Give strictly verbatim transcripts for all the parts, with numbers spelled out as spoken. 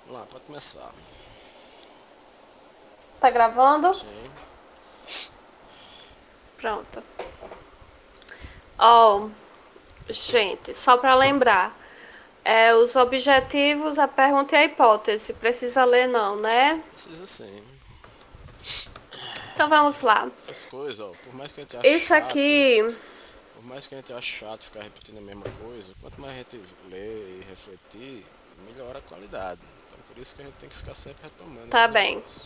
Vamos lá, pode começar. Tá gravando? Sim. Pronto. Ó, gente, só para lembrar, é, os objetivos, a pergunta e a hipótese. Precisa ler não, né? Precisa sim. Então vamos lá. Essas coisas, ó, por mais que a gente ache Isso chato, aqui, por mais que a gente ache chato ficar repetindo a mesma coisa, quanto mais a gente lê e refletir, melhora a qualidade. Então por isso que a gente tem que ficar sempre retomando esse tá bem. negócio.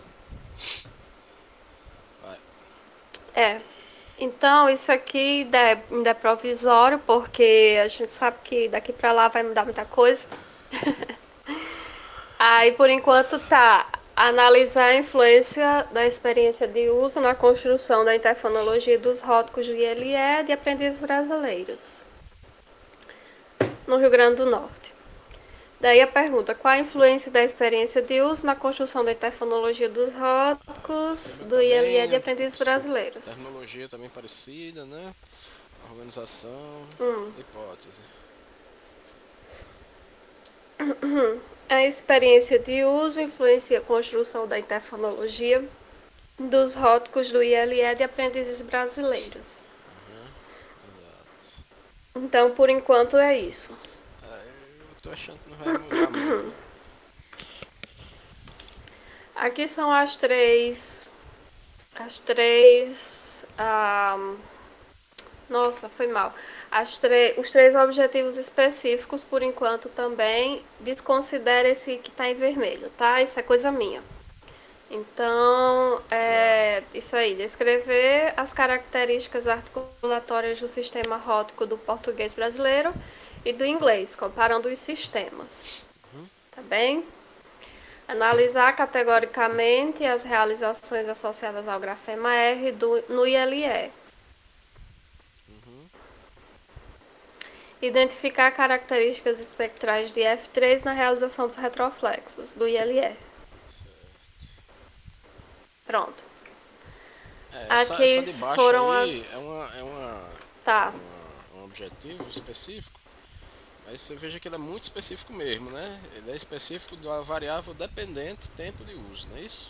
Vai. É. Então, isso aqui ainda é, ainda é provisório, porque a gente sabe que daqui para lá vai mudar muita coisa. Aí, por enquanto, tá analisar a influência da experiência de uso na construção da interfonologia dos rótulos do I L E de aprendizes brasileiros, no Rio Grande do Norte. Daí a pergunta, qual a influência da experiência de uso na construção da interfonologia dos rótulos Tema do I L E de também, aprendizes desculpa, brasileiros? terminologia também parecida, né? Organização, hipótese. A experiência de uso influencia a construção da interfonologia dos rótulos do I L E de aprendizes brasileiros. Aham, exato. Então, por enquanto, é isso. Ah, eu tô achando que não vai mudar muito, não. Aqui são as três. As três. Ah, nossa, foi mal. As os três objetivos específicos, por enquanto, também desconsidere esse que está em vermelho, tá? Isso é coisa minha. Então, Vai. é isso aí, descrever as características articulatórias do sistema rótico do português brasileiro e do inglês, comparando os sistemas. Uhum, Tá bem? Analisar categoricamente as realizações associadas ao grafema R do, no I L E. uhum. Identificar características espectrais de F três na realização dos retroflexos do I L E. Certo. Pronto. É, essa, essa Aqui de baixo foram aí é, as. uma, é uma, Tá. uma- um objetivo específico, mas você veja que ele é muito específico mesmo, né? Ele é específico da variável dependente tempo de uso, não é isso?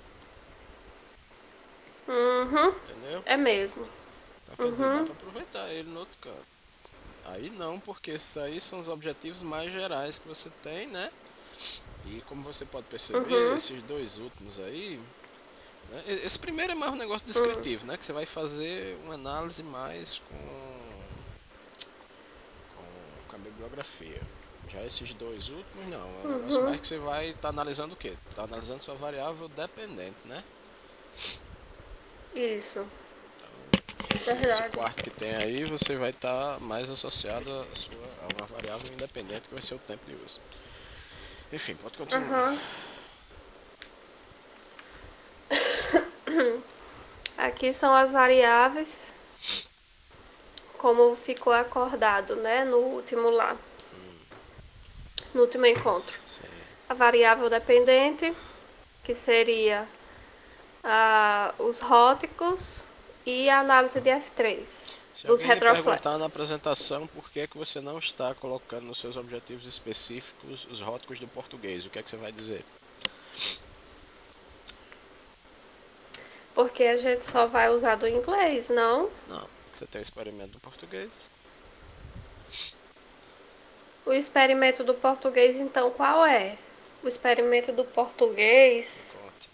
Uhum. Entendeu? É mesmo. Então quer dizer, dá Uhum. para aproveitar ele no outro canto. Aí não, porque esses aí são os objetivos mais gerais que você tem, né? E como você pode perceber, Uhum. esses dois últimos aí, né? Esse primeiro é mais um negócio Uhum. descritivo, né? Que você vai fazer uma análise mais com, com, com a bibliografia. Já esses dois últimos, não. É um negócio Uhum. mais que você vai estar tá analisando o quê? Está analisando sua variável dependente, né? Isso. Esse, esse Verdade. quarto que tem aí, você vai estar tá mais associado a, sua, a uma variável independente que vai ser o tempo de uso. Enfim, pode continuar. Uhum. Aqui são as variáveis, como ficou acordado, né, no último lá, no último encontro. Sim. A variável dependente, que seria ah, os róticos e a análise de F três, Se dos alguém lhe perguntar na retroflexos. apresentação por que, é que você não está colocando nos seus objetivos específicos os róticos do português, o que é que você vai dizer? Porque a gente só vai usar do inglês, não? Não, você tem o experimento do português. O experimento do português, então, qual é? O experimento do português. Conte.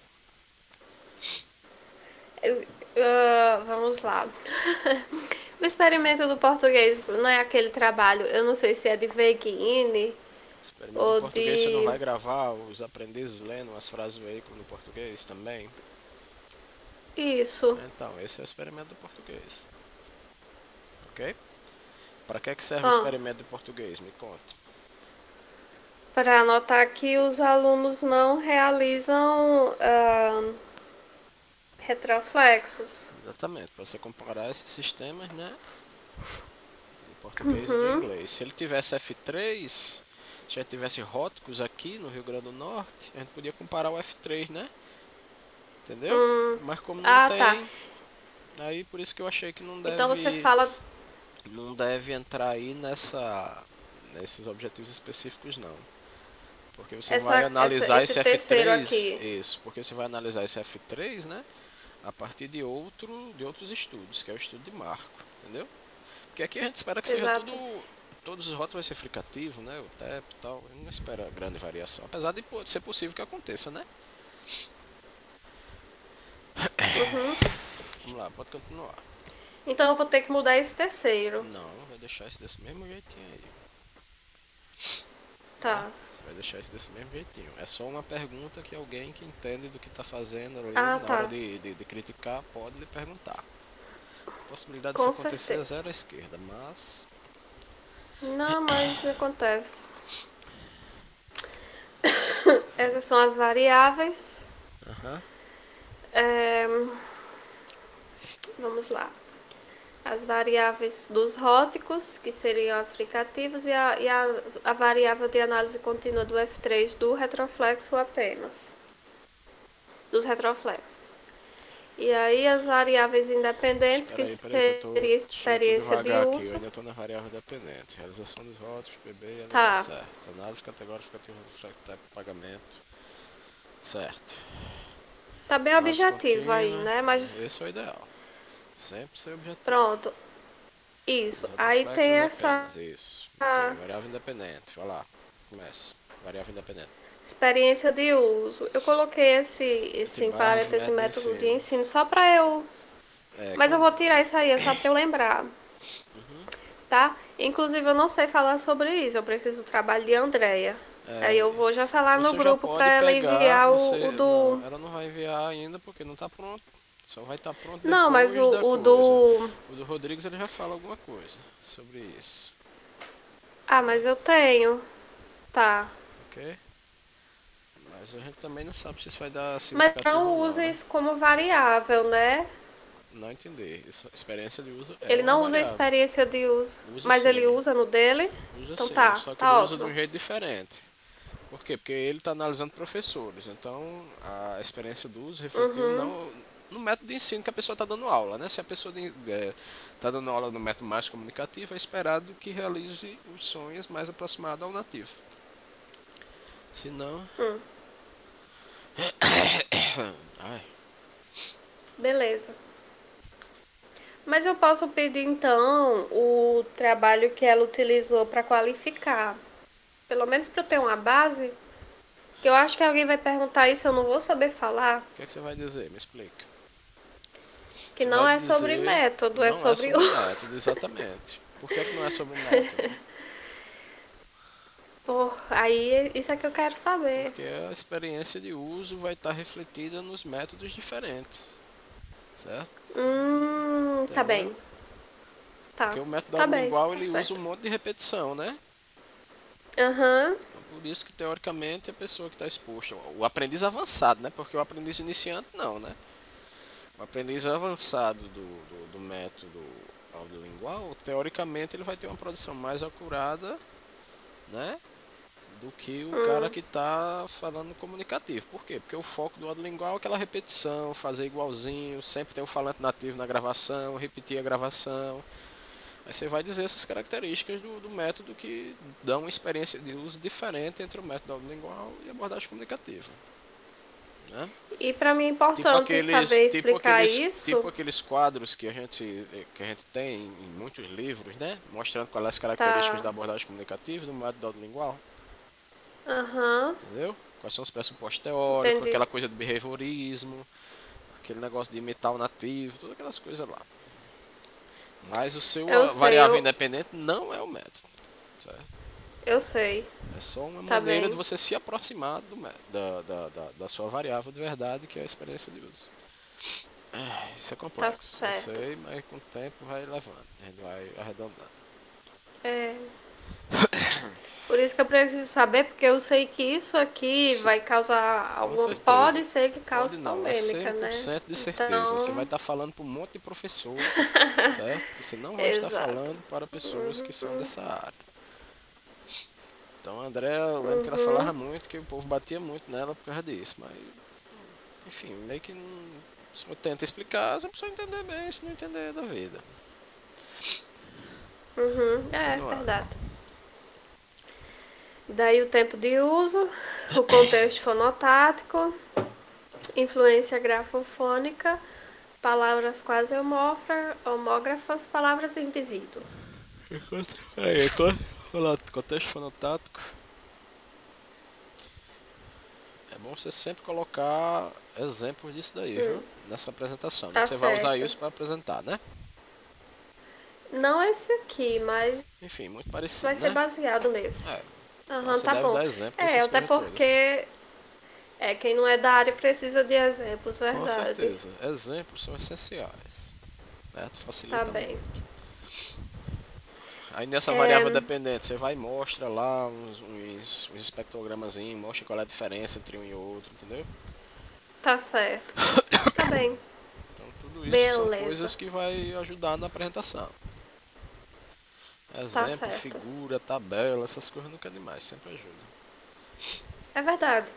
Uh, vamos lá. O experimento do português não é aquele trabalho, eu não sei se é de Veguine O experimento do ou português você não de. vai gravar os aprendizes lendo as frases veículo no português também? Isso. Então, esse é o experimento do português. Ok? Para que, é que serve o Ah, experimento do português? Me conte. para anotar que os alunos não realizam ah, retroflexos. Exatamente, para você comparar esses sistemas, né? Do português e do inglês. Se ele tivesse F três, se já tivesse róticos aqui no Rio Grande do Norte, a gente podia comparar o F três, né? Entendeu? Hum, Mas como não ah, tá. tem, aí por isso que eu achei que não Então você deve fala. não deve entrar aí nessa nesses objetivos específicos não. Porque você Essa, vai essa, analisar esse esse F terceiro três, aqui. isso, porque você vai analisar esse F três, né, a partir de outro, de outros estudos, que é o estudo de marco, entendeu? Porque aqui a gente espera que seja tudo, Exato. todos os rótulos vai ser fricativo, né, o T E P e tal, a gente não espera grande variação, apesar de pô- ser possível que aconteça, né? Uhum. Vamos lá, pode continuar. Então eu vou ter que mudar esse terceiro. Não, vai deixar isso desse mesmo jeitinho aí. Tá. Certo? Vai deixar isso desse mesmo jeitinho. É só uma pergunta que alguém que entende do que está fazendo ali, Ah, na hora tá. de, de, de criticar, pode lhe perguntar. A possibilidade disso Com acontecer é certeza. zero à esquerda, mas. Não, mas acontece. Essas são as variáveis. Aham. É, vamos lá. As variáveis dos róticos, que seriam as fricativas, e, a, e a, a variável de análise contínua do F três do retroflexo apenas. Dos retroflexos. E aí as variáveis independentes, que Espera aí, peraí, que eu tô. seria Deixa eu tô experiência de devagar aqui, eu uso. ainda tô na variável dependente. Realização dos rótulos, P B, L A, Tá. certo. Análise categórica de pagamento. Certo. Tá bem Análise objetivo aí, contínua, né? Mas esse é o ideal. Sempre ser objetivo. pronto. Isso. Os Aí tem retroflexos essa apenas, isso. Ok, variável independente, vai lá. Começa. Variável independente. experiência de uso. Eu coloquei esse, esse em Multibarras, parênteses método de método de ensino. ensino só para eu. É, Mas eu quando... vou tirar isso aí, é só para eu lembrar. Tá? Inclusive eu não sei falar sobre isso, eu preciso do trabalho de Andrea. Aí eu vou já falar no Você já grupo pode para ela pegar, enviar o, o você. Não, do. ela não vai enviar ainda porque não tá pronto. Só vai estar pronto Não, mas depois o, da o coisa. do. O do Rodrigues ele já fala alguma coisa sobre isso. Ah, mas eu tenho. Tá. Ok? Mas a gente também não sabe se isso vai dar Mas significativo ou não não, usa né? isso como variável, né? Não entendi. Isso, experiência de uso é Ele uma não usa a variável. experiência de uso. Usa Mas ele sim. usa no dele? Usa Então sim. tá, Só que ele tá usa de um ótimo. jeito diferente. Por quê? Porque ele está analisando professores. Então, a experiência do uso refletiu não no método de ensino que a pessoa está dando aula, né? Se a pessoa está dando aula no método mais comunicativo, é esperado que realize os sonhos mais aproximados ao nativo. Se não... Hum, Ai, beleza. Mas eu posso pedir então o trabalho que ela utilizou para qualificar. Pelo menos para eu ter uma base. Que eu acho que alguém vai perguntar isso, eu não vou saber falar. o que é que você vai dizer? Me explica. Que Você não vai é sobre dizer... método, é Não é sobre sobre uso. método, exatamente. Por que, que não é sobre método? Pô, aí isso é que eu quero saber. Porque a experiência de uso vai estar refletida nos métodos diferentes, certo? Hum, tá Entendeu? bem. Tá. Porque o método Tá bem, lingual tá ele usa um certo. monte de repetição, né? Aham. Então, por isso que teoricamente a pessoa que está exposta, o aprendiz avançado, né? Porque o aprendiz iniciante não, né? O aprendiz avançado do, do, do método audiolingual, teoricamente ele vai ter uma produção mais acurada, né? Do que o cara que está falando comunicativo. Por quê? Porque o foco do audiolingual é aquela repetição, fazer igualzinho, sempre ter o falante nativo na gravação, repetir a gravação. Aí você vai dizer essas características do, do método que dão uma experiência de uso diferente entre o método audiolingual e a abordagem comunicativa. Né? E pra mim é Tipo importante aqueles, saber tipo explicar aqueles, isso. tipo aqueles quadros que a gente, que a gente tem em muitos livros, né? Mostrando quais as características Tá. da abordagem comunicativa do método audiolingual. Aham. Entendeu? Quais são os pressupostos teóricos, Entendi. aquela coisa do behaviorismo, aquele negócio de imitar o nativo, todas aquelas coisas lá. Mas o seu Eu a sei, variável eu, independente não é o método. Certo? eu sei. É só uma Tá maneira de bem. você se aproximar do, mé- da, da, da, da sua variável de verdade, que é a experiência de uso. É, isso é Tá complexo, eu certo. sei, mas com o tempo vai levando, a gente vai arredondando. É. Por isso que eu preciso saber, porque eu sei que isso aqui vai causar Com alguma. certeza. Pode ser que cause Pode não, é polêmica, cem por né? cento de certeza. Você vai Então. estar falando para um monte de professor, certo? Você não vai estar Exato. falando para pessoas que são dessa área. Então a Andrea, eu lembro que ela falava muito, que o povo batia muito nela por causa disso, mas enfim, meio que não, a pessoa tenta explicar, a pessoa entender bem, se não entender da vida. Uhum. É, Continuando. verdade. Daí o tempo de uso, o contexto fonotático, influência grafofônica, palavras quase homófra- homógrafas, palavras indivíduo. Aí, co- contexto fonotático. É bom você sempre colocar exemplos disso daí, viu? Nessa apresentação, né? Tá Que você vai usar certo. isso para apresentar, né? Não esse aqui, mas Enfim, muito parecido, vai ser né? baseado nesse. É. Então Aham, você tá deve bom. dar exemplo É, dessas até coisas todas. porque é, quem não é da área precisa de exemplos, Com verdade. certeza. Exemplos são essenciais. Certo? Tá Facilita bem. muito. Aí nessa variável É, dependente, você vai e mostra lá uns, uns, uns espectrogramazinhos, mostra qual é a diferença entre um e outro, entendeu? tá certo. Tá bem. Então tudo isso são Beleza. coisas que vai ajudar na apresentação. Tá Exemplo, certo. figura, tabela, essas coisas nunca é demais, sempre ajuda. É verdade.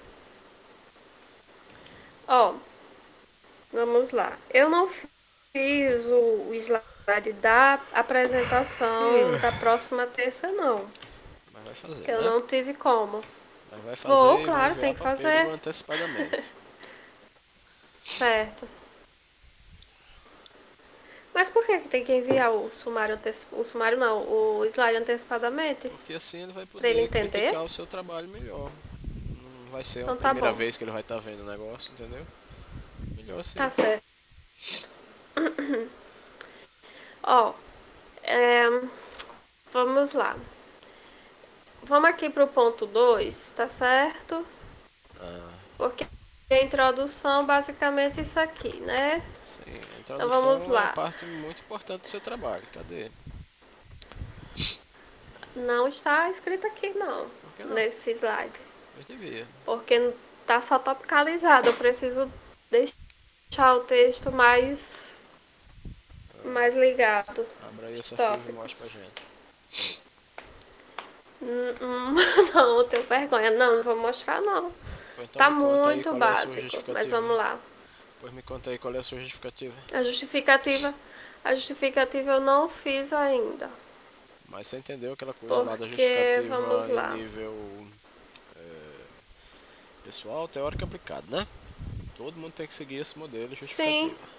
Ó, vamos lá. Eu não fiz o, o slide da apresentação da próxima terça, não. Mas vai fazer, Que eu né? não tive como. Mas vai Vou, fazer e vai claro, tem enviar que para Pedro fazer. antecipadamente. Certo. Mas por que que tem que enviar o sumário antecip... O sumário não, o slide antecipadamente? Porque assim ele vai Pra ele poder entender? criticar o seu trabalho melhor. Não vai ser a Então tá primeira bom. vez que ele vai estar vendo o negócio, entendeu? Melhor assim. Tá certo. Ó, é, vamos lá. Vamos aqui pro ponto dois, tá certo? Ah, Porque a introdução basicamente isso aqui, né? sim. A Então vamos introdução é uma lá. parte muito importante do seu trabalho. Cadê? Não está escrito aqui não, Por que não? nesse slide. Eu devia. Porque tá só topicalizado. Eu preciso deixar o texto mais, mais ligado. Abra aí essa coisa e Tópicos. mostra pra gente. Hum, hum, não, eu tenho vergonha. Não, não vou mostrar não. Pois então Tá me conta aí muito qual é a sua básico, mas justificativa. vamos lá. Pois me conta aí qual é a sua justificativa. A justificativa, a justificativa eu não fiz ainda. Mas você entendeu aquela coisa lá da Porque, vamos justificativa em lá. nível é, pessoal, teórico e aplicado, né? Todo mundo tem que seguir esse modelo de Sim. justificativa.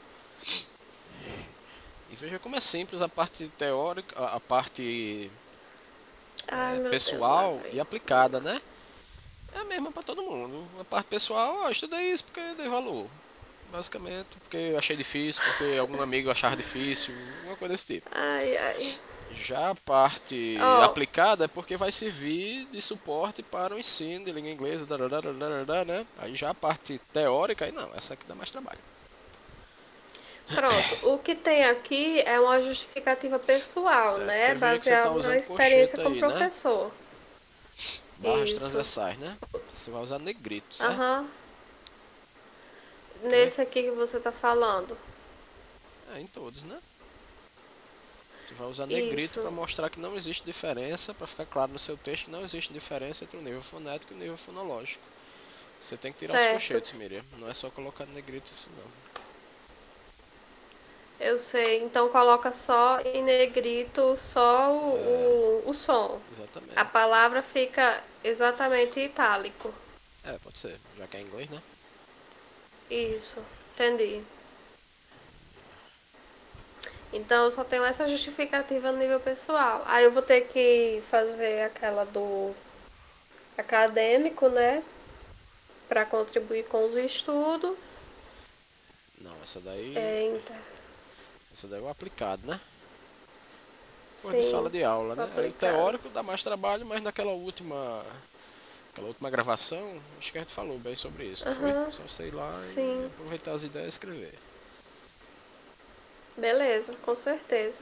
E veja como é simples a parte teórica, a, a parte Ai, é, meu Deus, lá pessoal e vem. aplicada, né? É a mesma para todo mundo. A parte pessoal, ó, estudei isso porque dei valor. Basicamente, porque eu achei difícil, porque algum amigo achava difícil, alguma coisa desse tipo. Ai, ai. Já a parte Ó, aplicada é porque vai servir de suporte para o ensino de língua inglesa, dararara, né? Aí já a parte teórica, aí não, essa aqui dá mais trabalho. pronto. O que tem aqui é uma justificativa pessoal, Certo? né? Você vê que você está Baseado na usando experiência colchete com o aí, né? professor. Barras Isso. transversais, né? Você vai usar negrito, certo? Aham. Ok? Nesse aqui que você tá falando. É, em todos, né? Você vai usar negrito para Isso. mostrar que não existe diferença, para ficar claro no seu texto que não existe diferença entre o nível fonético e o nível fonológico. Você tem que tirar os Certo. colchetes, Miriam. Não é só colocar negrito isso não. Eu sei. Então coloca só em negrito só o, o, o som. A Exatamente. palavra fica exatamente itálico. É, pode ser, já que é em inglês, né? Isso. Entendi. Então eu só tenho essa justificativa no nível pessoal. Aí eu vou ter que fazer aquela do acadêmico, né? Para contribuir com os estudos. Não, essa daí. É, então, Essa daí é o aplicado, né? Coisa de sala sim, de aula, tô né? Aí o aplicado. teórico dá mais trabalho, mas naquela última. Aquela última gravação, acho que a gente falou bem sobre isso, não foi? Aham, Só você ir lá e sim. aproveitar as ideias e escrever. Beleza, com certeza.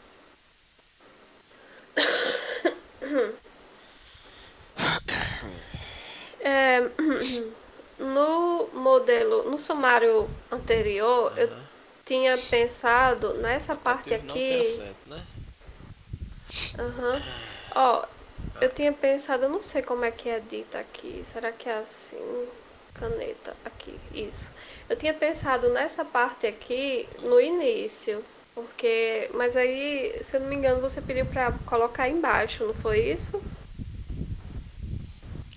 É, no modelo, no sumário anterior, eu Aham. tinha pensado nessa parte Rotativo não tem aqui. acento, né? Aham. Ó, eu tinha pensado, eu não sei como é que é dita aqui. Será que é assim? Caneta, aqui, isso. Eu tinha pensado nessa parte aqui no início, porque, mas aí, se eu não me engano, você pediu pra colocar embaixo, não foi isso?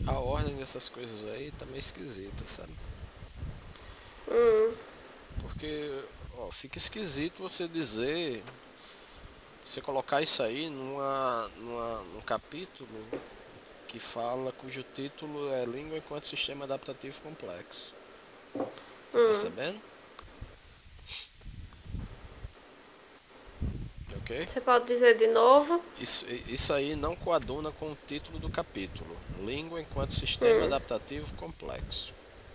a ordem dessas coisas aí tá meio esquisita, sabe? Hum, Porque, ó, fica esquisito você dizer, você colocar isso aí numa, numa, num capítulo que fala, cujo título é Língua enquanto Sistema Adaptativo Complexo. Tá hum. percebendo? Ok? Você pode dizer de novo? Isso, isso aí não coaduna com o título do capítulo. Língua enquanto Sistema Hum, Adaptativo Complexo.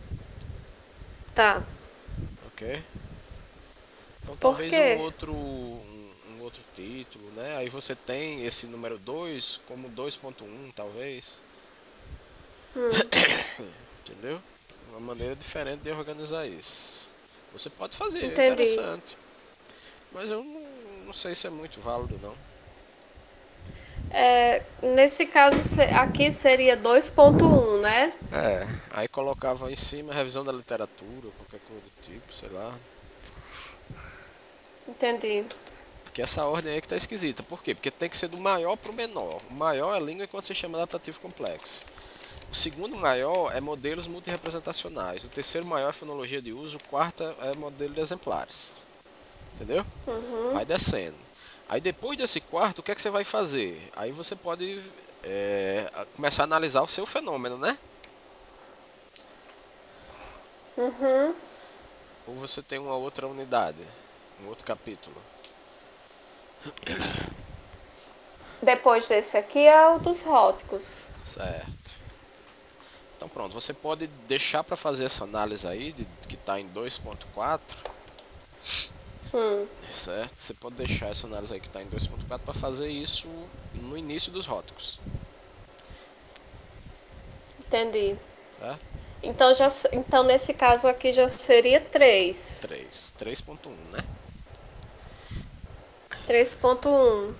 tá. Ok? Então Por talvez um quê? outro, um, um outro título, né? Aí você tem esse número dois como dois ponto um, talvez. Hum, Entendeu? Uma maneira diferente de organizar isso. Você pode fazer, é entendi. interessante. Mas eu não, não sei se é muito válido, não. É, nesse caso, se- aqui seria dois ponto um, né? É, aí colocava em cima revisão da literatura, qualquer coisa do tipo, sei lá. Entendi. Porque essa ordem aí que tá esquisita. Por quê? Porque tem que ser do maior pro menor. O maior é língua enquanto se chama adaptativo complexo. O segundo maior é modelos multirepresentacionais. O terceiro maior é fonologia de uso. O quarto é modelo de exemplares. Entendeu? Uhum, Vai descendo. Aí depois desse quarto, o que é que você vai fazer? Aí você pode é, começar a analisar o seu fenômeno, né? uhum. Ou você tem uma outra unidade, um outro capítulo. Depois desse aqui é o dos róticos. Certo. Então pronto, você pode deixar para fazer essa análise aí, de, que está em dois ponto quatro, Hum, certo? Você pode deixar essa análise aí que está em dois ponto quatro para fazer isso no início dos róticos, entendi. certo? Então, já, s- então, nesse caso aqui já seria três. três, três ponto um, né? três ponto um.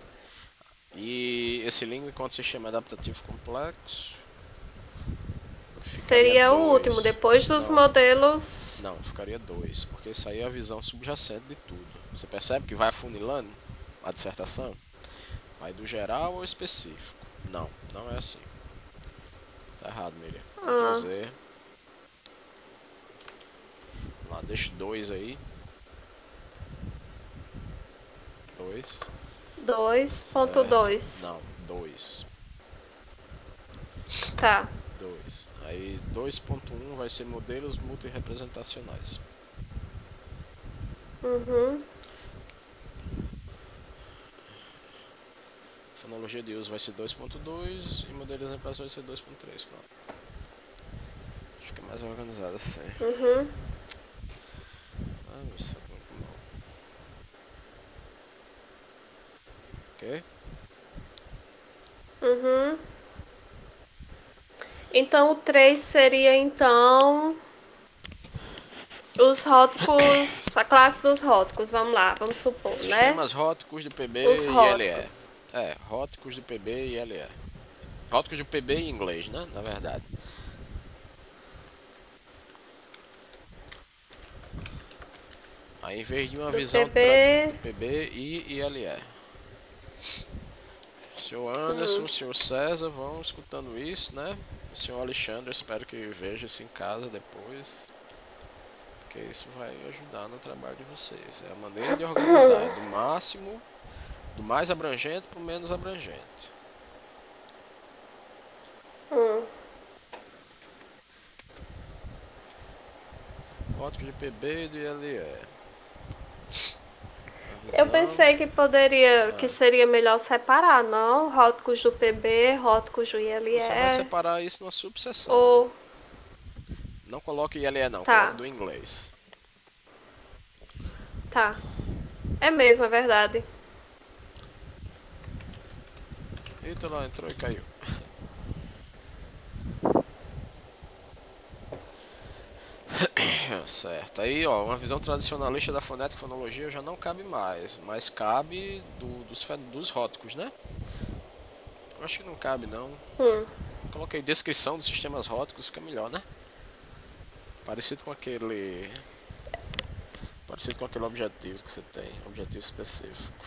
E esse língua enquanto sistema adaptativo complexo ficaria Seria o último, dois. depois dos Não, modelos. não, ficaria dois, porque isso aí é a visão subjacente de tudo. Você percebe que vai afunilando a dissertação? Vai do geral ao específico. Não, não é assim. Tá errado, Miriam. Ctrl Ah, Z. Vamos lá, deixa dois aí. Dois. dois ponto Certo. dois. Não, dois. Tá. Dois. Aí dois ponto um vai ser modelos multirepresentacionais. Uhum. Fonologia de uso vai ser dois ponto dois e modelo de exemplares vai ser dois ponto três. Pronto. Fica mais organizado assim. Uhum. Ah, meu Deus, muito mal. Ok? Uhum. Então, o três seria, então, os róticos, a classe dos róticos, vamos lá, vamos supor, né? Sistemas róticos de P B Os e L E. róticos. É, róticos de P B e L E. Róticos de P B em inglês, né? Na verdade. Aí em vez de uma Do visão tra- P B. do P B I e L E. O senhor Anderson, Hum, o senhor César vão escutando isso, né? O senhor Alexandre, eu espero que veja isso em casa depois. Porque isso vai ajudar no trabalho de vocês. É a maneira de organizar, é do máximo, do mais abrangente para o menos abrangente. hum. Rótico de P B e de L E. A Eu visão. pensei que poderia, que Ah, seria melhor separar, não? Róticos do P B, róticos do você vai I L E. separar isso numa subseção. Ou. Não coloque I L E não, coloque Tá, do inglês. tá. É mesmo, é verdade. Eita lá, entrou e caiu. Certo. Aí, ó, uma visão tradicionalista da fonética e fonologia já não cabe mais, mas cabe do- dos, fe- dos róticos, né? Eu acho que não cabe, não. Hum, Coloquei descrição dos sistemas róticos, fica melhor, né? Parecido com aquele... Parecido com aquele objetivo que você tem, objetivo específico.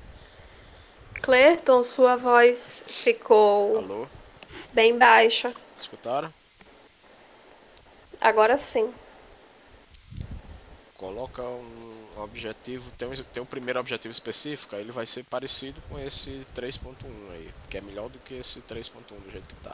Clerton, sua voz ficou Alô? bem baixa. Escutaram? Agora sim. Coloca um objetivo, tem um, tem um primeiro objetivo específico, aí ele vai ser parecido com esse três ponto um aí, que é melhor do que esse três ponto um do jeito que tá.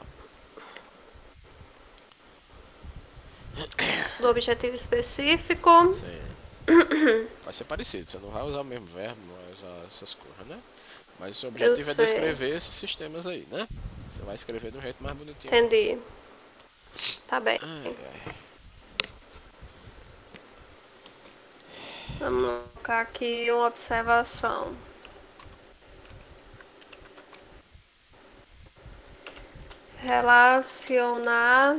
Do objetivo específico. Sim. Vai ser parecido, você não vai usar o mesmo verbo, não vai usar essas coisas, né? Mas o seu objetivo é descrever esses sistemas aí, né? Você vai escrever de um jeito mais bonitinho. Entendi. Tá bem. Ai, ai. Vamos colocar aqui uma observação. Relacionar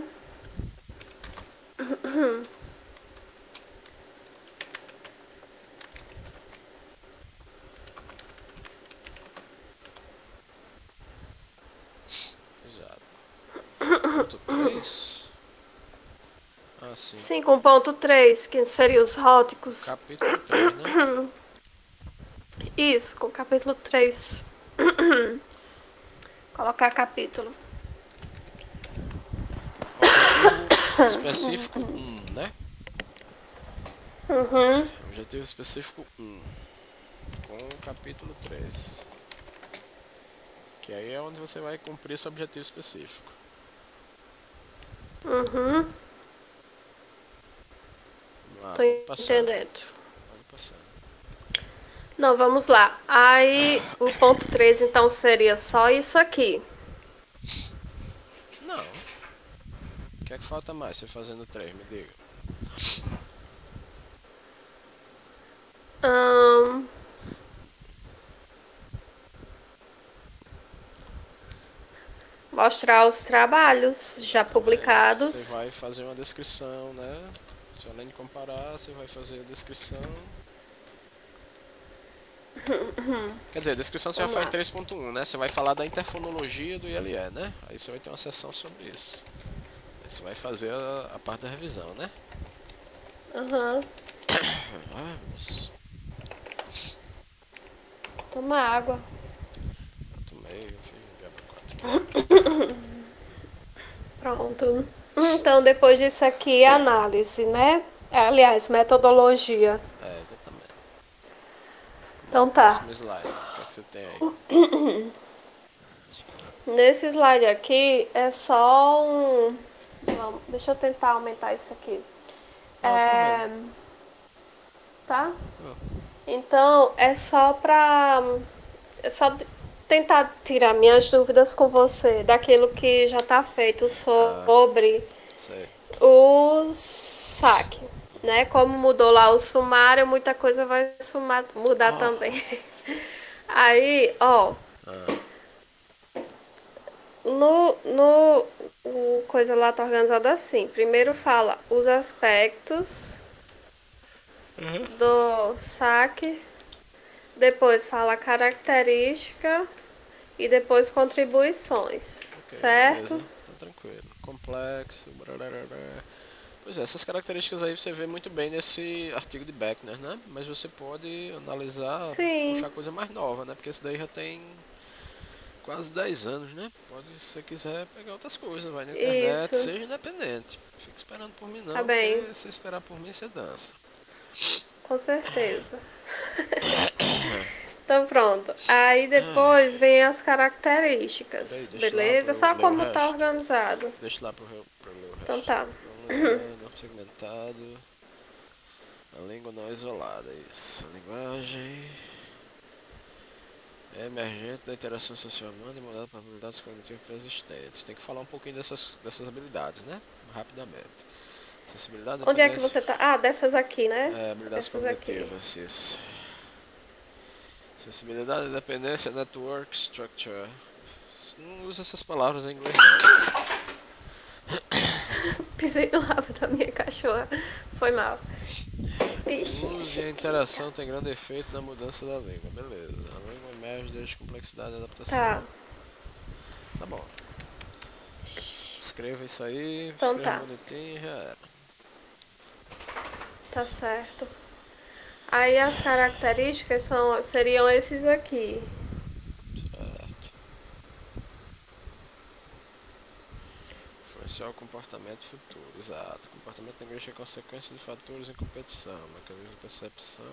Exato. Ponto três. Ah, sim. cinco ponto três, que seria os róticos. Capítulo três, né? Isso, com o capítulo três. Colocar capítulo. Objetivo específico um, né? Uhum. Objetivo específico um. Com o capítulo três. Que aí é onde você vai cumprir esse objetivo específico. Uhum. Ah, Tô entendendo. Pode passar. Não, vamos lá. Aí o ponto três então seria só isso aqui. Não. O que é que falta mais você fazendo três? Me diga. Hum... Mostrar os trabalhos já publicados. Você vai fazer uma descrição, né? Se além de comparar, você vai fazer a descrição. Quer dizer, a descrição você Vamos já faz lá. em três ponto um, né? Você vai falar da interfonologia do I L E, né? Aí você vai ter uma sessão sobre isso. Aí você vai fazer a, a parte da revisão, né? Aham. Ah, mas Toma água. eu tomei, eu fiz quatro. Pronto. Então, depois disso aqui, análise, né? Aliás, metodologia. É, exatamente. Então tá. Próximo slide. O que é que você tem aí? Nesse slide aqui é só um. Vamos, deixa eu tentar aumentar isso aqui. É... Tá? Então é só pra. É só tentar tirar minhas dúvidas com você daquilo que já tá feito sobre Sei. o saque. Né? Como mudou lá o sumário, muita coisa vai sumar, mudar Oh. também. Aí, ó. Ah, No, no o coisa lá tá organizada assim. Primeiro fala os aspectos do saque, depois fala a característica e depois contribuições, ok, certo? beleza. Tá tranquilo. Complexo. Brararara. Pois é, essas características aí você vê muito bem nesse artigo de Beckner, né? Mas você pode analisar, Sim. puxar coisa mais nova, né? Porque esse daí já tem quase dez anos, né? Pode, se você quiser, pegar outras coisas, vai na internet, Isso. seja independente. Fica esperando por mim não, Tá bem. porque se esperar por mim, você dança. Com certeza. Então pronto. Aí depois vem as características. Peraí, deixa Beleza? lá pra eu Só ler o como tá resto. organizado. Deixa lá pro, re- pro ler o resto. Então tá. Não segmentado. A língua não isolada, isso. A linguagem é emergente da interação social humana e mudada por habilidades cognitivas preexistentes. Tem que falar um pouquinho dessas, dessas habilidades, né? Rapidamente. Sensibilidade, Onde é que dependência- você tá? Ah, dessas aqui, né? É, habilidades Essas aqui. cognitivas, isso. Sensibilidade, dependência, network, structure. Não usa essas palavras em inglês, não. Pisei no rabo da minha cachorra. Foi mal. Vixe. O uso e a interação tem grande efeito na mudança da língua. Beleza. A língua emerge desde complexidade e adaptação. Tá. Tá bom. Escreva isso aí, Então escreva tá. bonitinho e já era. Tá certo. Aí as características são, seriam esses aqui. Certo. social comportamento futuro. Exato. Comportamento linguístico é consequência de fatores em competição. Mecanismo de percepção.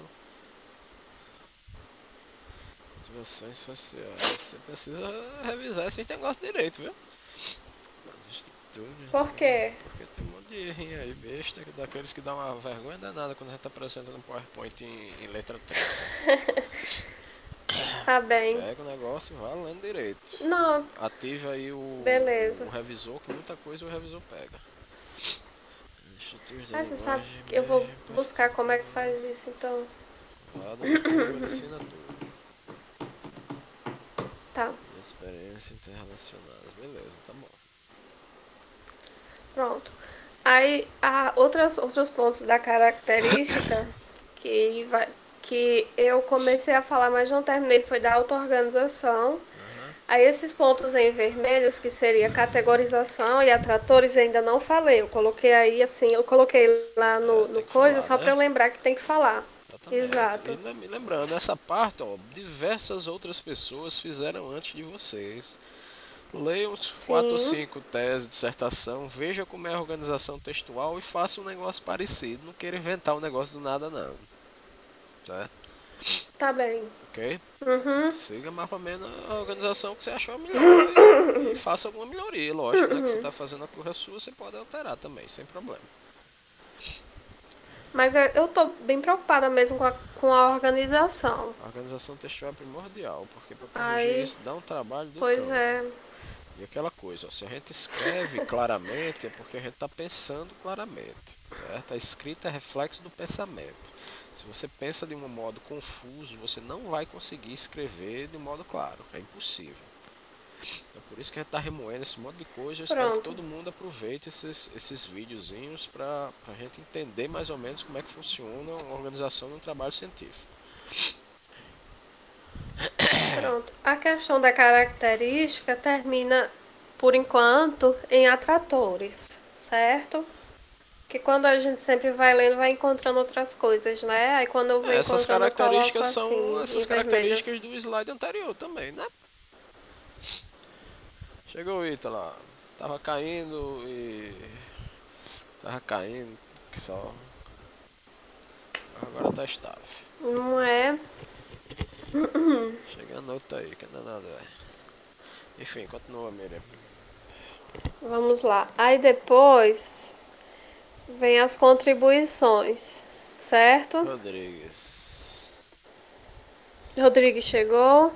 Motivações sociais. Você precisa revisar esse negócio direito, viu? Por quê? Porque tem um monte de errinho aí, besta, daqueles que dá uma vergonha danada quando a gente tá apresentando um PowerPoint em, em letra trinta. Tá bem. Pega o negócio e vai lendo direito. Não. Ativa aí o, Beleza. o revisor, que muita coisa o revisor pega. Ah, você sabe que eu vou buscar como é que faz isso, então. Lá no YouTube ele ensina tudo. Tá. Experiência interrelacionadas. Beleza, tá bom. Pronto. Aí, há outras, outros pontos da característica que, vai, que eu comecei a falar, mas não terminei, foi da auto-organização. Uhum. Aí, esses pontos em vermelhos, que seria categorização e atratores, eu ainda não falei. Eu coloquei aí, assim, eu coloquei lá no, é, no coisa, falar, só né? Pra eu lembrar que tem que falar. Exatamente. Exato. E me lembrando, essa parte, ó, diversas outras pessoas fizeram antes de vocês. Leia uns quatro ou cinco teses, dissertação, veja como é a organização textual e faça um negócio parecido. Não queira inventar um negócio do nada, não. Certo? Tá bem. Ok? Uhum. Siga mais ou menos a organização que você achou melhor e, e faça alguma melhoria. Lógico, uhum. né? Que você está fazendo a coisa sua, você pode alterar também, sem problema. Mas eu tô bem preocupada mesmo com a, com a organização. A organização textual é primordial, porque para corrigir Aí, isso dá um trabalho do Pois cão. é. E aquela coisa, ó, se a gente escreve claramente é porque a gente está pensando claramente, certo? A escrita é reflexo do pensamento. Se você pensa de um modo confuso, você não vai conseguir escrever de um modo claro, é impossível. Então por isso que a gente está remoendo esse monte de coisa. Eu espero Pronto. que todo mundo aproveite esses, esses videozinhos para a gente entender mais ou menos como é que funciona a organização de um trabalho científico. Pronto. A questão da característica termina, por enquanto, em atratores, certo? Que quando a gente sempre vai lendo, vai encontrando outras coisas, né? Aí quando eu venho Essas características eu são assim, essas características vermelho. Do slide anterior também, né? Chegou o Ita lá. Tava caindo e... Tava caindo, que só... Agora tá estável. Não é? Chegando outra aí, que não é nada, velho. Enfim, continua, Miriam. Vamos lá. Aí depois vem as contribuições, certo? Rodrigues. Rodrigues chegou.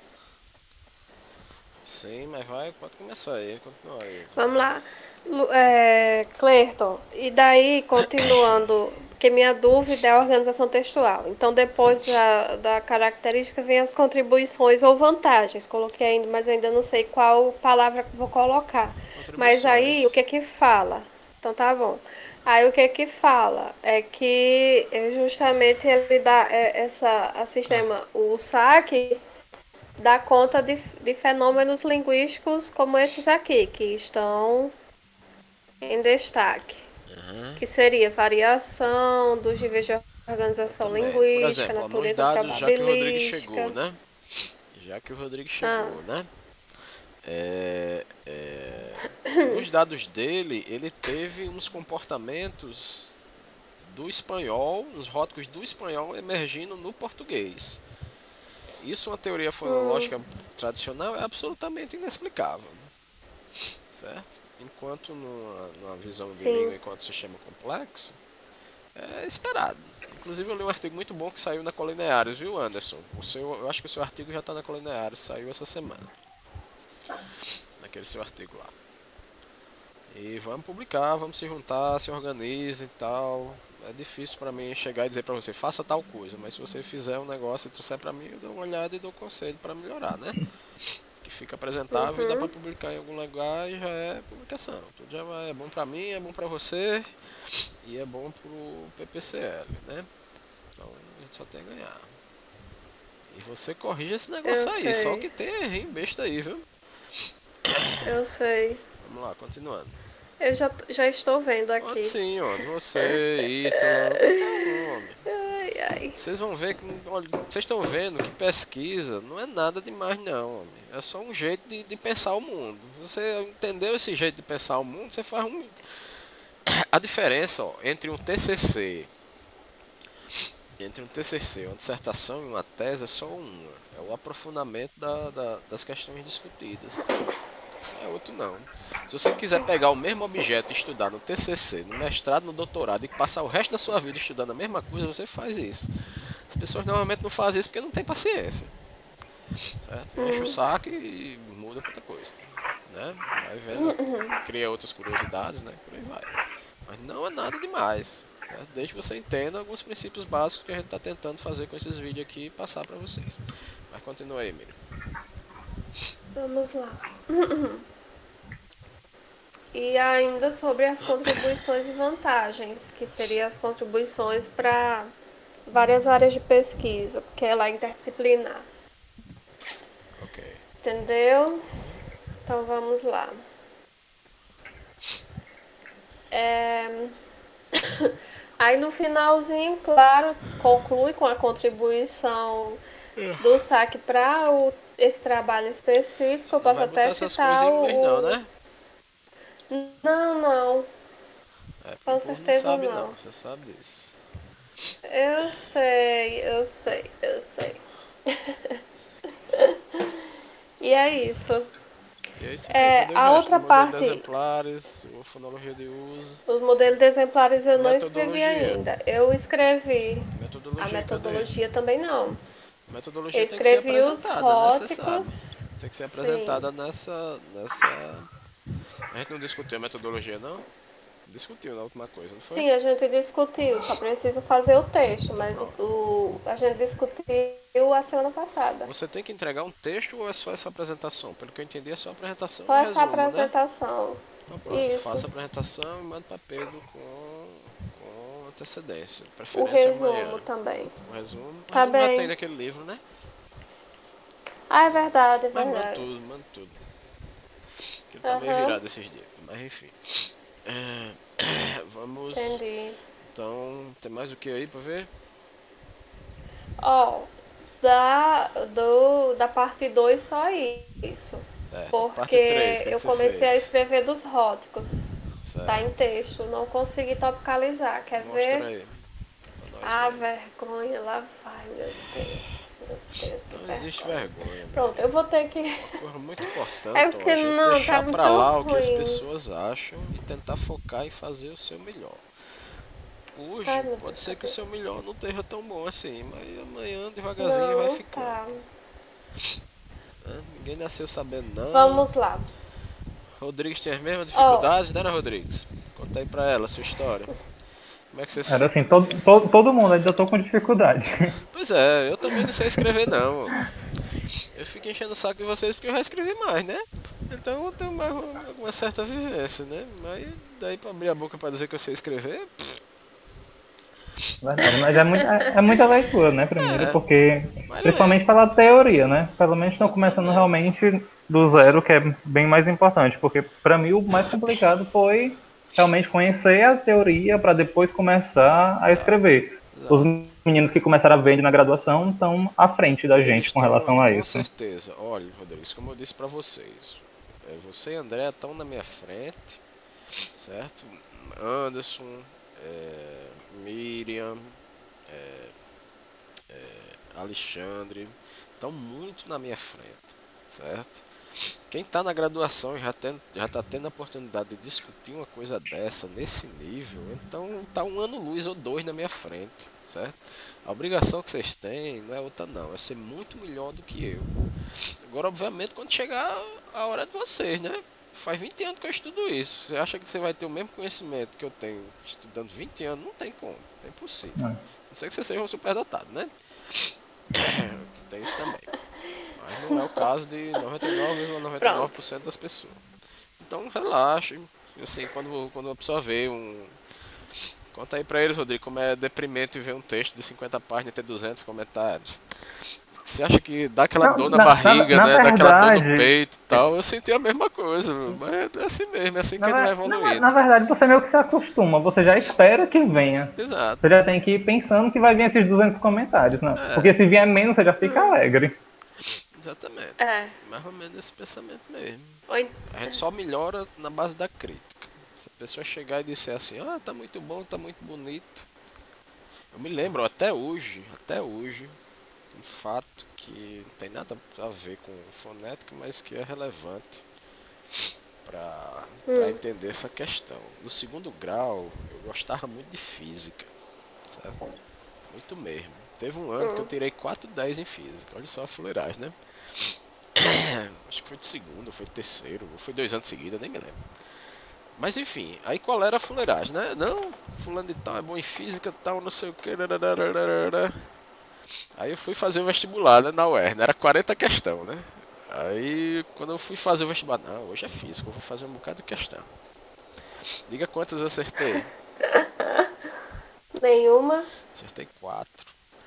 Sim, mas vai, pode começar aí, continua aí. Vamos lá. É, Clerton, e daí, continuando, porque minha dúvida é a organização textual. Então, depois da, da característica, vem as contribuições ou vantagens. Coloquei ainda, mas ainda não sei qual palavra que vou colocar. Mas aí, o que que fala? Então, tá bom. Aí, o que que fala? É que justamente ele dá é, essa, a sistema, o saque, dá conta de, de fenômenos linguísticos como esses aqui, que estão em destaque, uhum. Que seria variação dos níveis de organização linguística, exemplo, natureza nos dados, probabilística. Já que o Rodrigo chegou, né? Já que o Rodrigo chegou, ah. né? É, é, nos dados dele, ele teve uns comportamentos do espanhol, uns rótulos do espanhol emergindo no português. Isso, uma teoria fonológica hum. tradicional, é absolutamente inexplicável, certo? Enquanto numa, numa visão de Sim. língua enquanto sistema complexo, é esperado. Inclusive eu li um artigo muito bom que saiu na Colineares, viu, Anderson? O seu, eu acho que o seu artigo já está na Colineares, saiu essa semana. Naquele seu artigo lá. E vamos publicar, vamos se juntar, se organizem e tal. É difícil para mim chegar e dizer para você, faça tal coisa, mas se você fizer um negócio e trouxer para mim, eu dou uma olhada e dou conselho para melhorar, né? Que fica apresentável uhum. e dá para publicar em algum lugar e já é publicação. Tudo já vai, é bom para mim, é bom para você e é bom pro P P C L, né? Então a gente só tem a ganhar. E você corrige esse negócio eu aí, sei. Só que tem errinho besta aí, viu? Eu sei. Vamos lá, continuando. Eu já, já estou vendo aqui. Pode sim, ó. Você, Ítalo, qualquer um, homem. Ai, ai. sei. Vocês vão ver que, olha, vocês estão vendo que pesquisa não é nada demais não, homem. É só um jeito de, de pensar o mundo. Você entendeu esse jeito de pensar o mundo, você faz um... A diferença, ó, entre um T C C, entre um T C C, uma dissertação e uma tese é só uma. É o aprofundamento da, da, das questões discutidas. É outro não. Se você quiser pegar o mesmo objeto e estudar no T C C, no mestrado, no doutorado e passar o resto da sua vida estudando a mesma coisa, você faz isso. As pessoas normalmente não fazem isso porque não tem paciência. Certo? Enche o saco e muda pra outra coisa. Né? Vai vendo, cria outras curiosidades, né? Por aí vai. Mas não é nada demais. Né? Desde que você entenda alguns princípios básicos que a gente está tentando fazer com esses vídeos aqui e passar para vocês. Mas continua aí, Miriam. Vamos lá. E ainda sobre as contribuições e vantagens, que seriam as contribuições para várias áreas de pesquisa, porque ela é interdisciplinar. Ok. Entendeu? Então vamos lá. É... Aí no finalzinho, claro, conclui com a contribuição do S A C para esse trabalho específico. Eu posso até citar o... Não, né? Não, não. É, com certeza não sabe, não. não. Você sabe disso. Eu sei, eu sei, eu sei. E é isso. E aí você É, vê, a outra parte... de exemplares, o fonologia de uso. Os modelos de exemplares eu não escrevi Metodologia. ainda. Eu escrevi. Metodologia, A metodologia cadê? também não. Metodologia Eu tem que ser escrevi os apresentada, né? Você sabe. róticos. Tem que ser Sim. apresentada nessa, nessa... A gente não discutiu a metodologia, não? Discutiu na última coisa, não foi? Sim, a gente discutiu, só preciso fazer o texto, mas o, o- a gente discutiu a semana passada. Você tem que entregar um texto ou é só essa apresentação? Pelo que eu entendi, é só a apresentação Só e essa resumo, né? apresentação. Então pronto, Isso. faça a apresentação e manda para Pedro com, com antecedência. O Preferência resumo amanhã. também. O resumo, o Tá resumo já bem. tem naquele livro, né? Ah, é verdade, é Mas manda verdade. tudo, manda tudo. Que ele tá meio Aham. virado esses dias. Mas enfim. É, vamos. Entendi. Então, tem mais o que aí pra ver? Ó, da, do, da parte dois só isso. É, Porque parte três, o que é que eu você comecei a fez? escrever dos róticos. Certo. Tá em texto, não consegui topicalizar. Quer Mostra ver? aí. Pra nós Ah, ver. vergonha, lá vai, meu Deus. Meu Deus, que Não existe vergonha. vergonha. Pronto, eu vou ter que. Coisa muito importante, É ó, porque a gente não, deixar tá pra muito lá o que as ruim. pessoas acham e tentar focar em fazer o seu melhor. Hoje Ai, meu pode Deus, ser que cadê? o seu melhor não esteja tão bom assim, mas amanhã devagarzinho vai Não, ficando. tá. Né? Ninguém nasceu sabendo não. Vamos lá. Rodrigues tem as mesmas dificuldades, né, né, Rodrigues? Conta aí pra ela a sua história. Como é que você se... Era assim, todo, todo, todo mundo, ainda tô com dificuldade. Pois é, eu também não sei escrever não. Eu fico enchendo o saco de vocês porque eu já escrevi mais, né? Então eu tenho mais uma, uma certa vivência, né? Mas daí pra abrir a boca pra dizer que eu sei escrever... pff, Verdade, mas é, muito, é, é muita leitura, né, primeiro, É. porque, Mas principalmente pela teoria, né? Pelo menos estão começando realmente do zero, que é bem mais importante, porque pra mim o mais complicado foi realmente conhecer a teoria para depois começar a escrever. Os meninos que começaram a ver na graduação estão à frente da gente com Eles relação tão, a com isso. certeza. Olha, Rodrigues, como eu disse pra vocês, é, você e André estão na minha frente, certo? Anderson, é, Miriam, é, é, Alexandre, estão muito na minha frente, certo? Quem está na graduação e já tem, já está tendo a oportunidade de discutir uma coisa dessa nesse nível, então tá um ano luz ou dois na minha frente, certo? A obrigação que vocês têm não é outra não, é ser muito melhor do que eu. Agora, obviamente, quando chegar a hora de vocês, né? Faz vinte anos que eu estudo isso. Você acha que você vai ter o mesmo conhecimento que eu tenho estudando vinte anos? Não tem como, é impossível. É. Não sei que você seja um superdotado, né? Que tem isso também. Mas não é o caso de noventa e nove vírgula noventa e nove por cento das pessoas. Então relaxem. Assim, quando, quando a pessoa vê um... Conta aí pra eles, Rodrigo, como é deprimente ver um texto de cinquenta páginas e ter duzentos comentários. Você acha que dá aquela Não, dor na, na- barriga, na- né? na Dá aquela dor no verdade- peito e tal. Eu senti a mesma coisa, mas é assim mesmo, é assim que Na, ele vai ver- evoluindo. na- na verdade, você meio que se acostuma, você já espera que venha. Exato. Você já tem que ir pensando que vai vir esses duzentos comentários, né? É. Porque se vier menos, você já fica alegre. Exatamente. É. Mais ou menos esse pensamento mesmo. Oi. A gente só melhora na base da crítica. Se a pessoa chegar e disser assim, ah, tá muito bom, tá muito bonito. Eu me lembro até hoje, até hoje, um fato que não tem nada a ver com fonética, mas que é relevante para Hum. entender essa questão. No segundo grau, eu gostava muito de física, sabe? Muito mesmo. Teve um ano que eu tirei quatro dez em física. Olha só a fuleiragem, né? Acho que foi de segundo, ou foi de terceiro, ou foi dois anos seguidos, eu nem me lembro. Mas enfim, aí qual era a fuleiragem, né? Não, fulano de tal é bom em física, tal, não sei o que. Aí eu fui fazer o vestibular, né, na U E R N, era quarenta questão, né? Aí quando eu fui fazer o vestibular, não, hoje é física, eu vou fazer um bocado de questão. Diga quantas eu acertei. Nenhuma. Acertei quatro.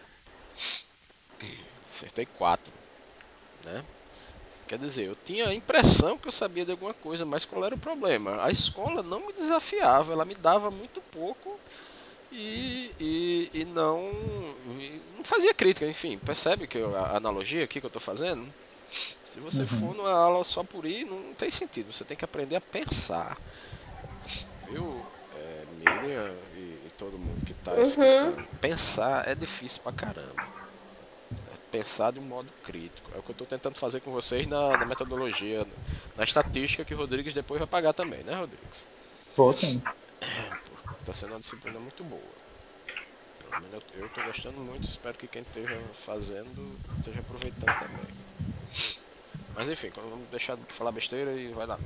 Acertei quatro, né? Quer dizer, eu tinha a impressão que eu sabia de alguma coisa, mas qual era o problema? A escola não me desafiava, ela me dava muito pouco e, e, e não, e não fazia crítica, enfim. Percebe que eu, a analogia aqui que eu estou fazendo? Se você Uhum. for numa aula só por ir, não tem sentido. Você tem que aprender a pensar. Viu, é, Miriam e, e todo mundo que está escutando? Pensar é difícil pra caramba. Pensar de um modo crítico. É o que eu estou tentando fazer com vocês na, na metodologia, na estatística que o Rodrigues depois vai pagar também, né, Rodrigues? Pô, sim. Está sendo uma disciplina muito boa. Pelo menos eu estou gostando muito, espero que quem esteja fazendo esteja aproveitando também. Mas enfim, vamos deixar de falar besteira e vai lá.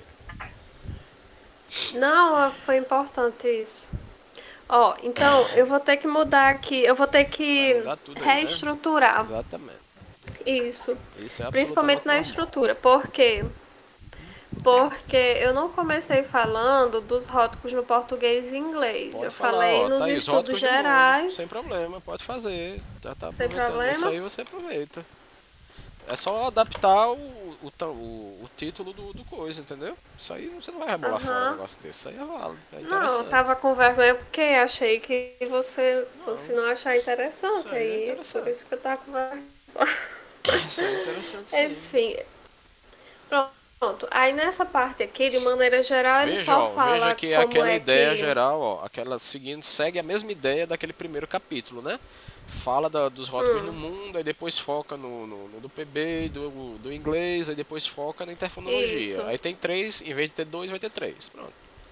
Não, foi importante isso. Ó, então eu vou ter que mudar aqui, eu vou ter que Vai mudar tudo aí, né? reestruturar Exatamente. isso. Isso é Principalmente na absolutamente normal. estrutura. Por quê? Porque eu não comecei falando dos rótulos no português e inglês. Pode eu falar, falei ó, nos tá aí, os estudos rótulos do mundo, gerais. sem problema, pode fazer. Já tá Sem aproveitando problema? isso aí, você aproveita. É só adaptar o, o, ta- o, o título do, do coisa, entendeu? Isso aí você não vai rebolar fora um Aham. negócio desse. Isso aí é válido, é Não, interessante. eu tava com vergonha porque achei que você fosse não achar interessante. Isso aí é Aí, interessante. por isso que eu tava com vergonha. Isso é interessante sim. Enfim. Pronto. Aí nessa parte aqui, de maneira geral, ele Veja, só ó, fala veja que como aquela é ideia que... geral, ó, aquela seguinte, segue a mesma ideia daquele primeiro capítulo, né? Fala da- dos rótulos Hum. no mundo, aí depois foca no, no, no do P B, do, do inglês, aí depois foca na interfonologia. Isso. Aí tem três, em vez de ter dois, vai ter três. Pronto.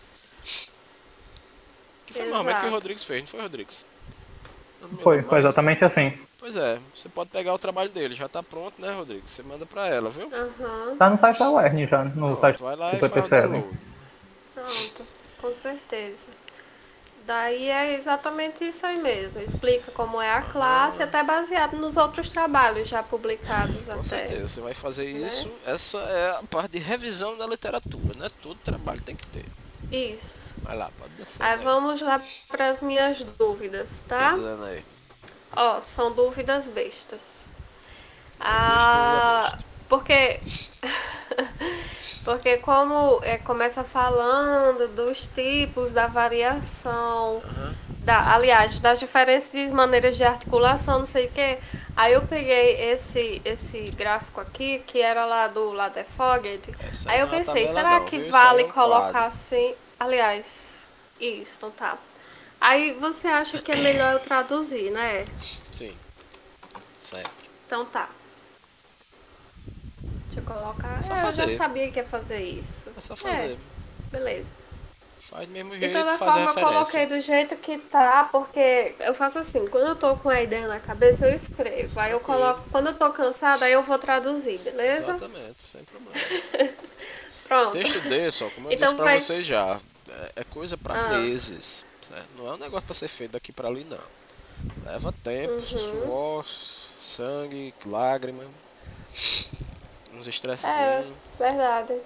Que foi normalmente o que o Exato. Rodrigues fez, não foi, Rodrigues? Eu não me Foi, lembro foi mais. exatamente assim. Pois é, você pode pegar o trabalho dele, já tá pronto, né, Rodrigues? Você manda pra ela, viu? Aham. Tá no site da U E R N já, no Pronto, site vai lá do e faz o P P C L. download. Pronto, com certeza. Daí é exatamente isso aí mesmo. Explica como é a classe, até baseado nos outros trabalhos já publicados Com até. certeza, você vai fazer né? isso. Essa é a parte de revisão da literatura, né? Todo trabalho tem que ter. Isso. Vai lá, pode descer. Aí né? vamos lá para as minhas dúvidas, tá? Tá dizendo aí. Ó, são dúvidas bestas. existe Ah, dúvida besta. porque porque como é, começa falando dos tipos da variação, da, aliás, das diferentes maneiras de articulação, não sei o que. Aí eu peguei esse esse gráfico aqui que era lá do Ladefoget. Essa Aí eu não é uma pensei, tabela será não, que viu? Isso vale aí é um colocar quadro. assim? Aliás, isso, então tá. Aí você acha que é melhor eu traduzir, né? Sim. Sempre. Então tá. Deixa eu colocar. É só É, eu fazer. já sabia que ia fazer isso. É só fazer. É, beleza. Faz do mesmo De jeito, toda faz a forma, eu coloquei referência. do jeito que tá, porque eu faço assim, quando eu tô com a ideia na cabeça, eu escrevo. Aí eu Tranquilo. coloco, quando eu tô cansada, aí eu vou traduzir, beleza? Exatamente, sem problema. Pronto. Texto desse, ó, como eu Então disse pra vai- vocês já, é, é coisa pra Ah. meses. Certo? Não é um negócio pra ser feito daqui pra ali, não. Leva tempo, Uhum. suor, sangue, lágrima, uns É, estressezinhos. verdade.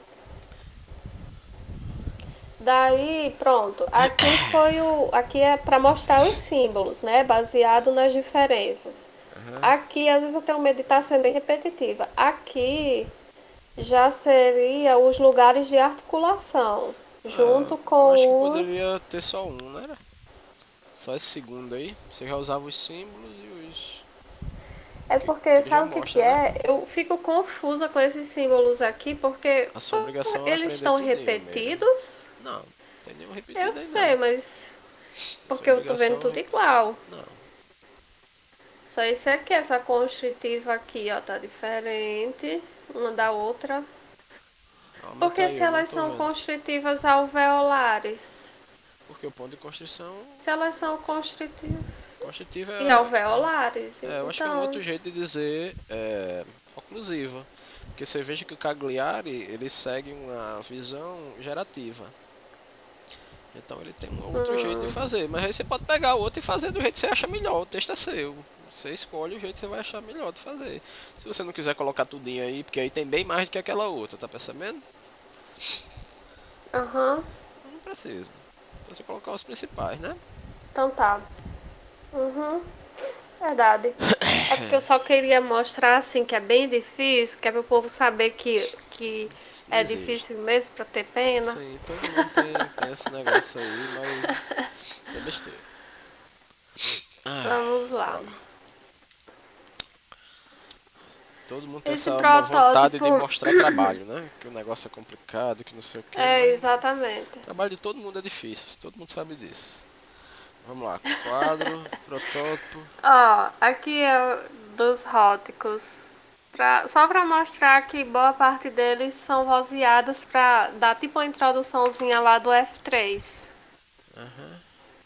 Daí, pronto. Aqui foi o. Aqui é pra mostrar os símbolos, né? Baseado nas diferenças. Aqui, às vezes eu tenho medo de estar sendo bem repetitiva. Aqui já seria os lugares de articulação, junto Eu com acho que os... poderia ter só um, não era? Só esse segundo aí. Você já usava os símbolos e os. É que- porque, que ele já sabe o que mostra, que né? é? Eu fico confusa com esses símbolos aqui, porque A sua obrigação é eles aprender estão tudinho mesmo. repetidos. Não, não tem nenhum Eu repetido aí sei, não. mas... A Porque sua eu tô vendo obrigação tudo é- igual. Não. Só isso aqui, essa constritiva aqui, ó, tá diferente uma da outra. Aumenta Porque aí, se eu não elas tô são vendo. constritivas alveolares? Porque o ponto de constrição Se elas são constritivas constritiva e é. alveolares, É, eu acho que é um então... outro jeito de dizer é, oclusiva. Porque você veja que o Cagliari ele segue uma visão gerativa. Então ele tem um outro jeito de fazer. Mas aí você pode pegar o outro e fazer do jeito que você acha melhor. O texto é seu. Você escolhe o jeito que você vai achar melhor de fazer. Se você não quiser colocar tudinho aí, porque aí tem bem mais do que aquela outra, tá percebendo? Aham, Não precisa. Você colocar os principais, né? então tá. Uhum, verdade. É porque eu só queria mostrar, assim, que é bem difícil, que é para o povo saber que, que Não é existe. difícil mesmo para ter pena. Sim, todo mundo tem, tem esse negócio aí, mas isso é besteira. Ah, Vamos lá. droga. Todo mundo tem Esse essa uma vontade de protótipo... mostrar trabalho, né? Que o negócio é complicado, que não sei o que. É, Mas exatamente. o trabalho de todo mundo é difícil, todo mundo sabe disso. Vamos lá, quadro, protótipo. Ó, aqui é dos róticos. Pra, só para mostrar que boa parte deles são vozeadas para dar tipo uma introduçãozinha lá do F três. Aham.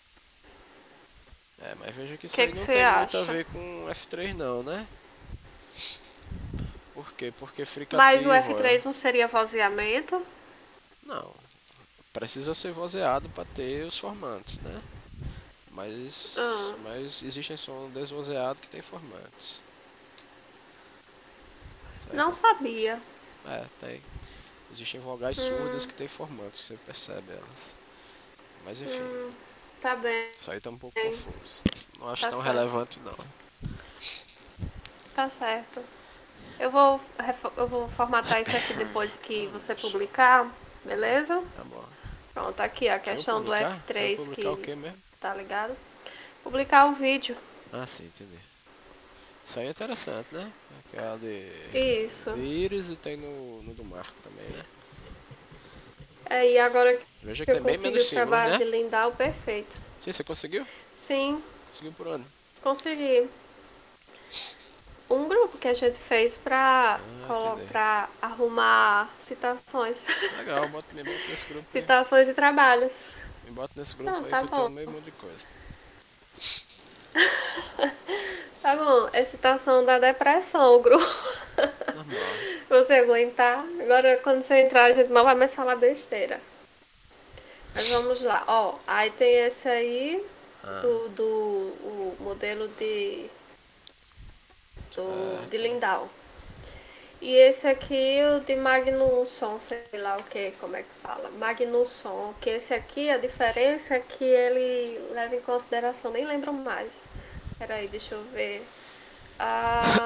É, mas veja que isso Que aí que não você tem muito a acha? ver com F três não, né? Por quê? Porque fricativo. Mas o F é- três não seria vozeamento? Não. Precisa ser vozeado para ter os formantes, né? Mas, Ah. mas existem som desvozeado que tem formantes. Certo? Não sabia. É, tem. Existem vogais surdas que tem formantes, você percebe elas. Mas enfim, Tá bem, isso aí tá um pouco confuso. Não acho Tá tão certo. relevante não. tá certo. Eu vou, refo- eu vou formatar isso aqui depois que você publicar, beleza? Tá bom. Pronto, aqui ó, a Quer eu questão do publicar? F Quer eu três publicar o que que mesmo? tá ligado? Publicar o vídeo. Ah, sim, entendi. Isso aí é interessante, né? Aquela de, Isso. de Íris e tem no, no do Marco também, né? É, e agora que Veja que eu tem bem consegui menos o símbolos, trabalho né? de Lindau, perfeito. Sim, você conseguiu? Sim, Conseguiu por onde? consegui. Um grupo que a gente fez pra, colo- entendi. pra arrumar citações. Legal, bota, me bota nesse grupo aí. Citações e trabalhos. Me bota nesse grupo Não, aí tá que eu tenho bom. meio monte de coisa. Tá bom, é citação da depressão, o grupo. Normal. Você aguentar. Agora, quando você entrar, a gente não vai mais falar besteira. Mas vamos lá. Ó, aí tem esse aí, do, do o modelo de, do, de Lindau. E esse aqui, o de Magnusson, sei lá o que, como é que fala. Magnusson, que esse aqui, a diferença é que ele leva em consideração, nem lembro mais. Peraí, deixa eu ver. Ah,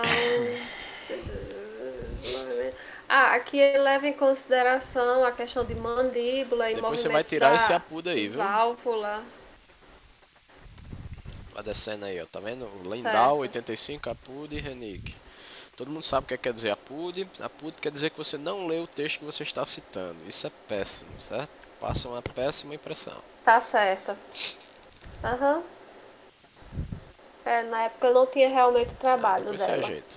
ah, aqui ele leva em consideração a questão de mandíbula e Depois você vai movimentos tirar da esse apudo aí, viu? válvula. Vai descendo aí, ó. Tá vendo? Lindau, Certo. oitenta e cinco, Apude e Renick. Todo mundo sabe o que quer dizer Apude. Apude quer dizer que você não lê o texto que você está citando. Isso é péssimo, certo? Passa uma péssima impressão. Tá certo. Aham. É, na época eu não tinha realmente o trabalho Depois você dela. ajeita.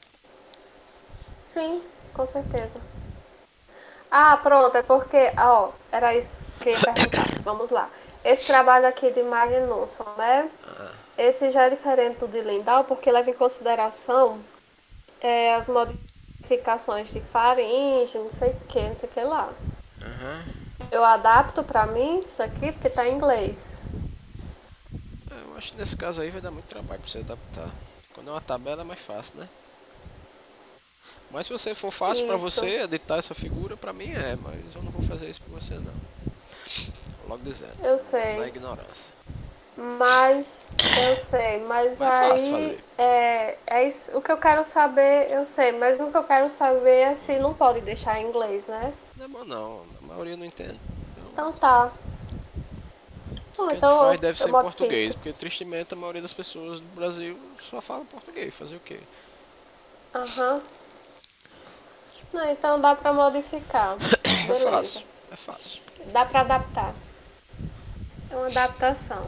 Sim, com certeza. Ah, pronto, é porque, ó, era isso que eu ia perguntar. Vamos lá. Esse trabalho aqui de Magnusson, né? Esse já é diferente do de Lindau, porque leva em consideração é, as modificações de faringe, não sei o que, não sei o que lá. Aham. Eu adapto pra mim isso aqui porque tá em inglês. Eu acho que nesse caso aí vai dar muito trabalho pra você adaptar. Quando é uma tabela é mais fácil, né? Mas se você for fácil pra Isso. você editar essa figura, pra mim é, mas eu não vou fazer isso por você não. Vou logo dizendo. Eu Na sei. ignorância. Mas eu sei, mas Mas é fácil aí fazer. é, é isso, o que eu quero saber, eu sei, mas o que eu quero saber é se não pode deixar em inglês, né? Não é bom não, a maioria não entende. Então, Então tá. tudo Bom, que a gente então faz eu, deve eu ser em português, modifico. porque tristemente a maioria das pessoas do Brasil só fala português. Fazer o quê? Aham. Não, então dá pra modificar. É Beleza. fácil, é fácil. Dá pra adaptar. É uma adaptação.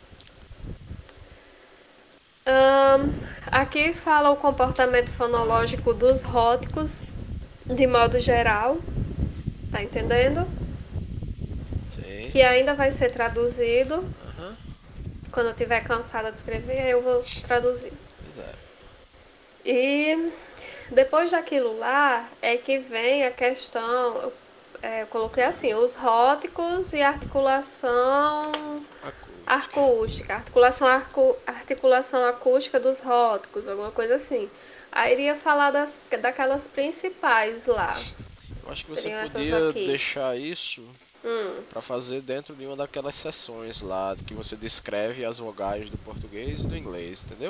Ahn, aqui fala o comportamento fonológico dos róticos, de modo geral. Tá entendendo? Sim. Que ainda vai ser traduzido. Aham. Quando eu estiver cansada de escrever, aí eu vou traduzir. Pois é. E depois daquilo lá é que vem a questão. Eu, é, eu coloquei assim, os róticos e articulação Acústica. acústica, articulação, arco, articulação acústica dos róticos, alguma coisa assim. Aí iria falar das, daquelas principais lá. Eu acho que você Seriam essas podia aqui. deixar isso Hum. pra fazer dentro de uma daquelas sessões lá que você descreve as vogais do português e do inglês, entendeu?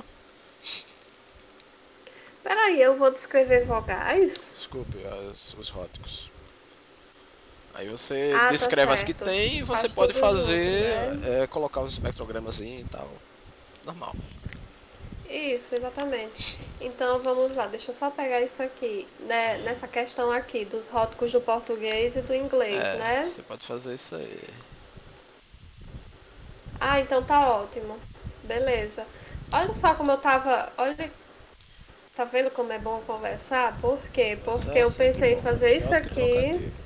Peraí, eu vou descrever vogais? Desculpe, as- os róticos. Aí você Ah, tá descreve as que certo. tem e você Faz pode tudo junto, fazer, né? é, colocar os espectrogramas e tal. Normal. Isso, exatamente. Então vamos lá, deixa eu só pegar isso aqui, né? Nessa questão aqui dos róticos do português e do inglês, É, né? você pode fazer isso aí. Ah, então tá ótimo. Beleza. Olha só como eu tava. Olha, tá vendo como é bom conversar? Por quê? Isso Porque é eu sempre pensei em bom. fazer isso Melhor do que aqui. trocadilho.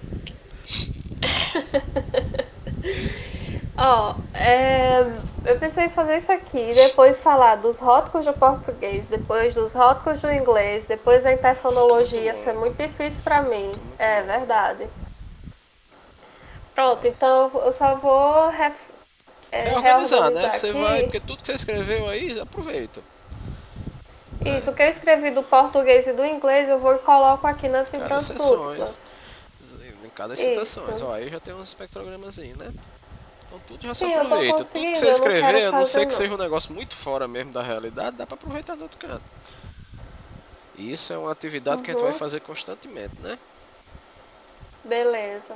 Ó, é, eu pensei em fazer isso aqui, depois falar dos róticos do português, depois dos róticos do inglês, depois a interfonologia. Isso é muito difícil pra mim. Fica muito É longo. verdade. Pronto, então eu só vou ref- é, Reorganizar, né? reorganizar Você vai, aqui. porque tudo que você escreveu aí, aproveita. Isso, o que eu escrevi do português e do inglês eu vou e coloco aqui nas Cada fibras sessões. múltiplas. Em cada citações. Isso. Ó, aí já tem uns espectrogramazinhos, né? Então tudo já se Sim, eu tô aproveita. Tudo que conseguindo, você eu não quero escrever, a não fazer ser que não. seja um negócio muito fora mesmo da realidade, dá pra aproveitar do outro canto. E isso é uma atividade que a gente vai Uhum. fazer constantemente, né? Beleza.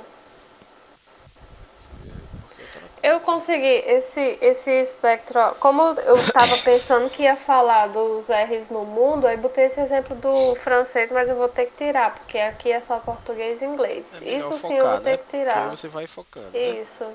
Porque aquela Eu consegui esse, esse espectro. Como eu estava pensando que ia falar dos R's no mundo, aí botei esse exemplo do francês, mas eu vou ter que tirar, porque aqui é só português e inglês. é melhor Isso sim eu vou focar, né? ter que Porque aí tirar. você vai focando, né? Isso.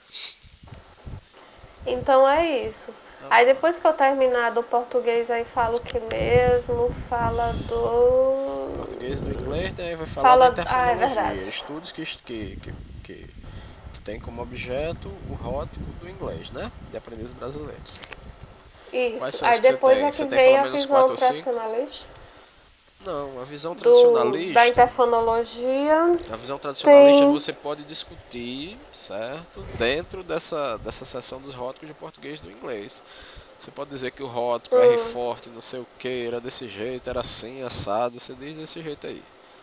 Então é isso. Tá Aí bom. depois que eu terminar do português, aí falo o que mesmo? Fala do. Português do inglês, daí vai falar da Fala. Ah, é interfonologia. verdade. Estudos que, que, que, que, que tem como objeto o rótico do inglês, né? De aprendizes brasileiros. Quais Isso. são os Aí que você depois tem? é Você que tem vem pelo a menos visão quatro ou cinco? tradicionalista Não, a visão do, da tradicionalista. interfonologia. A visão tradicionalista Tem. você pode discutir, certo? Dentro dessa, dessa seção dos róticos de português e do inglês. Você pode dizer que o rótico R Hum, forte, não sei o que, era desse jeito, era assim, assado, você diz desse jeito aí.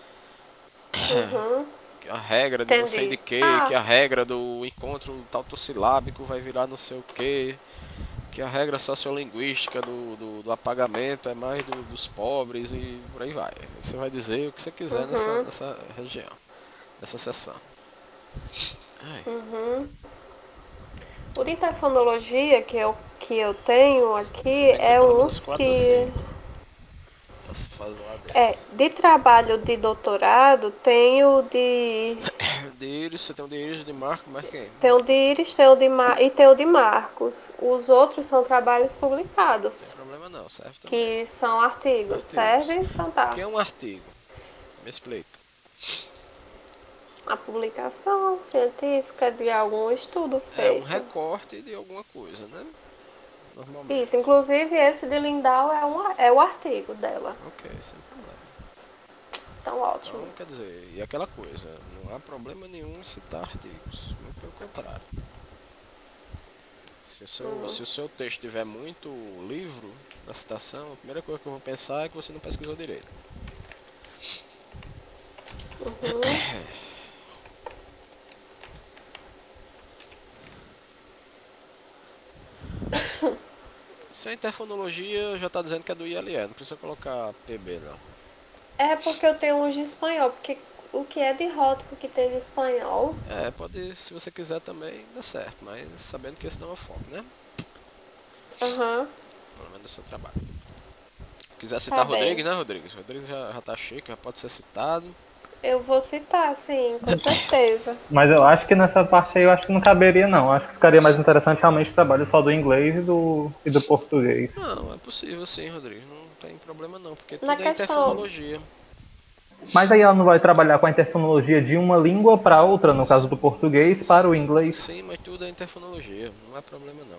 uhum, Que a regra de não sei de entendi. que, Ah, que a regra do encontro tautosilábico vai virar não sei o que, que a regra sociolinguística do, do, do apagamento é mais do- dos pobres e por aí vai. Você vai dizer o que você quiser nessa, uhum, nessa região, nessa seção. Ai, uhum. O de interfonologia que eu, que eu tenho você aqui tem que ter é pelo menos uns quatro ou que. cinco para se fazer lá É, dentro. de trabalho de doutorado, tem o de. De Íris, você tem o de Íris, de Marco, mas quem? Tem o de Iris, tem o de Mar, e tem o de Marcos. Os outros são trabalhos publicados, Não tem problema não, serve também. que são artigos, Artigos. serve? Então O tá. que é um artigo? Me explica. A publicação científica de algum estudo É um feito. recorte de alguma coisa, né? Isso, Normalmente. inclusive esse de Lindau é, um, é o artigo dela. Ok, sem problema. Então, ótimo. Então, quer dizer, e aquela coisa, não há problema nenhum em citar artigos, muito pelo contrário. Se o seu, Uhum. se o seu texto tiver muito livro na citação, a primeira coisa que eu vou pensar é que você não pesquisou direito. Uhum. Se é interfonologia, já tá dizendo que é do I L E, não precisa colocar P B não. É porque eu tenho uns de espanhol, porque o que é de rótico que tem de espanhol? É, pode, se você quiser também, dá certo, mas sabendo que esse não é o foco, né? Aham. Uhum. Pelo menos do seu trabalho. Se quiser citar Tá Rodrigues, bem. né, Rodrigues? Rodrigues já, já tá chique, já pode ser citado. Eu vou citar, sim, com certeza. Mas eu acho que nessa parte aí eu acho que não caberia não. Acho que ficaria mais interessante realmente o trabalho só do inglês e do, e do português. Não, é possível sim, Rodrigues, não tem problema não, porque Na tudo é questão, interfonologia. Mas aí ela não vai trabalhar com a interfonologia de uma língua para outra, no caso do português, para o inglês? Sim, mas tudo é interfonologia, não é problema não.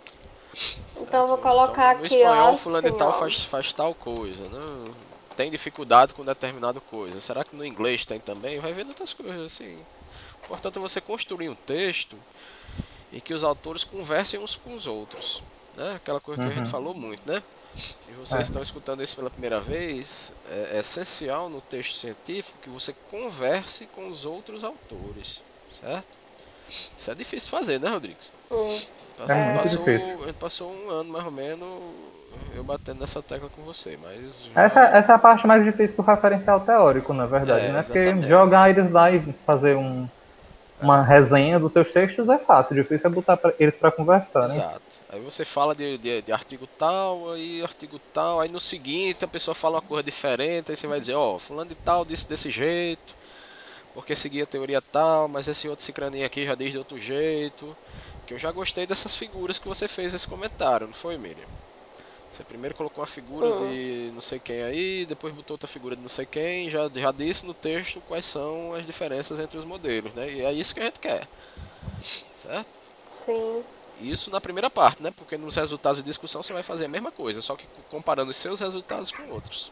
então eu vou Certo? colocar Então, no aqui, espanhol, ó, fulano de assim, tal ó. faz, faz tal coisa, né? Tem dificuldade com determinada coisa. Será que no inglês tem também? Vai vendo outras coisas assim. Portanto, é você construir um texto em que os autores conversem uns com os outros, né? Aquela coisa que a gente Uhum. falou muito, né? E vocês É. estão escutando isso pela primeira vez, é, é essencial no texto científico que você converse com os outros autores, certo? Isso é difícil fazer, né, Rodrigues? Hum, É muito Passou, difícil. a gente passou um ano mais ou menos eu batendo nessa tecla com você, mas Essa, já... essa é a parte mais difícil do referencial teórico, na verdade, É, né? Porque exatamente. jogar eles lá e fazer um, uma resenha dos seus textos é fácil, difícil é botar pra, eles para conversar, né? Exato. Aí você fala de, de, de artigo tal, aí artigo tal, aí no seguinte a pessoa fala uma coisa diferente, aí você vai dizer, ó, oh, fulano de tal disse desse jeito, porque seguia a teoria tal, mas esse outro cicraninho aqui já diz de outro jeito. Que eu já gostei dessas figuras que você fez esse comentário, não foi, Miriam? Você primeiro colocou uma figura hum. de não sei quem aí, depois botou outra figura de não sei quem, já, já disse no texto quais são as diferenças entre os modelos, né? E é isso que a gente quer, certo? Sim. Isso na primeira parte, né? Porque nos resultados de discussão você vai fazer a mesma coisa, só que comparando os seus resultados com outros.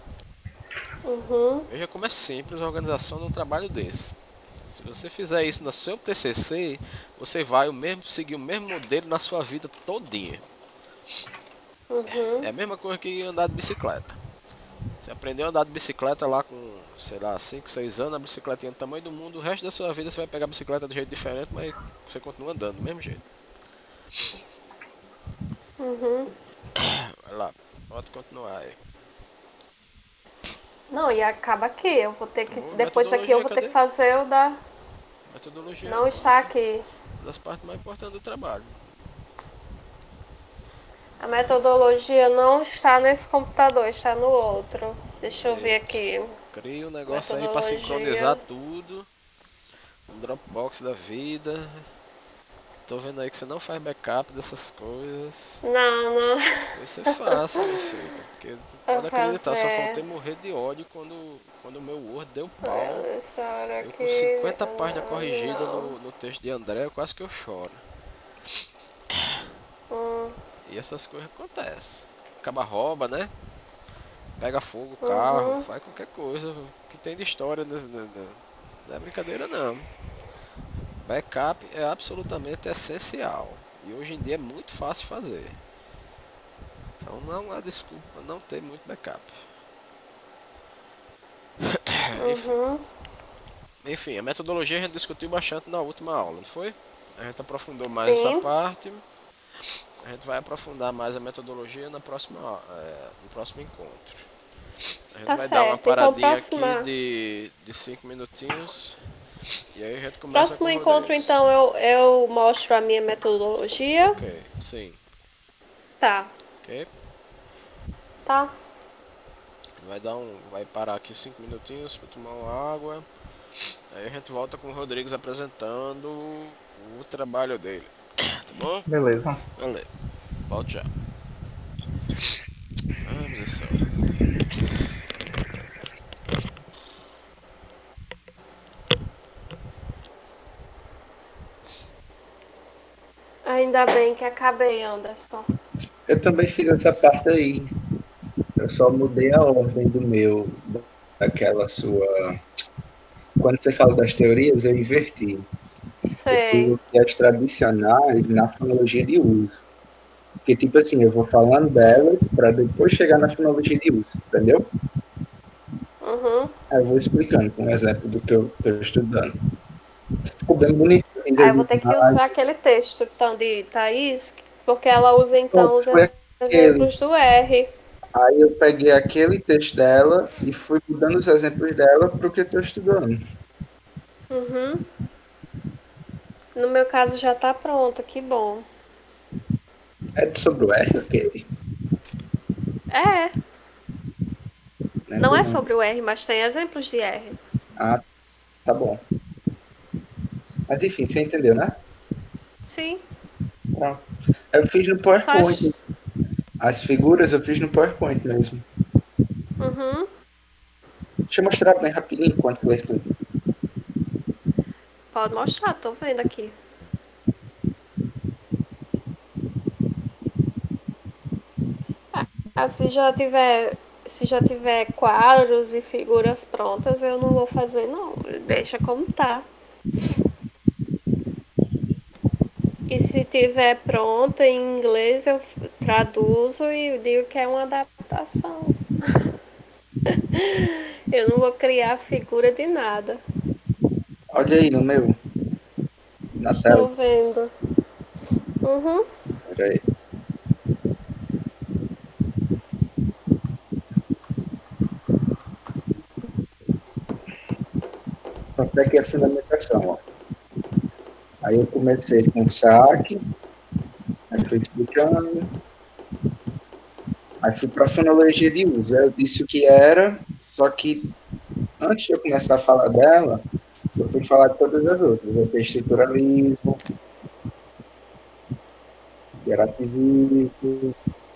Uhum. Veja como é simples a organização de um trabalho desse. Se você fizer isso no seu T C C, você vai o mesmo, seguir o mesmo modelo na sua vida todinha. Uhum. É a mesma coisa que andar de bicicleta. Você aprendeu a andar de bicicleta lá com, sei lá, cinco, seis anos, a bicicletinha do tamanho do mundo, o resto da sua vida você vai pegar a bicicleta de jeito diferente, mas você continua andando do mesmo jeito. Uhum. Vai lá, pode continuar aí. Não, e acaba aqui. Eu vou ter que. Ô, Depois daqui eu vou ter metodologia, que fazer o da. Metodologia Não está aqui. uma das partes mais importantes do trabalho. A metodologia não está nesse computador, está no outro. Deixa eu ver aqui. Cria um negócio aí pra Metodologia. sincronizar tudo. Um Dropbox da vida. Tô vendo aí que você não faz backup dessas coisas. Não, não. Deve ser fácil, meu filho. Porque tu Vou pode acreditar, só fazer. faltei morrer de ódio quando, quando o meu Word deu pau. Essa hora Eu com aqui. cinquenta páginas Não, corrigidas não. no, no texto de André, eu quase que eu choro. Hum, E essas coisas acontecem. Acaba rouba, né? Pega fogo o carro, Uhum. faz qualquer coisa. Que tem de história, né? Não não é brincadeira não. Backup é absolutamente essencial. E hoje em dia é muito fácil fazer. Então não há desculpa pra não ter muito backup. Enfim, uhum. enfim, a metodologia a gente discutiu bastante na última aula, não foi? A gente aprofundou mais Sim. essa parte. A gente vai aprofundar mais a metodologia na próxima, é, no próximo encontro. A gente Tá vai dar uma certo. Então, paradinha próxima- aqui de, de cinco minutinhos. E aí a gente começa Próximo com o encontro, Rodrigues. então, eu, eu mostro a minha metodologia. Ok, sim. Tá. Ok? Tá. Vai dar um. Vai parar aqui cinco minutinhos para tomar uma água. Aí a gente volta com o Rodrigues apresentando o trabalho dele. Tá bom? Beleza. Valeu. Volto já. Ah, meu Deus do céu. Ainda bem que acabei, Anderson. Eu também fiz essa parte aí. Eu só mudei a ordem do meu, daquela sua. Quando você fala das teorias, eu inverti. Sei. Eu fui as tradicionais na fonologia de uso. Porque, tipo assim, eu vou falando delas para depois chegar na fonologia de uso, entendeu? Uhum. Aí eu vou explicando com um exemplo do que eu estou estudando. Ficou bem bonitinho. Aí eu vou ter que usar aquele texto então de Thaís, porque ela usa então os Foi Ele. exemplos do R. Aí eu peguei aquele texto dela e fui mudando os exemplos dela para o que eu estou estudando. Uhum. No meu caso já tá pronto, que bom. É sobre o R aquele? É, não Lembro é não. sobre o R, mas tem exemplos de R. Ah, tá bom. Mas enfim, você entendeu, né? Sim, Pronto. Eu fiz no só. PowerPoint. As figuras eu fiz no PowerPoint mesmo. Uhum. Deixa eu mostrar bem rapidinho enquanto ler tudo. Pode mostrar, tô vendo aqui. Ah, se já tiver, se já tiver quadros e figuras prontas, eu não vou fazer não. Deixa como tá. E se tiver pronto em inglês, eu f- traduzo e digo que é uma adaptação. Eu não vou criar figura de nada. Olha aí no meu, na tela. Estou vendo. Uhum. Pera aí. Pronto, aqui é a fundamentação, ó. Aí eu comecei com saque, aí fui explicando, aí fui para a fonologia de uso. Aí eu disse o que era, só que antes de eu começar a falar dela, eu fui falar de todas as outras. Eu fiz estruturalismo, gerativismo,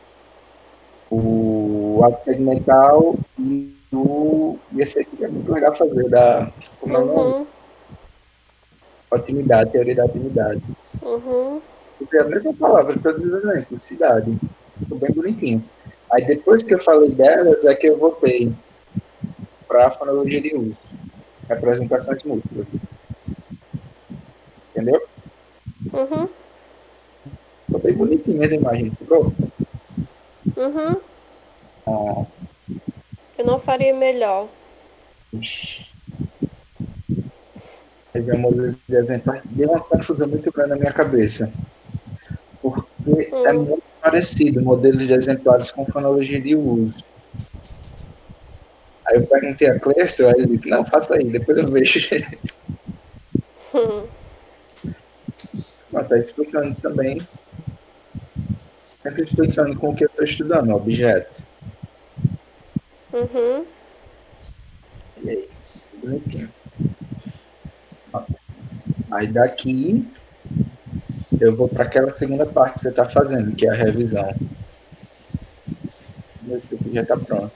o ato segmental e o. E esse aqui é muito legal fazer, da. Como é o nome? Uhum. Otimidade, teoria da atividade. Uhum. Usei a mesma palavra, todos os exemplos, cidade. Ficou bem bonitinho. Aí depois que eu falei delas, é que eu voltei para a fonologia de uso. Representações múltiplas. Entendeu? Uhum. Ficou bem bonitinho as imagens, ficou? Uhum. Ah, Eu não faria melhor. aí vem um modelo de exemplo. Deu uma confusão muito grande na minha cabeça. Porque é Hum. muito parecido modelos de exemplares com fonologia de uso. Aí eu perguntei a Clesto, aí ele disse, não, faça aí, depois eu vejo. Hum. Mas tá explicando também, sempre explicando com o que eu estou estudando, objeto. Uhum. E aí, bonitinho. Aí daqui eu vou para aquela segunda parte que você está fazendo, que é a revisão. Esse aqui já está pronto.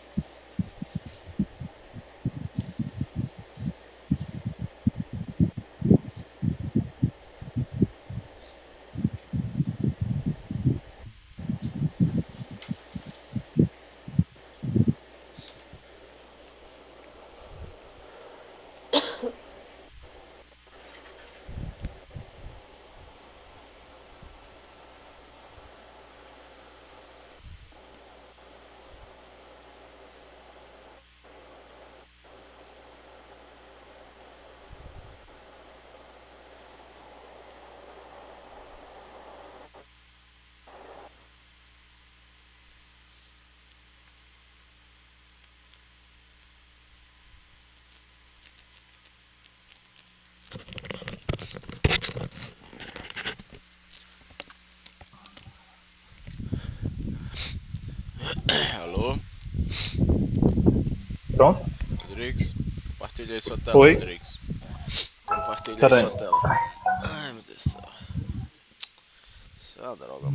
Alô? Pronto? Rodrigues? Compartilha aí sua tela, Oi. Rodrigues. Compartilha aí Pera aí. sua tela. Ai, meu Deus do céu. Isso é uma droga.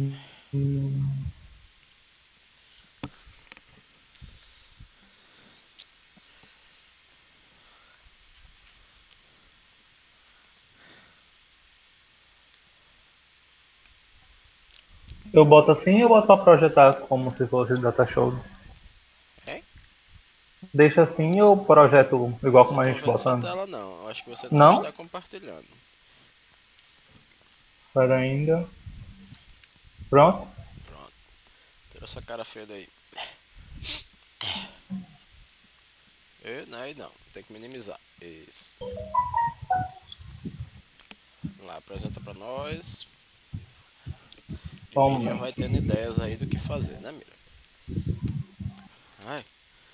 Eu boto assim ou eu boto pra projetar como se fosse data show? Hein? Deixa assim ou projeto igual Não como a tô gente vendo sua bota? tela não. Eu acho que você não Não? está compartilhando. Pera ainda. Pronto? Pronto. Tira essa cara feia daí. E, não, aí não. Tem que minimizar. Isso. Vamos lá, apresenta pra nós. Que a Como? Miriam vai tendo ideias aí do que fazer, né, Miriam? Vai.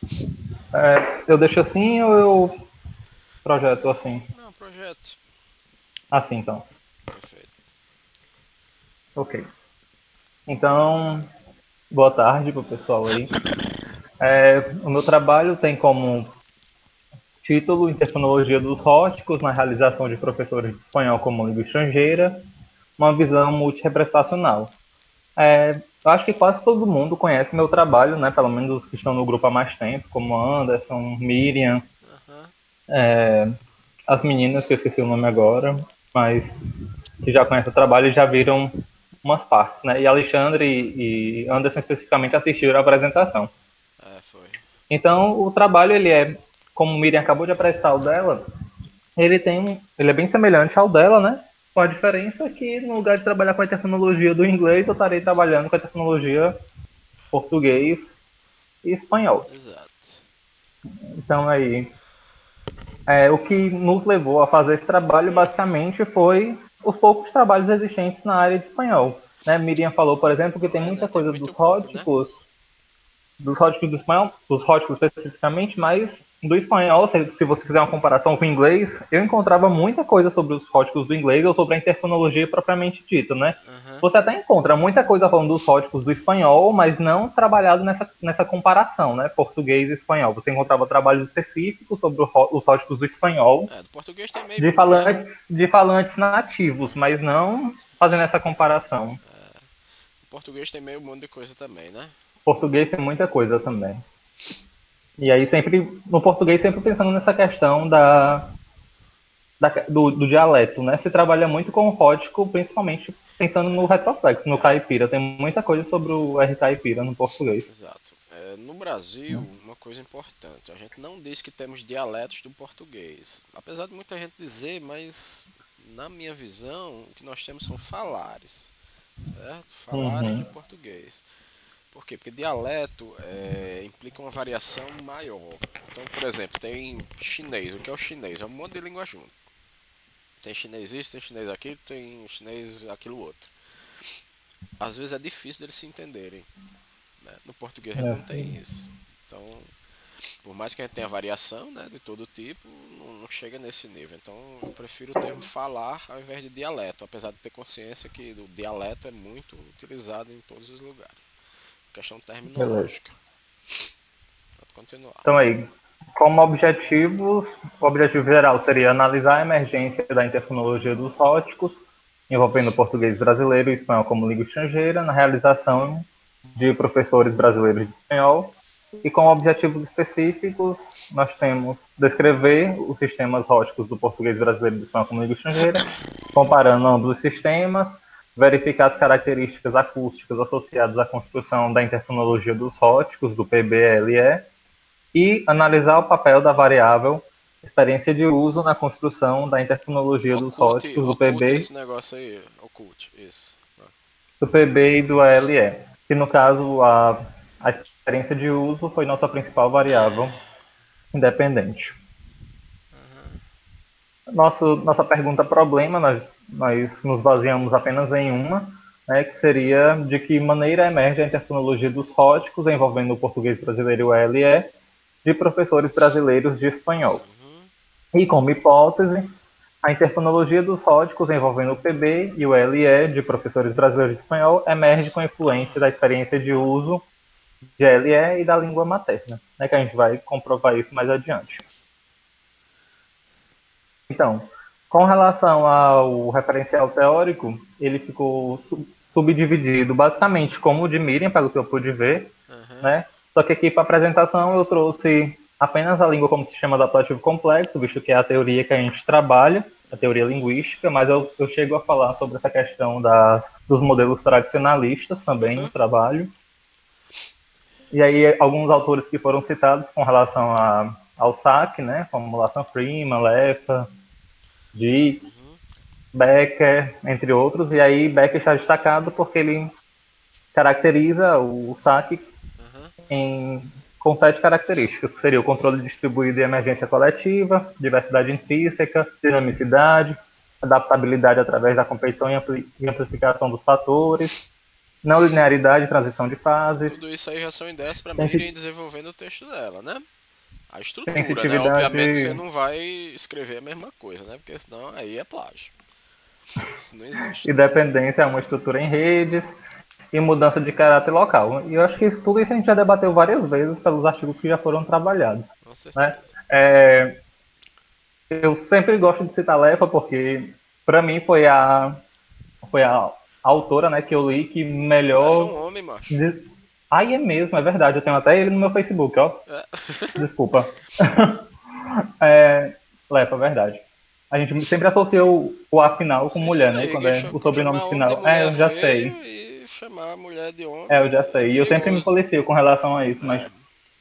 É, eu deixo assim ou eu projeto assim? Não, projeto. Assim, então. Perfeito. Ok. Então, boa tarde pro pessoal aí. É, o meu trabalho tem como título Interfonologia dos Róticos na realização de professores de espanhol como língua estrangeira, uma visão multirrepresentacional. É, eu acho que quase todo mundo conhece meu trabalho, né? Pelo menos os que estão no grupo há mais tempo, como Anderson, Miriam, Aham. as meninas, que eu esqueci o nome agora, mas que já conhecem o trabalho e já viram umas partes, né? E Alexandre e, e Anderson especificamente assistiram a apresentação. É, foi. Então, o trabalho, ele é, como Miriam acabou de apresentar o dela, ele tem um, ele é bem semelhante ao dela, né? Com a diferença que no lugar de trabalhar com a tecnologia do inglês, eu estarei trabalhando com a tecnologia português e espanhol. Exato. Então aí, é, o que nos levou a fazer esse trabalho basicamente foi os poucos trabalhos existentes na área de espanhol. Né? Miriam falou, por exemplo, que tem É, né? muita Tem coisa dos muito pouco, né? róticos dos róticos do espanhol, dos róticos especificamente, mas do espanhol, se, se você fizer uma comparação com o inglês, eu encontrava muita coisa sobre os róticos do inglês ou sobre a interfonologia propriamente dita, né? Aham. Você até encontra muita coisa falando dos róticos do espanhol, mas não trabalhado nessa, nessa comparação, né? Português e espanhol. Você encontrava trabalhos específicos sobre o, os róticos do espanhol, É, do português tem meio de mundo, né? falantes, de falantes nativos, mas não fazendo essa comparação. Do português tem meio mundo de coisa também, né? Português tem muita coisa também. E aí sempre, no português, sempre pensando nessa questão da, da do, do dialeto, né? Se trabalha muito com o rótico, principalmente pensando no retroflexo, no caipira. Tem muita coisa sobre o R caipira no português. Exato. É, no Brasil, uma coisa importante, a gente não diz que temos dialetos do português. Apesar de muita gente dizer, mas na minha visão, o que nós temos são falares, certo? Falares de Uhum. português. Por quê? Porque dialeto é, implica uma variação maior. Então, por exemplo, tem chinês. O que é o chinês? É um monte de língua junto. Tem chinês isso, tem chinês aquilo, tem chinês aquilo outro. Às vezes é difícil deles se entenderem, né? No português a gente não tem isso. Então, por mais que a gente tenha variação, né, de todo tipo, não, não chega nesse nível. Então, eu prefiro o termo falar ao invés de dialeto, apesar de ter consciência que o dialeto é muito utilizado em todos os lugares. Questão terminológica. Pode continuar. Então aí, como objetivos, o objetivo geral seria analisar a emergência da interfonologia dos róticos, envolvendo o português brasileiro e espanhol como língua estrangeira, na realização de professores brasileiros de espanhol. E com objetivos específicos, nós temos descrever os sistemas róticos do português brasileiro e do espanhol como língua estrangeira, comparando ambos os sistemas, verificar as características acústicas associadas à construção da interfonologia dos róticos, do P B L E, e analisar o papel da variável experiência de uso na construção da interfonologia dos Oculte, róticos, do oculte P B, esse negócio aí. Oculte, isso. do P B e do A L E. Que no caso, a, a experiência de uso foi nossa principal variável independente. Nosso, nossa pergunta problema, nós, nós nos baseamos apenas em uma, né, que seria de que maneira emerge a interfonologia dos róticos, envolvendo o português brasileiro e o A L E, de professores brasileiros de espanhol. E como hipótese, a interfonologia dos róticos, envolvendo o P B e o L E, de professores brasileiros de espanhol, emerge com influência da experiência de uso de L E e da língua materna, né, que a gente vai comprovar isso mais adiante. Então, com relação ao referencial teórico, ele ficou subdividido basicamente como o de Miriam, pelo que eu pude ver, Uhum. né? Só que aqui para a apresentação eu trouxe apenas a língua como sistema adaptativo complexo, visto que é a teoria que a gente trabalha, a teoria linguística, mas eu, eu chego a falar sobre essa questão das, dos modelos tradicionalistas também no trabalho. E aí alguns autores que foram citados com relação a, ao S A C, né? Como Lawson Freeman, Leffa, Dick, uhum. Becker, entre outros. E aí Becker está destacado porque ele caracteriza o S A C uhum. em, com sete características, que seria o controle distribuído e emergência coletiva, diversidade intrínseca, dinamicidade, adaptabilidade através da competição e amplificação dos fatores, não linearidade, transição de fases, Tudo isso aí já são ideias para Sensi- Miriam desenvolvendo o texto dela, né? A estrutura, né? sensitividade, Obviamente você não vai escrever a mesma coisa, né? Porque senão aí é plágio. Isso não existe. e dependência é uma estrutura em redes e mudança de caráter local. E eu acho que isso, tudo isso a gente já debateu várias vezes pelos artigos que já foram trabalhados, Com né? certeza. É, eu sempre gosto de citar Lefa porque, para mim, foi a, foi a autora, né, que eu li que Lefa é melhor... um homem, macho. de- Ai, é mesmo, é verdade. Eu tenho até ele no meu Facebook, ó. É. Desculpa. É, Lefa, verdade. A gente sempre associa o, o A final com Sim, mulher, sim, né? aí, Quando é Guixa, o sobrenome chamar homem de final. É, mulher eu já feio sei. e chamar a mulher de homem É, eu já é sei. E eu sempre me perigoso. policio com relação a isso, mas É.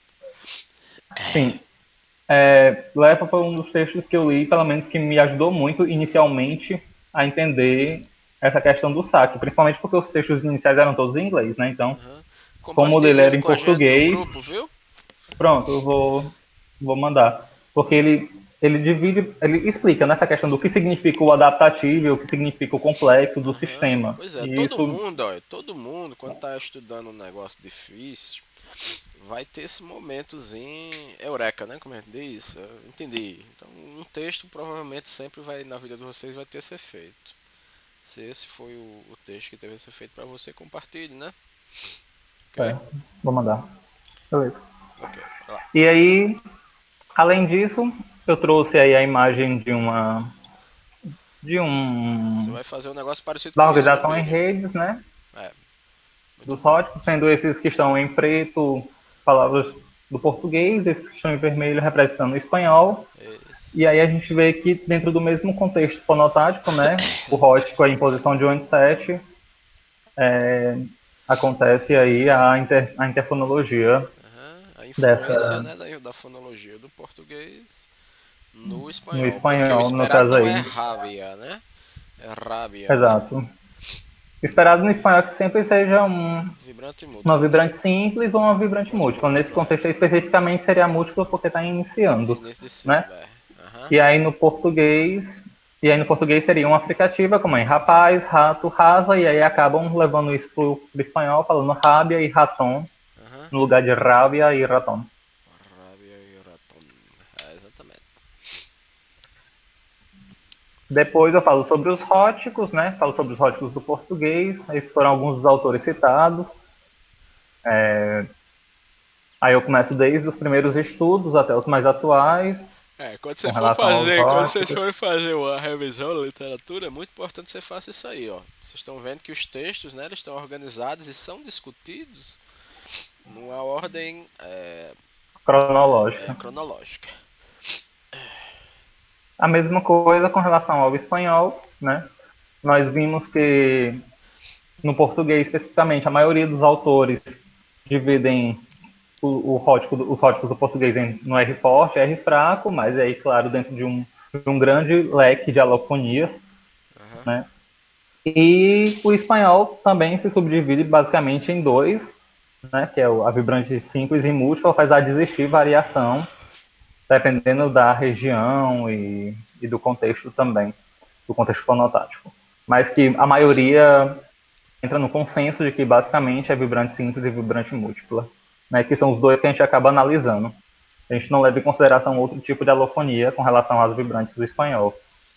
sim. É, Lefa foi um dos textos que eu li, pelo menos que me ajudou muito inicialmente a entender essa questão do saque, principalmente porque os textos iniciais eram todos em inglês, né? Então, Uhum. como o dele Compartilha era ele em com a gente no português, grupo, viu? pronto, eu vou, vou mandar. Porque ele, ele divide, ele explica nessa questão do que significa o adaptativo e o que significa o complexo do Uhum. sistema. Pois é, E todo isso, mundo, ó, todo mundo, quando tá estudando um negócio difícil, vai ter esse momentozinho eureka, né? Como é que diz? Eu entendi. Então, um texto provavelmente sempre vai, na vida de vocês, vai ter esse efeito. Se esse foi o, o texto que teve esse efeito para você, compartilhe, né? Ok? é, vou mandar. Beleza. Ok, vai lá. E aí, além disso, eu trouxe aí a imagem de uma de Você um vai fazer um negócio parecido da com isso, né, organização em Miriam? redes, né? É, muito Dos bom. rótipos, sendo esses que estão em preto palavras do português, esses que estão em vermelho representando o espanhol. Esse. E aí a gente vê que dentro do mesmo contexto fonotático, né, o rótico é em posição de um e sete, é, acontece aí a, inter, a interfonologia Uhum. A influência, dessa né, da, da fonologia do português no no espanhol. Porque o espanhol, no esperado caso não é aí. rabia, né? É rábia, né? Exato. Esperado no espanhol que sempre seja um, Vibrante e uma múltiplo, né? vibrante simples ou uma vibrante múltipla. Nesse Múltiplo, é. contexto aí, especificamente seria múltipla porque está iniciando, Início de né? sílaba, é. Aham. E aí no português, e aí no português seria uma fricativa, como é rapaz, rato, rasa, e aí acabam levando isso pro, pro espanhol, falando rábia e raton, Aham. no lugar de rábia e raton. Rábia e raton. É, exatamente. Depois eu falo sobre os róticos, né? Falo sobre os róticos do português, esses foram alguns dos autores citados. É... Aí eu começo desde os primeiros estudos até os mais atuais, É, quando com você for relação aos fazer, quando vocês róticos. forem fazer uma revisão da literatura, é muito importante que você faça isso aí, ó. Vocês estão vendo que os textos, né, eles estão organizados e são discutidos numa ordem é, é, Cronológica. cronológica. A mesma coisa com relação ao espanhol, né? Nós vimos que no português especificamente a maioria dos autores dividem o, o rótico, os róticos do português em, no R forte, R fraco, mas aí, claro, dentro de um, de um grande leque de alofonias, Aham. né? E o espanhol também se subdivide basicamente em dois, né? Que é a vibrante simples e múltipla, apesar de existir variação dependendo da região e, e do contexto também, do contexto fonotático. Mas que a maioria entra no consenso de que basicamente é vibrante simples e vibrante múltipla, né, que são os dois que a gente acaba analisando. A gente não leva em consideração outro tipo de alofonia com relação às vibrantes do espanhol.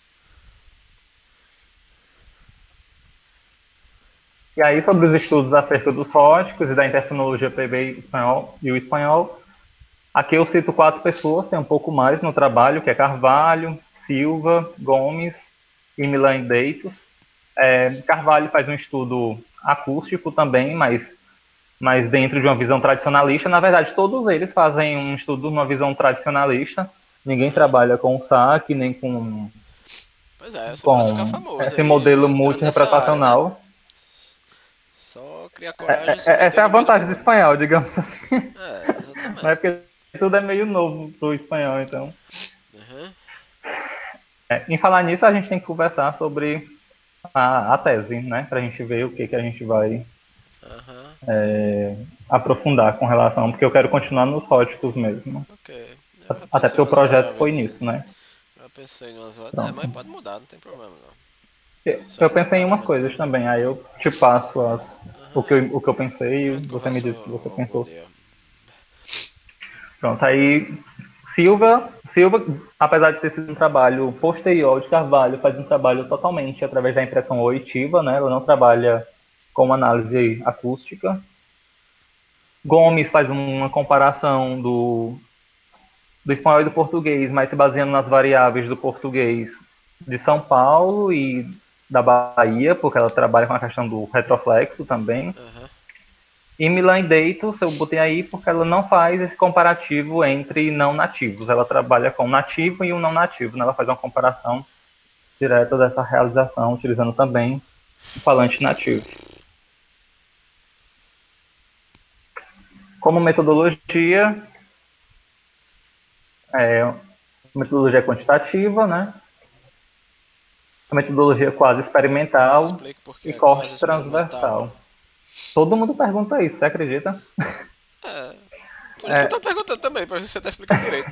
E aí, sobre os estudos acerca dos róticos e da interfonologia P B e espanhol, e o espanhol, aqui eu cito quatro pessoas, tem um pouco mais no trabalho, que é Carvalho, Silva, Gomes e Milan Deitos. É, Carvalho faz um estudo acústico também, mas, mas dentro de uma visão tradicionalista. Na verdade, todos eles fazem um estudo numa visão tradicionalista. Ninguém trabalha com saque, nem com, Pois é, você pode ficar com famoso esse aí, modelo entrando nessa área, né? multirrepresentacional. Só criar É, coragem e se é, meter essa é a no meio do vantagem do mundo. espanhol, digamos assim. É, Mas é exatamente. porque tudo é meio novo pro espanhol, então. Uhum. É, em falar nisso, a gente tem que conversar sobre a, a tese, né? Pra gente ver o que, que a gente vai Aham. é, aprofundar com relação, porque eu quero continuar nos róticos mesmo. Ok. Eu já Até pensei porque o umas projeto foi variáveis. nisso, né? Já pensei em umas variáveis. É, Pronto. mas pode mudar, não tem problema não. Eu, eu pensei em umas coisas também, aí eu te passo as, o, que eu, o que eu pensei e você me diz o que você pensou. Pronto, aí Silva, Silva, apesar de ter sido um trabalho posterior de Carvalho, faz um trabalho totalmente através da impressão oitiva, né? Ela não trabalha com análise acústica. Gomes faz uma comparação do, do espanhol e do português, mas se baseando nas variáveis do português de São Paulo e da Bahia, porque ela trabalha com a questão do retroflexo também. Uhum. E Milan Deitos eu botei aí porque ela não faz esse comparativo entre não nativos. Ela trabalha com nativo e um não nativo, né? Ela faz uma comparação direta dessa realização, utilizando também o falante nativo. Como metodologia, é, metodologia quantitativa, né? A metodologia quase experimental e é corte transversal. Todo mundo pergunta isso, você acredita? É, por isso é. que eu tô perguntando também, pra ver se você tá explicando direito.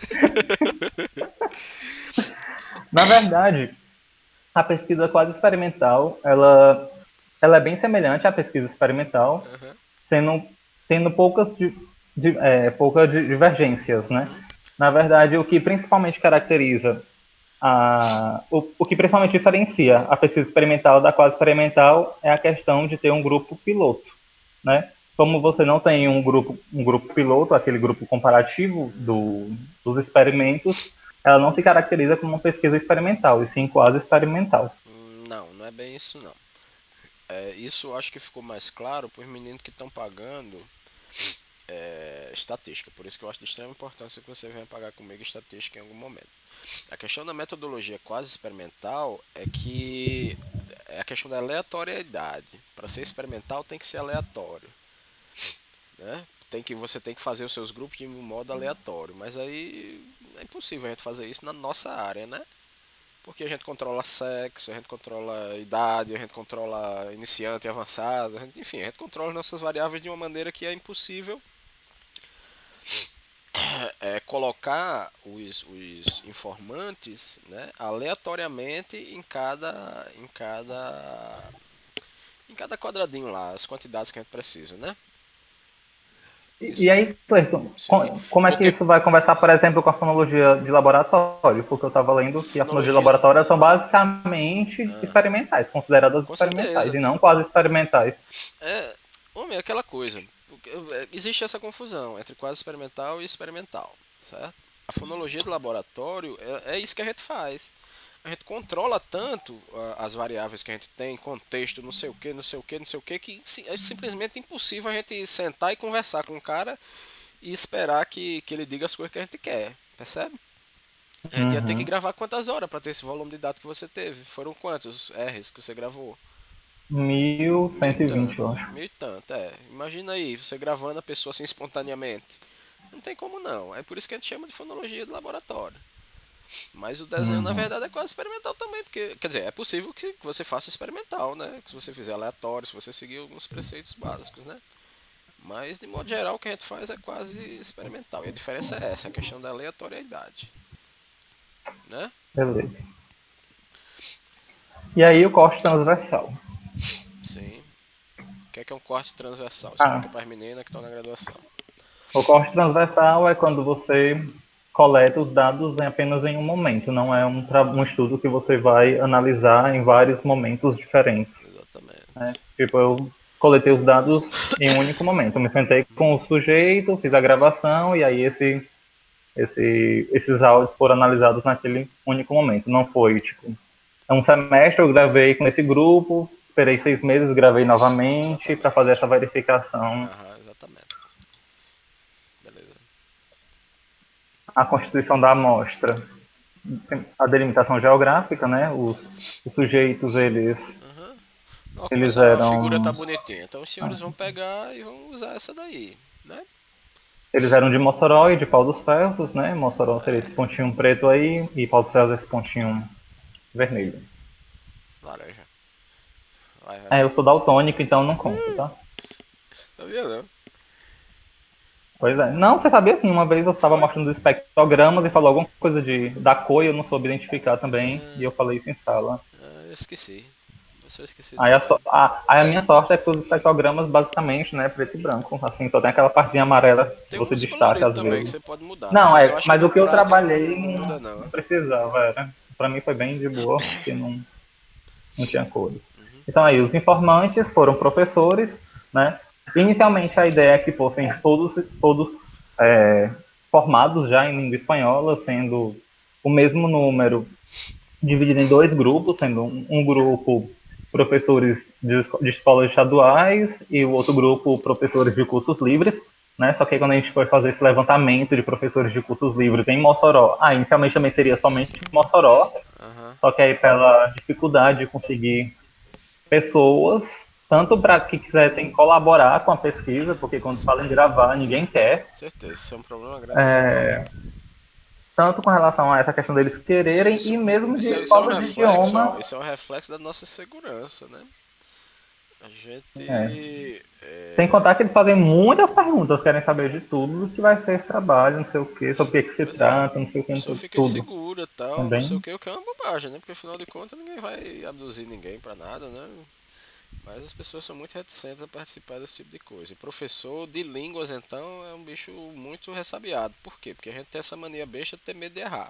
Na verdade, a pesquisa quase experimental, ela, ela é bem semelhante à pesquisa experimental, uhum. sendo, tendo poucas, di, di, é, poucas divergências, né? Uhum. Na verdade, o que principalmente caracteriza A, o, o que principalmente diferencia a pesquisa experimental da quase experimental é a questão de ter um grupo piloto, né? Como você não tem um grupo, um grupo piloto, aquele grupo comparativo do, dos experimentos, ela não se caracteriza como uma pesquisa experimental, e sim quase experimental. Não, não é bem isso não. É, isso eu acho que ficou mais claro para os meninos que estão pagando é, estatística, por isso que eu acho de extrema importância que você venha pagar comigo estatística em algum momento. A questão da metodologia quase experimental é que é a questão da aleatoriedade. Para ser experimental tem que ser aleatório, né? Tem que, você tem que fazer os seus grupos de um modo aleatório, mas aí é impossível a gente fazer isso na nossa área, né? Porque a gente controla sexo, a gente controla idade, a gente controla iniciante e avançado, a gente, enfim, a gente controla nossas variáveis de uma maneira que é impossível É, colocar os, os informantes, né, aleatoriamente em cada, em cada em cada quadradinho lá, as quantidades que a gente precisa, né? Isso. E aí, Cleiton, como é que Porque... isso vai conversar, por exemplo, com a fonologia de laboratório? Porque eu estava lendo que fonologia... a fonologia de laboratório são basicamente ah. experimentais, consideradas com experimentais, certeza. E não quase experimentais. É, homem, é aquela coisa. Existe essa confusão entre quase experimental e experimental, certo? A fonologia do laboratório é, é isso que a gente faz. A gente controla tanto uh, as variáveis que a gente tem, contexto, não sei o que, não sei o que, não sei o que, que é simplesmente impossível a gente sentar e conversar com o cara e esperar que, que ele diga as coisas que a gente quer, percebe? A gente uhum. ia ter que gravar quantas horas para ter esse volume de dados que você teve? Foram quantos R's que você gravou? mil cento e vinte, eu acho. Mil e tanto, é. Imagina aí, você gravando a pessoa assim espontaneamente. Não tem como não. É por isso que a gente chama de fonologia de laboratório. Mas o desenho, uhum. na verdade, é quase experimental também. Porque, quer dizer, é possível que você faça experimental, né? Que se você fizer aleatório, se você seguir alguns preceitos básicos, né? Mas, de modo geral, o que a gente faz é quase experimental. E a diferença é essa, a questão da aleatoriedade. Né? Beleza. E aí o corte transversal. Sim. O que é, que é um corte transversal? Explica ah. para as meninas que estão na graduação. O corte transversal é quando você coleta os dados em apenas em um momento. Não é um, um estudo que você vai analisar em vários momentos diferentes. Exatamente. É, tipo, eu coletei os dados em um único momento. Eu me sentei com o sujeito, fiz a gravação e aí esse, esse, esses áudios foram analisados naquele único momento. Não foi, tipo... É um semestre eu gravei com esse grupo, esperei seis meses, gravei novamente para fazer essa verificação. Aham, exatamente. Beleza. A constituição da amostra, a delimitação geográfica, né? Os, os sujeitos, eles, uhum. Ó, eles eram... A figura tá bonitinha, então os senhores ah. vão pegar e vão usar essa daí, né? Eles eram de Mossoró e de Pau dos Ferros, né? Mossoró teria esse pontinho preto aí e Pau dos Ferros esse pontinho vermelho. Laranja. Vai, vai. É, eu sou daltônico, então não conto, tá? Sabia não. Pois é. Não, você sabia assim, uma vez eu estava mostrando os espectrogramas e falou alguma coisa de, da cor e eu não soube identificar também, ah. e eu falei isso em sala. Ah, esqueci. Eu esqueci Aí a, so, a, aí a minha sorte é que os espectrogramas, basicamente, né, preto e branco. Assim, só tem aquela partezinha amarela que Tem você uns destaca coloridos às também vezes. que você pode mudar. Não, mas é, eu acho mas que o que eu prático trabalhei não, não não, muda não. não precisava, era. Pra mim foi bem de boa, porque não, não tinha cores. Então aí, os informantes foram professores, né? Inicialmente a ideia é que fossem todos, todos é, formados já em língua espanhola, sendo o mesmo número dividido em dois grupos, sendo um, um grupo professores de, de escolas estaduais e o outro grupo professores de cursos livres, né? Só que aí, quando a gente foi fazer esse levantamento de professores de cursos livres em Mossoró, ah, inicialmente também seria somente Mossoró, Uhum. só que aí pela dificuldade de conseguir pessoas, tanto para que quisessem colaborar com a pesquisa, porque quando fala em gravar, ninguém quer, Certeza, isso é um problema grande. é, tanto com relação a essa questão deles Isso, quererem isso, e mesmo de isso, é- isso é um escolas de reflexo, ó, idiomas. isso é um reflexo da nossa segurança, né? A É. gente. É, Sem contar que eles fazem muitas perguntas, querem saber de tudo do que vai ser esse trabalho, não sei o que, sobre o que, que se pois é, trata, não sei o a que, pessoa tudo. fica tudo. insegura e tal, não sei o Também. que, o que é uma bobagem, né? Porque afinal de contas ninguém vai abduzir ninguém pra nada, né? Mas as pessoas são muito reticentes a participar desse tipo de coisa. E professor de línguas, então, é um bicho muito ressabiado. Por quê? Porque a gente tem essa mania besta de ter medo de errar.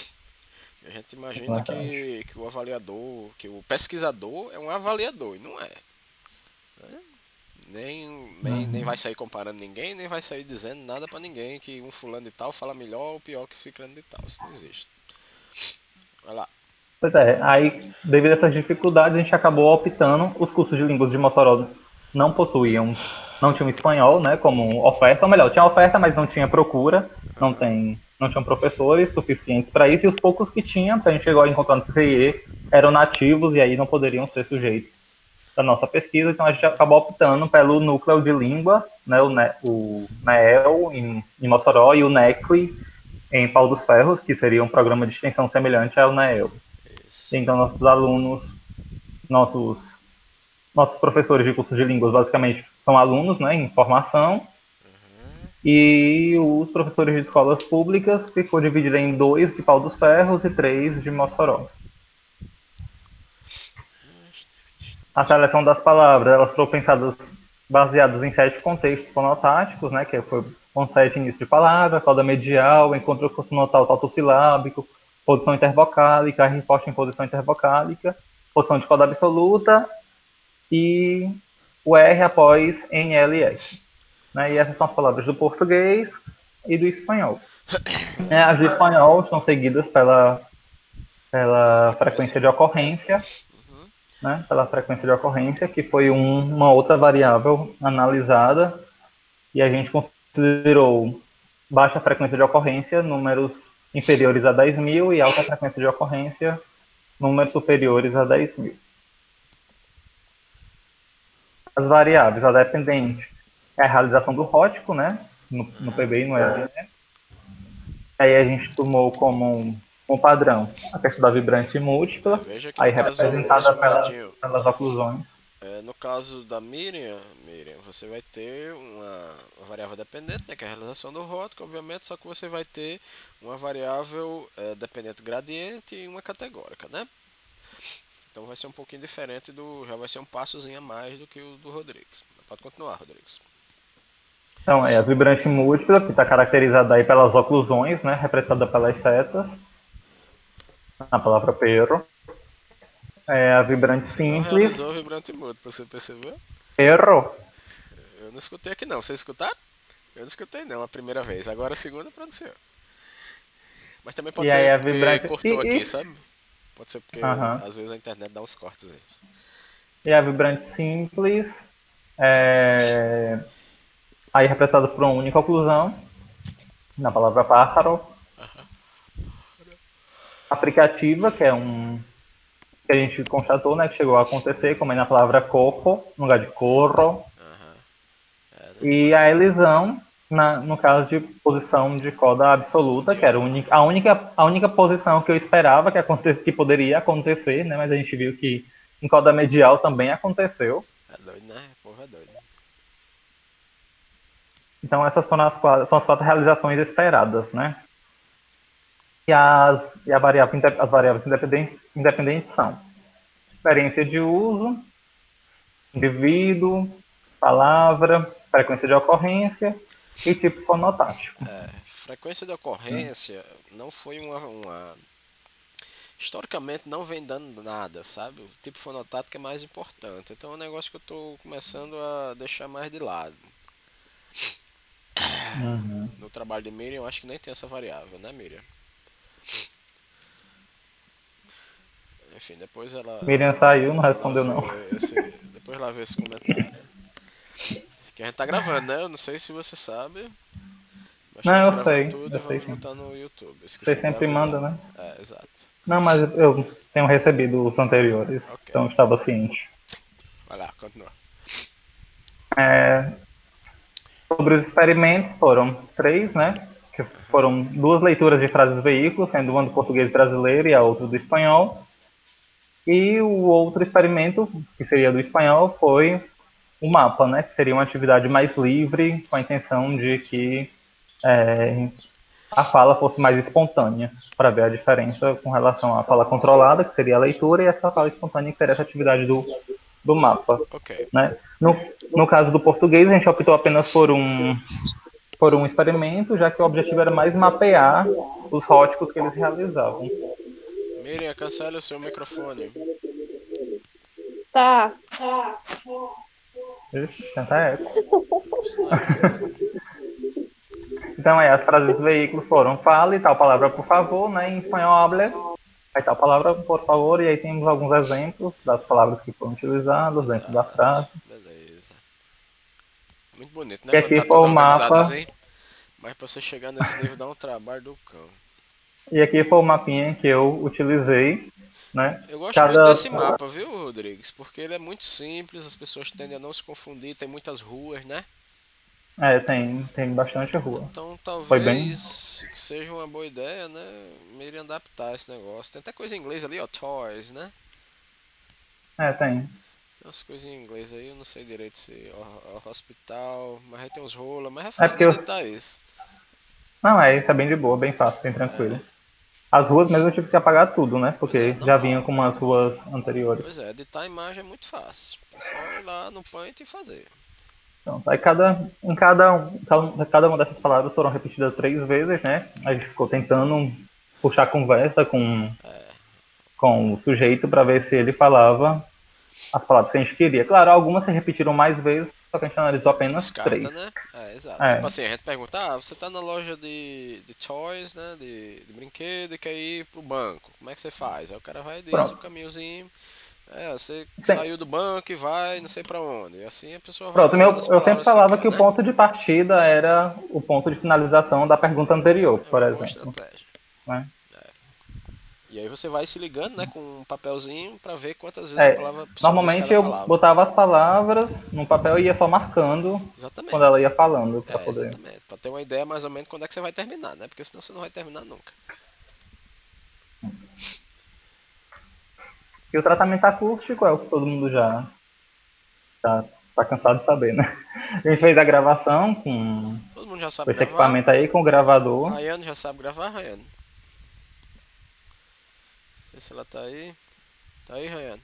A gente imagina que, que o avaliador, que o pesquisador é um avaliador, e não é. Né? Nem, nem, nem vai sair comparando ninguém, nem vai sair dizendo nada pra ninguém que um fulano de tal fala melhor ou pior que esse ciclano de tal. Isso não existe. Vai lá. Pois é, aí, devido a essas dificuldades, a gente acabou optando, os cursos de línguas de Mossoró não possuíam, não tinham espanhol, né, como oferta, ou melhor, tinha oferta, mas não tinha procura, não, tem, não tinham professores suficientes para isso, e os poucos que tinham, que a gente chegou a encontrar no C C I E, eram nativos e aí não poderiam ser sujeitos da nossa pesquisa, então a gente acabou optando pelo núcleo de língua, né, o, ne, o NEEL em, em Mossoró e o NECLI em Pau dos Ferros, que seria um programa de extensão semelhante ao NEEL. Então, nossos alunos, nossos, nossos professores de curso de línguas, basicamente, são alunos, né, em formação. Uhum. E os professores de escolas públicas ficou dividido em dois de Pau dos Ferros e três de Mossoró. A seleção das palavras, elas foram pensadas baseadas em sete contextos fonotáticos, né, que foi com sete inícios de palavra, cauda medial, encontro consonantal tautossilábico, posição intervocálica, reforço em posição intervocálica, posição de cauda absoluta e o R após N L S. Né? E essas são as palavras do português e do espanhol. É, as do espanhol são seguidas pela, pela frequência de ocorrência, né? Pela frequência de ocorrência, que foi um, uma outra variável analisada, e a gente considerou baixa frequência de ocorrência, números inferiores a dez mil, e alta frequência de ocorrência, números superiores a dez mil. As variáveis, a dependente é a realização do rótico, né, no, no P B e no L D. Aí a gente tomou como um, um padrão a questão da vibrante múltipla, Veja que aí no caso, representada só um pela, minutinho. pelas oclusões. É, no caso da Miriam, Miriam, você vai ter uma, uma variável dependente, né, que é a realização do rótico, obviamente, só que você vai ter uma variável é, dependente gradiente e uma categórica, né? Então vai ser um pouquinho diferente do, já vai ser um passozinho a mais do que o do Rodrigues. Pode continuar, Rodrigues. Então, é a vibrante múltipla, que está caracterizada aí pelas oclusões, né, representada pelas setas, na palavra perro. É a vibrante Você não simples. realizou o vibrante múltiplo, você percebeu? Perro. Eu não escutei aqui não, vocês escutaram? Eu não escutei não, a primeira vez, agora a segunda pronunciou. Mas também pode E ser aí a porque vibrante... cortou e, aqui, e... sabe? Pode ser porque Uhum. às vezes a internet dá uns cortes aí. E a vibrante simples, é... aí representada por uma única oclusão, na palavra pájaro. Aplicativa, que é um que a gente constatou, né, que chegou a acontecer, como é na palavra coco, no lugar de corro. É, né? E a elisão, na, no caso de posição de cauda absoluta, que era a única, a única, a única posição que eu esperava que, acontecesse, que poderia acontecer, né, mas a gente viu que em cauda medial também aconteceu. É doido, né? Porra, é doido. Então essas foram as quatro, são as quatro realizações esperadas, né? E as, e a variável, as variáveis independentes, independentes são experiência de uso, indivíduo, palavra, frequência de ocorrência e tipo fonotático. É, frequência de ocorrência não foi uma, uma. Historicamente não vem dando nada, sabe? O tipo fonotático é mais importante. Então é um negócio que eu estou começando a deixar mais de lado. Uhum. No trabalho de Miriam, eu acho que nem tem essa variável, né, Miriam? Enfim, depois ela. Miriam saiu, não ela respondeu não. vê esse, depois ela vê esse comentário. Que a gente tá gravando, né? Eu não sei se você sabe. Mas Não, estamos eu gravando sei, tudo eu e sei vamos sim. botar no YouTube. Esqueci Você de sempre avisar. manda, né? É, exato. Não, mas eu tenho recebido os anteriores, Ok. então eu estava ciente. Vai lá, continua. É, sobre os experimentos, foram três, né? Que foram duas leituras de frases veículos, sendo uma do português brasileiro e a outra do espanhol. E o outro experimento, que seria do espanhol, foi o mapa, né? Que seria uma atividade mais livre, com a intenção de que é, a fala fosse mais espontânea, para ver a diferença com relação à fala controlada, que seria a leitura, e essa fala espontânea, que seria essa atividade do, do mapa. Ok. Né? No, no caso do português, a gente optou apenas por um, por um experimento, já que o objetivo era mais mapear os róticos que eles realizavam. Miriam, cancele o seu microfone. Tá. Ixi, tenta essa. Então, é, as frases veículos foram fale tal palavra por favor, né? Em espanhol, hable, aí tal palavra por favor, e aí temos alguns exemplos das palavras que foram utilizadas dentro da frase. Beleza. Muito bonito, né? E Quando aqui tá foi tudo o organizado mapa, assim. Mas pra você chegar nesse nível dá um trabalho do cão. e aqui foi o mapinha que eu utilizei, né? Eu gosto muito Cada, desse mapa, viu, Rodrigues? Porque ele é muito simples, as pessoas tendem a não se confundir, tem muitas ruas, né? é, tem, tem bastante rua. Então Foi bem. talvez seja uma boa ideia, né? Miriam adaptar esse negócio. Tem até coisa em inglês ali, ó, toys, né? É, tem. Tem umas coisas em inglês aí, eu não sei direito se ó, ó, hospital, mas aí tem uns rola, mas é É fácil porque de eu... editar isso. Não, é, isso é bem de boa, bem fácil, bem tranquilo. As ruas mesmo eu tive que apagar tudo, né? Pois é, Porque já normal. vinha com umas ruas anteriores. Pois é, editar a imagem é muito fácil. É só ir lá no Paint e fazer. Então, aí cada, em cada, um- cada cada uma dessas palavras foram repetidas três vezes, né? A gente ficou tentando puxar conversa com, com o sujeito para ver se ele falava as palavras que a gente queria. Claro, algumas se repetiram mais vezes, só que a gente analisou apenas Descarta, três. né? É, exato. É. Tipo assim, a gente pergunta, ah, você tá na loja de, de toys, né? De, de brinquedo e quer ir pro banco. Como é que você faz? Aí o cara vai e diz Pronto. o caminhozinho. É, você Sim. saiu do banco e vai não sei pra onde. E assim a pessoa vai Pronto, meu, dizendo as eu sempre palavras falava quer, que né? o ponto de partida era o ponto de finalização da pergunta anterior, É por uma boa exemplo. estratégia. Né? E aí você vai se ligando, né, com um papelzinho pra ver quantas vezes É, a palavra a pessoa disse normalmente cada eu palavra. botava as palavras no papel e ia só marcando Exatamente. quando ela ia falando, para É, poder. exatamente. Pra ter uma ideia mais ou menos quando é que você vai terminar, né? Porque senão você não vai terminar nunca. E o tratamento acústico é o que todo mundo já tá, tá cansado de saber, né? A gente fez a gravação com Todo mundo já sabe esse gravar. equipamento aí, com o gravador. Rayane já sabe gravar, Rayane. Não sei se ela tá aí. Tá aí, Rayane?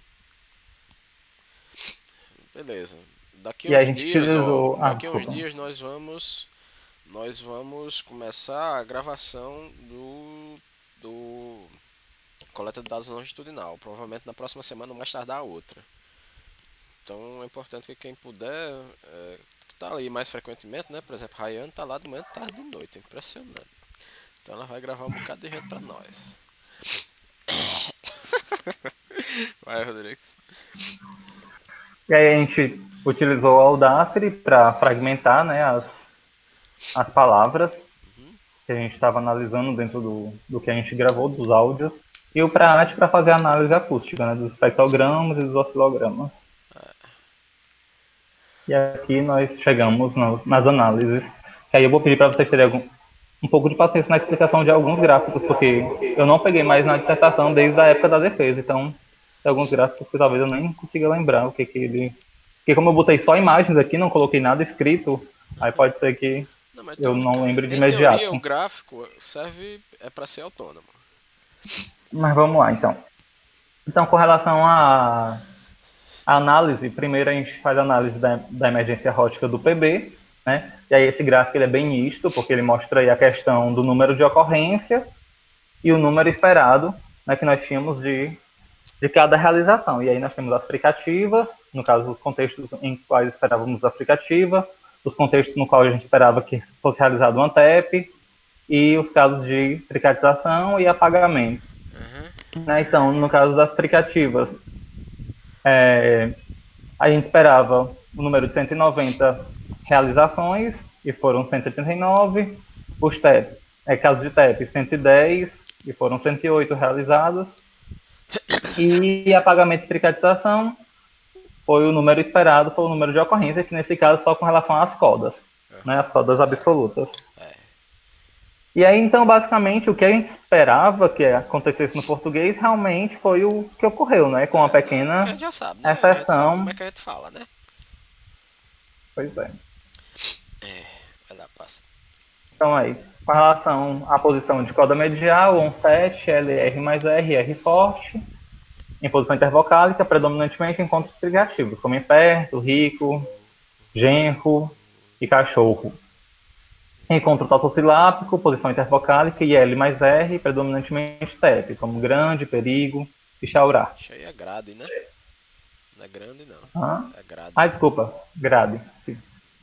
Beleza. Daqui E a uns gente dias, utilizou- ó, ah, daqui uns desculpa. dias nós vamos nós vamos começar a gravação do do coleta de dados longitudinal, provavelmente na próxima semana, mais tardar a outra. Então é importante que quem puder é, tá ali mais frequentemente, né? Por exemplo, Rayane tá lá de manhã, tarde e de noite, impressionante. Então ela vai gravar um bocado de gente pra nós. Vai, Rodrigues. E aí a gente utilizou o Audacity para fragmentar, né, as, as palavras que a gente estava analisando dentro do, do que a gente gravou, dos áudios. E o Praat para fazer a análise acústica, né, dos espectrogramas e dos oscilogramas. E aqui nós chegamos no, nas análises. Que aí eu vou pedir para vocês terem algum, um pouco de paciência na explicação de alguns gráficos, porque eu não peguei mais na dissertação desde a época da defesa. Então, tem alguns gráficos que talvez eu nem consiga lembrar o que, que ele... Porque como eu botei só imagens aqui, não coloquei nada escrito, aí pode ser que Não, mas eu teórica- não lembro de em imediato. teoria, o gráfico serve é para ser autônomo. Mas vamos lá, então. Então, com relação à à análise, primeiro a gente faz a análise da, da emergência rótica do P B, né? E aí esse gráfico ele é bem nítido, porque ele mostra aí a questão do número de ocorrência e o número esperado, né, que nós tínhamos de, de cada realização. E aí nós temos as fricativas, no caso, os contextos em quais esperávamos a fricativa, os contextos no qual a gente esperava que fosse realizado o ANTEP, e os casos de fricatização e apagamento. Uhum. Né? Então, no caso das fricativas, é, a gente esperava o número de cento e noventa realizações, e foram cento e oitenta e nove. Os T E P, é, casos de T E P, cento e dez, e foram cento e oito realizados. E apagamento e fricatização foi o número esperado, foi o número de ocorrência, que nesse caso só com relação às codas, né, as codas absolutas. E aí, então, basicamente, o que a gente esperava que acontecesse no português realmente foi o que ocorreu, né? Com uma pequena A gente já sabe, né? A gente sabe exceção. como é que a gente fala, né? Pois é. É, vai lá, passa. Então, aí, com relação à posição de coda medial, um sete, L R mais R, R forte, em posição intervocálica, predominantemente em encontros trigativos, como imperto, rico, genro e cachorro. Encontro totossilábico, posição intervocálica e L mais R, predominantemente T E P, como grande, perigo e chaurá. Isso aí é grade, né? Não é grande, não. Ah, É grade. ah desculpa, grade. Sim.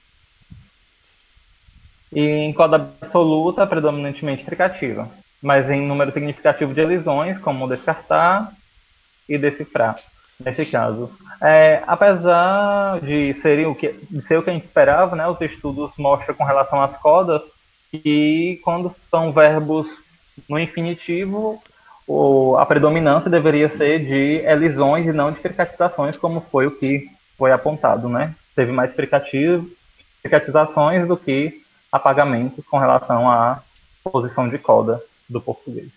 E em coda absoluta, predominantemente fricativa, mas em número significativo de elisões, como descartar e decifrar, nesse caso. É, apesar de, serem o que, de ser o que a gente esperava, né, os estudos mostram com relação às codas que quando são verbos no infinitivo, o, a predominância deveria ser de elisões e não de fricatizações, como foi o que foi apontado. Né? Teve mais fricativo, fricatizações do que apagamentos com relação à posição de coda do português.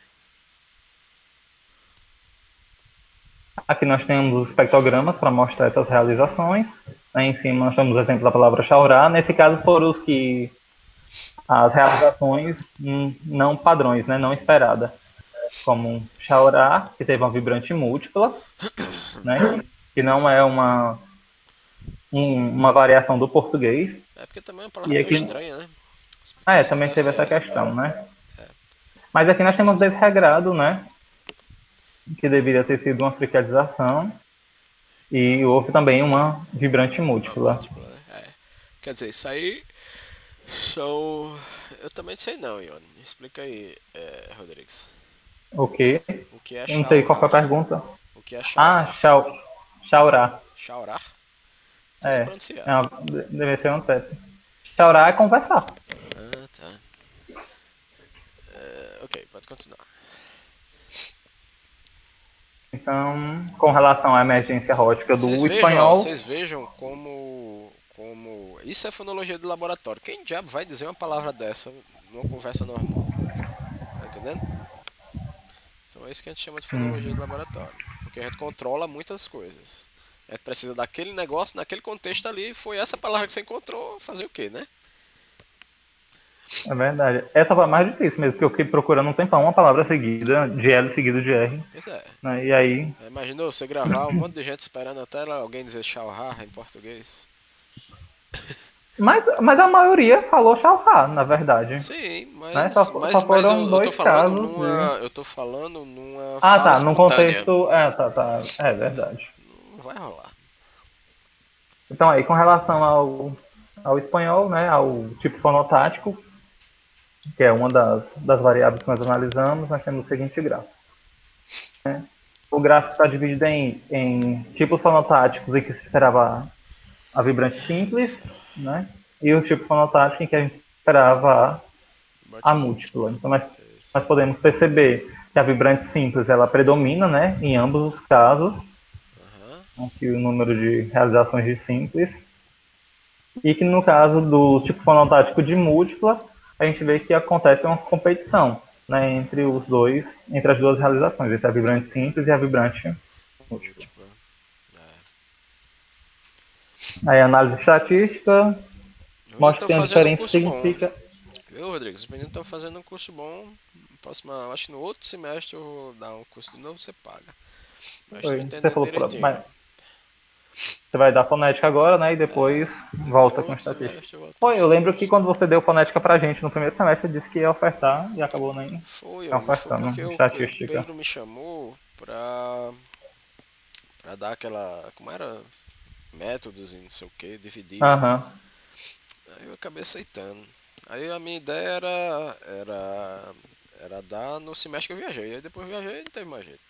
Aqui nós temos os espectrogramas para mostrar essas realizações. Aí em cima nós temos o exemplo da palavra chaurá. Nesse caso foram os que as realizações não padrões, né, não esperada. Como chaurá, que teve uma vibrante múltipla, né, que não é uma, um, uma variação do português. É porque também é uma palavra e tão aqui... estranha, né? Ah, é, também teve essa questão, né? Mas aqui nós temos desregrado, né? Que deveria ter sido uma fricatização, e houve também uma vibrante múltipla. Uma múltipla, né? É. Quer dizer, isso aí são... Eu também não sei não, Ione. Explica aí, é, Rodrigues. O quê? O que é Eu não sei qual foi a pergunta. O que é chaurá? Ah, chau... chaurá. Chaurá? Você É, vai pronunciar. é uma... deve ser um teste. Chaurá é conversar. Ah, tá. É, ok, pode continuar. Então, com relação à emergência rótica do Vocês vejam, espanhol... Vocês vejam como, como... Isso é fonologia de laboratório. Quem diabo vai dizer uma palavra dessa numa conversa normal? Tá entendendo? Então é isso que a gente chama de fonologia Hum. de laboratório. Porque a gente controla muitas coisas. A gente precisa daquele negócio, naquele contexto ali, foi essa palavra que você encontrou, fazer o quê, né? É verdade. Essa foi a mais difícil mesmo, porque eu fiquei procurando um tempão uma palavra seguida, de L seguido de R. Pois é. Né? E aí... Imaginou você gravar um monte de gente esperando até alguém dizer chaurá em português? Mas, mas a maioria falou chaurá, na verdade. Sim, mas, né? Só, mas, só mas foram eu, eu dois tô falando casos. numa. De... Eu tô falando numa. Ah, fala tá, num espontânea. contexto. É, tá, tá. É verdade. Não vai rolar. Então aí, com relação ao, ao espanhol, né? Ao tipo fonotático, que é uma das, das variáveis que nós analisamos, nós temos o seguinte gráfico. Né? O gráfico está dividido em, em tipos fonotáticos em que se esperava a vibrante simples, né? E o tipo fonotático em que a gente esperava a, a múltipla. Então nós, nós podemos perceber que a vibrante simples ela predomina, né? Em ambos os casos. Uhum. Aqui o número de realizações de simples. E que no caso do tipo fonotático de múltipla, a gente vê que acontece uma competição, né, entre os dois, entre as duas realizações, entre a vibrante simples e a vibrante múltipla. É. Aí a análise estatística mostra que a diferença significa... Bom. Viu, Rodrigues? Os meninos estão fazendo um curso bom. Próxima, acho que no outro semestre eu vou dar um curso de novo, você paga. Mas Foi. tô Você entendendo falou, pro- direitinho. mas você vai dar fonética agora, né? E depois volta No com outro estatística. semestre eu volto com Foi, eu lembro que estatística. quando você deu fonética pra gente no primeiro semestre, você disse que ia ofertar e acabou nem Foi, não homem, foi ofertando porque o, o estatística. Pedro me chamou pra, pra dar aquela. Como era? Métodos e não sei o que, dividir. Aham. Aí eu acabei aceitando. Aí a minha ideia era. Era. Era dar no semestre que eu viajei. Aí depois eu viajei e não teve mais jeito.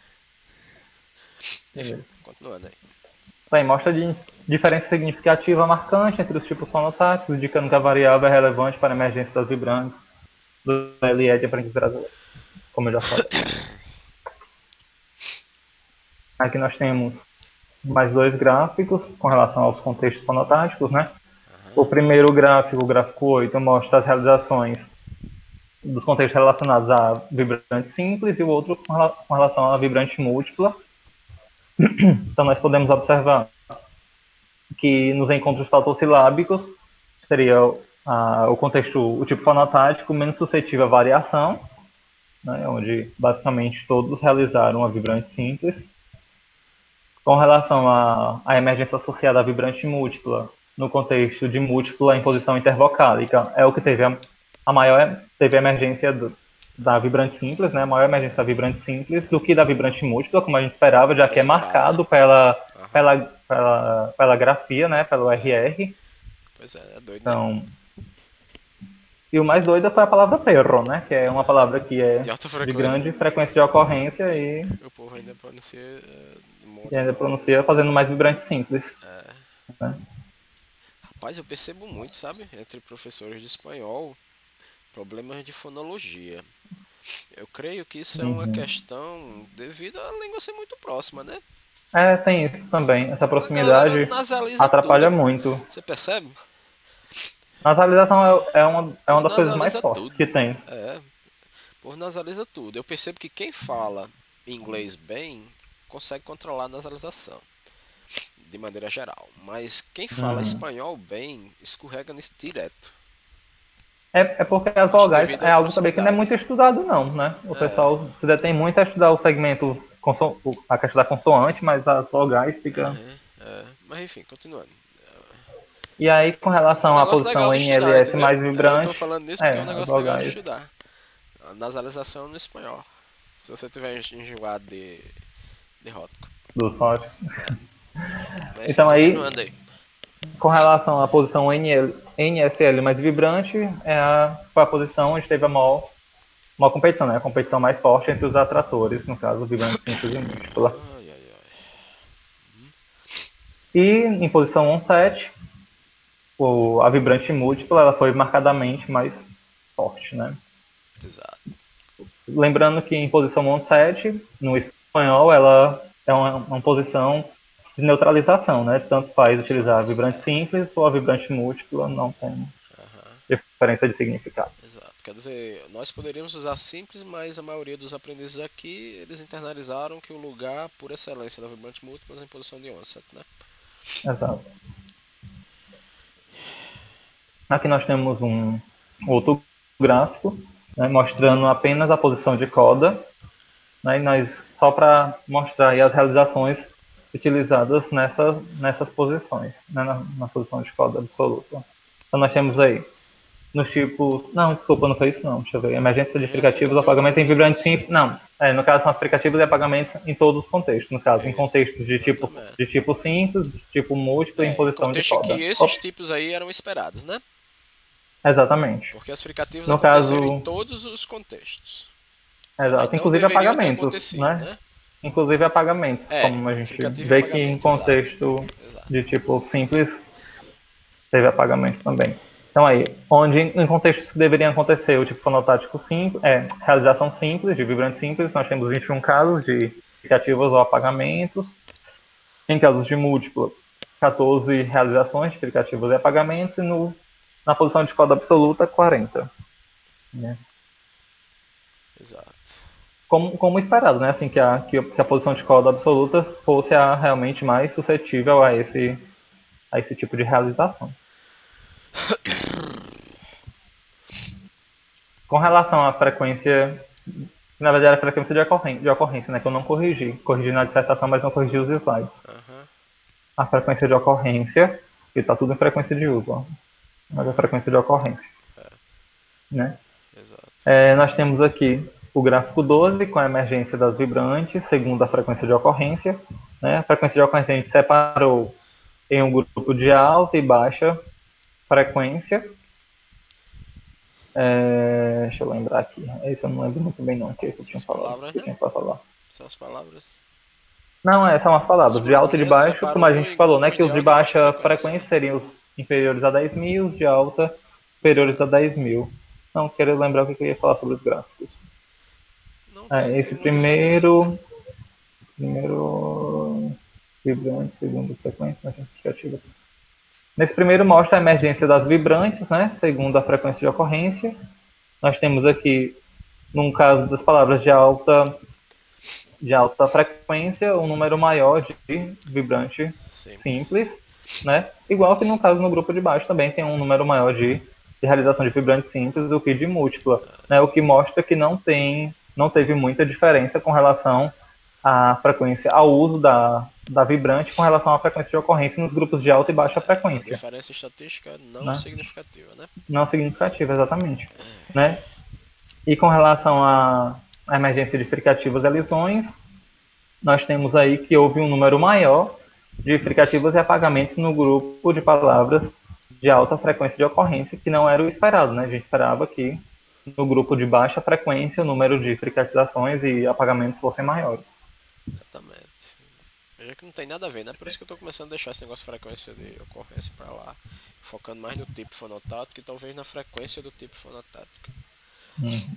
Enfim, Beleza. continuando aí. Bem, mostra de diferença significativa marcante entre os tipos fonotáticos, indicando que a variável é relevante para a emergência das vibrantes do L E de aprendiz brasileiro, como eu já falei. Aqui nós temos mais dois gráficos com relação aos contextos fonotáticos, né? O primeiro gráfico, o gráfico oito, mostra as realizações dos contextos relacionados a vibrante simples e o outro com relação a vibrante múltipla. Então nós podemos observar que nos encontros tautossilábicos seria a, o contexto, o tipo fonotático menos suscetível à variação, né, onde basicamente todos realizaram a vibrante simples. Com relação à, à emergência associada à vibrante múltipla, no contexto de múltipla em posição intervocálica, é o que teve a, a maior teve a emergência do, da vibrante simples, né, a maior emergência da vibrante simples do que da vibrante múltipla, como a gente esperava, já que é marcado pela, pela, pela, pela grafia, né, pelo R R. Pois é, é doido, Então, né? e o mais doido foi a palavra perro, né, que é uma palavra que é De alta de frequência. grande frequência de ocorrência e, O povo ainda pronuncia é, de modo e ainda mal. pronuncia fazendo mais vibrante simples. Né? Rapaz, eu percebo muito, sabe? Entre professores de espanhol, problemas de fonologia. Eu creio que isso é uma Uhum. questão devido à língua ser muito próxima, né? É, tem isso também. Essa A galera proximidade nasaliza atrapalha tudo. muito. Você percebe? Nasalização é, é, uma, é uma Por das coisas mais nasaliza fortes tudo. que tem. É, por nasaliza tudo. Eu percebo que quem fala inglês bem consegue controlar a nasalização, de maneira geral. Mas quem fala Uhum. espanhol bem escorrega nisso direto. É, é porque as Acho vogais devido é à algo também que não é proximidade. muito estudado, não, né? O pessoal se detém muito a estudar o segmento, conso- a questão da consoante, mas as vogais fica. É, é. Mas enfim, continuando. E aí, com É um relação à negócio posição legal de estudar, N L S entendeu? mais É, eu tô vibrante, falando nisso é, porque é um as negócio legal de vogais. estudar. A nasalização no espanhol. Se você tiver enjoado de, de rótico. Dos fortes. Mas, enfim, Então aí, continuando aí. com relação à posição N L, N S L mais vibrante, é a, foi a posição onde teve a maior, maior competição, né? A competição mais forte entre os atratores, no caso, vibrante simples e múltipla. Ai, ai, ai. E em posição um sete, o, a vibrante múltipla ela foi marcadamente mais forte, né? Exato. Lembrando que em posição um sete, no espanhol, ela é uma, uma posição de neutralização, né? Tanto faz utilizar a vibrante simples ou a vibrante múltipla, não tem diferença de significado. Exato. Quer dizer, nós poderíamos usar simples, mas a maioria dos aprendizes aqui, eles internalizaram que o lugar, por excelência, da vibrante múltipla é em posição de um sete, né? Exato. Aqui nós temos um outro gráfico, né, mostrando apenas a posição de coda, né, e nós, só para mostrar aí as realizações utilizadas nessa, nessas posições, né, na, na posição de coda absoluta. Então nós temos aí, nos tipos... Não, desculpa, não foi isso não, deixa eu ver. Emergência de fricativos, apagamento em vibrante simples... Não, é, no caso são as fricativas e apagamentos em todos os contextos. No caso, em Isso, contextos de tipo, exatamente. de tipo simples, de tipo múltiplo e em É, em posição de contexto coda. que esses Ops, tipos aí eram esperados, né? exatamente. Porque as fricativas No aconteceram caso- em todos os contextos. Exato, Então inclusive deveriam ter apagamentos, acontecido, né? né? Inclusive apagamentos, É, como a gente fricativo e vê que em apagamento, contexto exato. de tipo simples teve apagamento também. Então aí, onde em contextos que deveriam acontecer o tipo fonotático simples, é, realização simples, de vibrante simples, nós temos vinte e um casos de fricativos ou apagamentos. Em casos de múltiplo, quatorze realizações de fricativos e apagamentos, e no, na posição de coda absoluta, quarenta. Né? Exato. Como, como esperado, né? Assim, que a, que a posição de coda absoluta fosse a realmente mais suscetível a esse, a esse tipo de realização. Com relação à frequência Na verdade, era a frequência de ocorrência, de ocorrência, né? Que eu não corrigi. Corrigi na dissertação, mas não corrigi os slides. Aham. A frequência de ocorrência, que tá tudo em frequência de uso, ó. Mas a frequência de ocorrência. Né? Exato. É, nós temos aqui o gráfico doze com a emergência das vibrantes, segundo a frequência de ocorrência. Né? A frequência de ocorrência a gente separou em um grupo de alta e baixa frequência. É, deixa eu lembrar aqui. Esse eu não lembro muito bem não, o que eu tinha As falado. palavras, Que eu né? tinha pra falar. São as palavras. Não, é, são as palavras. Os De alta e de grupos, né, baixo, separou como a gente em falou, né? grupos Que de os de alta e baixa baixa frequência. frequência seriam os inferiores a dez mil, os de alta superiores a dez mil. Não, quero lembrar o que eu ia falar sobre os gráficos. Não tem É, esse nenhuma diferença, primeiro. né? Primeiro. Vibrante, segundo frequência, mais significativa. Nesse primeiro mostra a emergência das vibrantes, né? Segundo a frequência de ocorrência. Nós temos aqui, no caso das palavras de alta, de alta frequência, um número maior de vibrante Simples. simples, né? Igual que no caso no grupo de baixo também tem um número maior de, de realização de vibrante simples do que de múltipla, né? O que mostra que não tem, não teve muita diferença com relação à frequência, ao uso da, da vibrante com relação à frequência de ocorrência nos grupos de alta e baixa A frequência. diferença estatística não Né? significativa, né? Não significativa, exatamente. Né? E com relação à, à emergência de fricativas e lisões, nós temos aí que houve um número maior de fricativas e apagamentos no grupo de palavras de alta frequência de ocorrência, que não era o esperado, né? A gente esperava que no grupo de baixa frequência o número de fricatizações e apagamentos fossem maiores. Exatamente. Veja que não tem nada a ver, né? Por isso que eu tô começando a deixar esse negócio de frequência de ocorrência pra lá. Focando mais no tipo fonotático e talvez na frequência do tipo fonotático. Hum.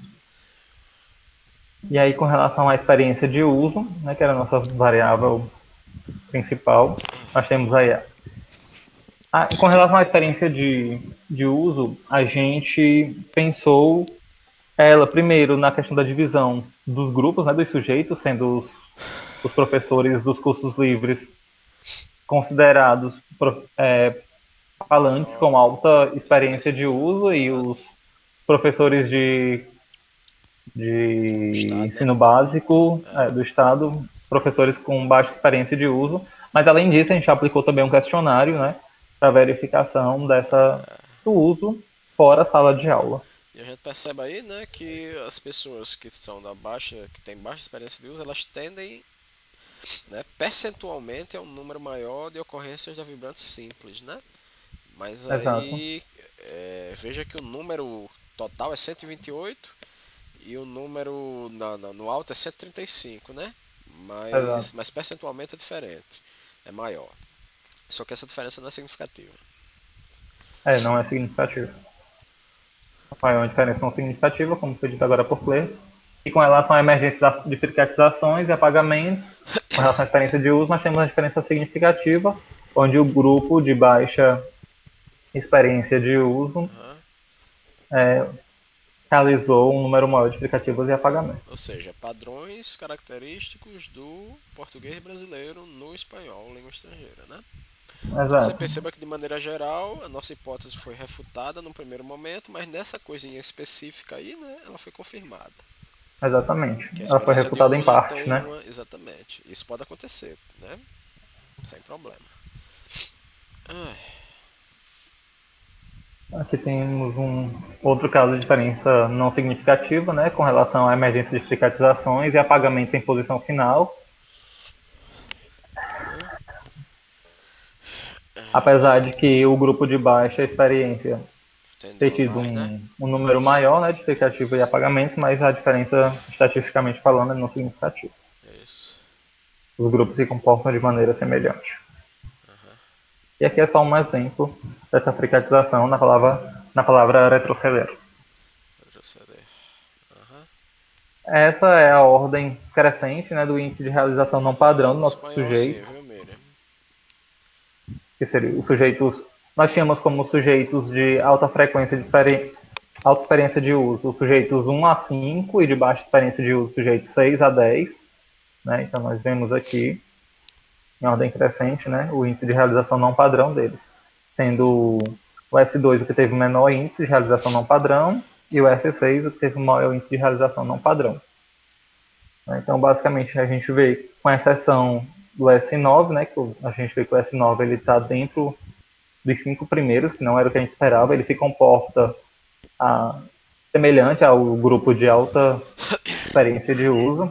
E aí, com relação à experiência de uso, né, que era a nossa variável principal, nós temos aí a... Ah, com relação à experiência de, de uso, a gente pensou ela primeiro na questão da divisão dos grupos, né, dos sujeitos, sendo os, os professores dos cursos livres considerados é, falantes com alta experiência de uso e os professores de, de Estado, ensino né? básico é, do Estado, professores com baixa experiência de uso. Mas, além disso, a gente aplicou também um questionário, né, para verificação dessa, do uso fora a sala de aula. E a gente percebe aí, né, que as pessoas que são da baixa, que têm baixa experiência de uso, elas tendem, né, percentualmente a um número maior de ocorrências da vibrante simples, né? Mas aí, é, veja que o número total é cento e vinte e oito e o número na, na, no alto é cento e trinta e cinco, né? Mas, mas percentualmente é diferente, é maior. Só que essa diferença não é significativa. É, não é significativa. É uma diferença não significativa, como foi dito agora por Claire. E com relação à emergência de fricatizações e apagamentos, com relação à experiência de uso, nós temos uma diferença significativa, onde o grupo de baixa experiência de uso Uhum. é, realizou um número maior de fricativas e apagamentos. Ou seja, padrões característicos do português brasileiro no espanhol, língua estrangeira, né? Exato. Você perceba que, de maneira geral, a nossa hipótese foi refutada no primeiro momento, mas nessa coisinha específica aí, né, ela foi confirmada. Exatamente. Que a Ela foi experiência de refutada em uso parte, tem né? uma- Exatamente. Isso pode acontecer, né? Sem problema. Ai, Aqui temos um outro caso de diferença não significativa, né, com relação à emergência de fricatizações e apagamentos em posição final. Apesar de que o grupo de baixa experiência tendeu ter tido mais, um, né? um número maior, né, de fricativa e apagamentos, mas a diferença, estatisticamente falando, é não significativa. Isso. Os grupos se comportam de maneira semelhante. E aqui é só um exemplo dessa fricatização na palavra, na palavra retroceder. Retroceder. Aham. Essa é a ordem crescente, né, do índice de realização não padrão do nosso Espanhol, sujeito, sim, viu, Miriam? que seria os sujeitos, nós tínhamos como sujeitos de alta frequência de experi... alta experiência de uso, os sujeitos um a cinco e de baixa experiência de uso, sujeitos seis a dez, né? Então nós vemos aqui em ordem crescente, né, o índice de realização não padrão deles, sendo o S dois o que teve o menor índice de realização não padrão e o S seis o que teve o maior índice de realização não padrão. Então, basicamente, a gente vê, com exceção do S nove, né, que a gente vê que o S nove ele está dentro dos cinco primeiros, que não era o que a gente esperava. Ele se comporta a, semelhante ao grupo de alta experiência de uso.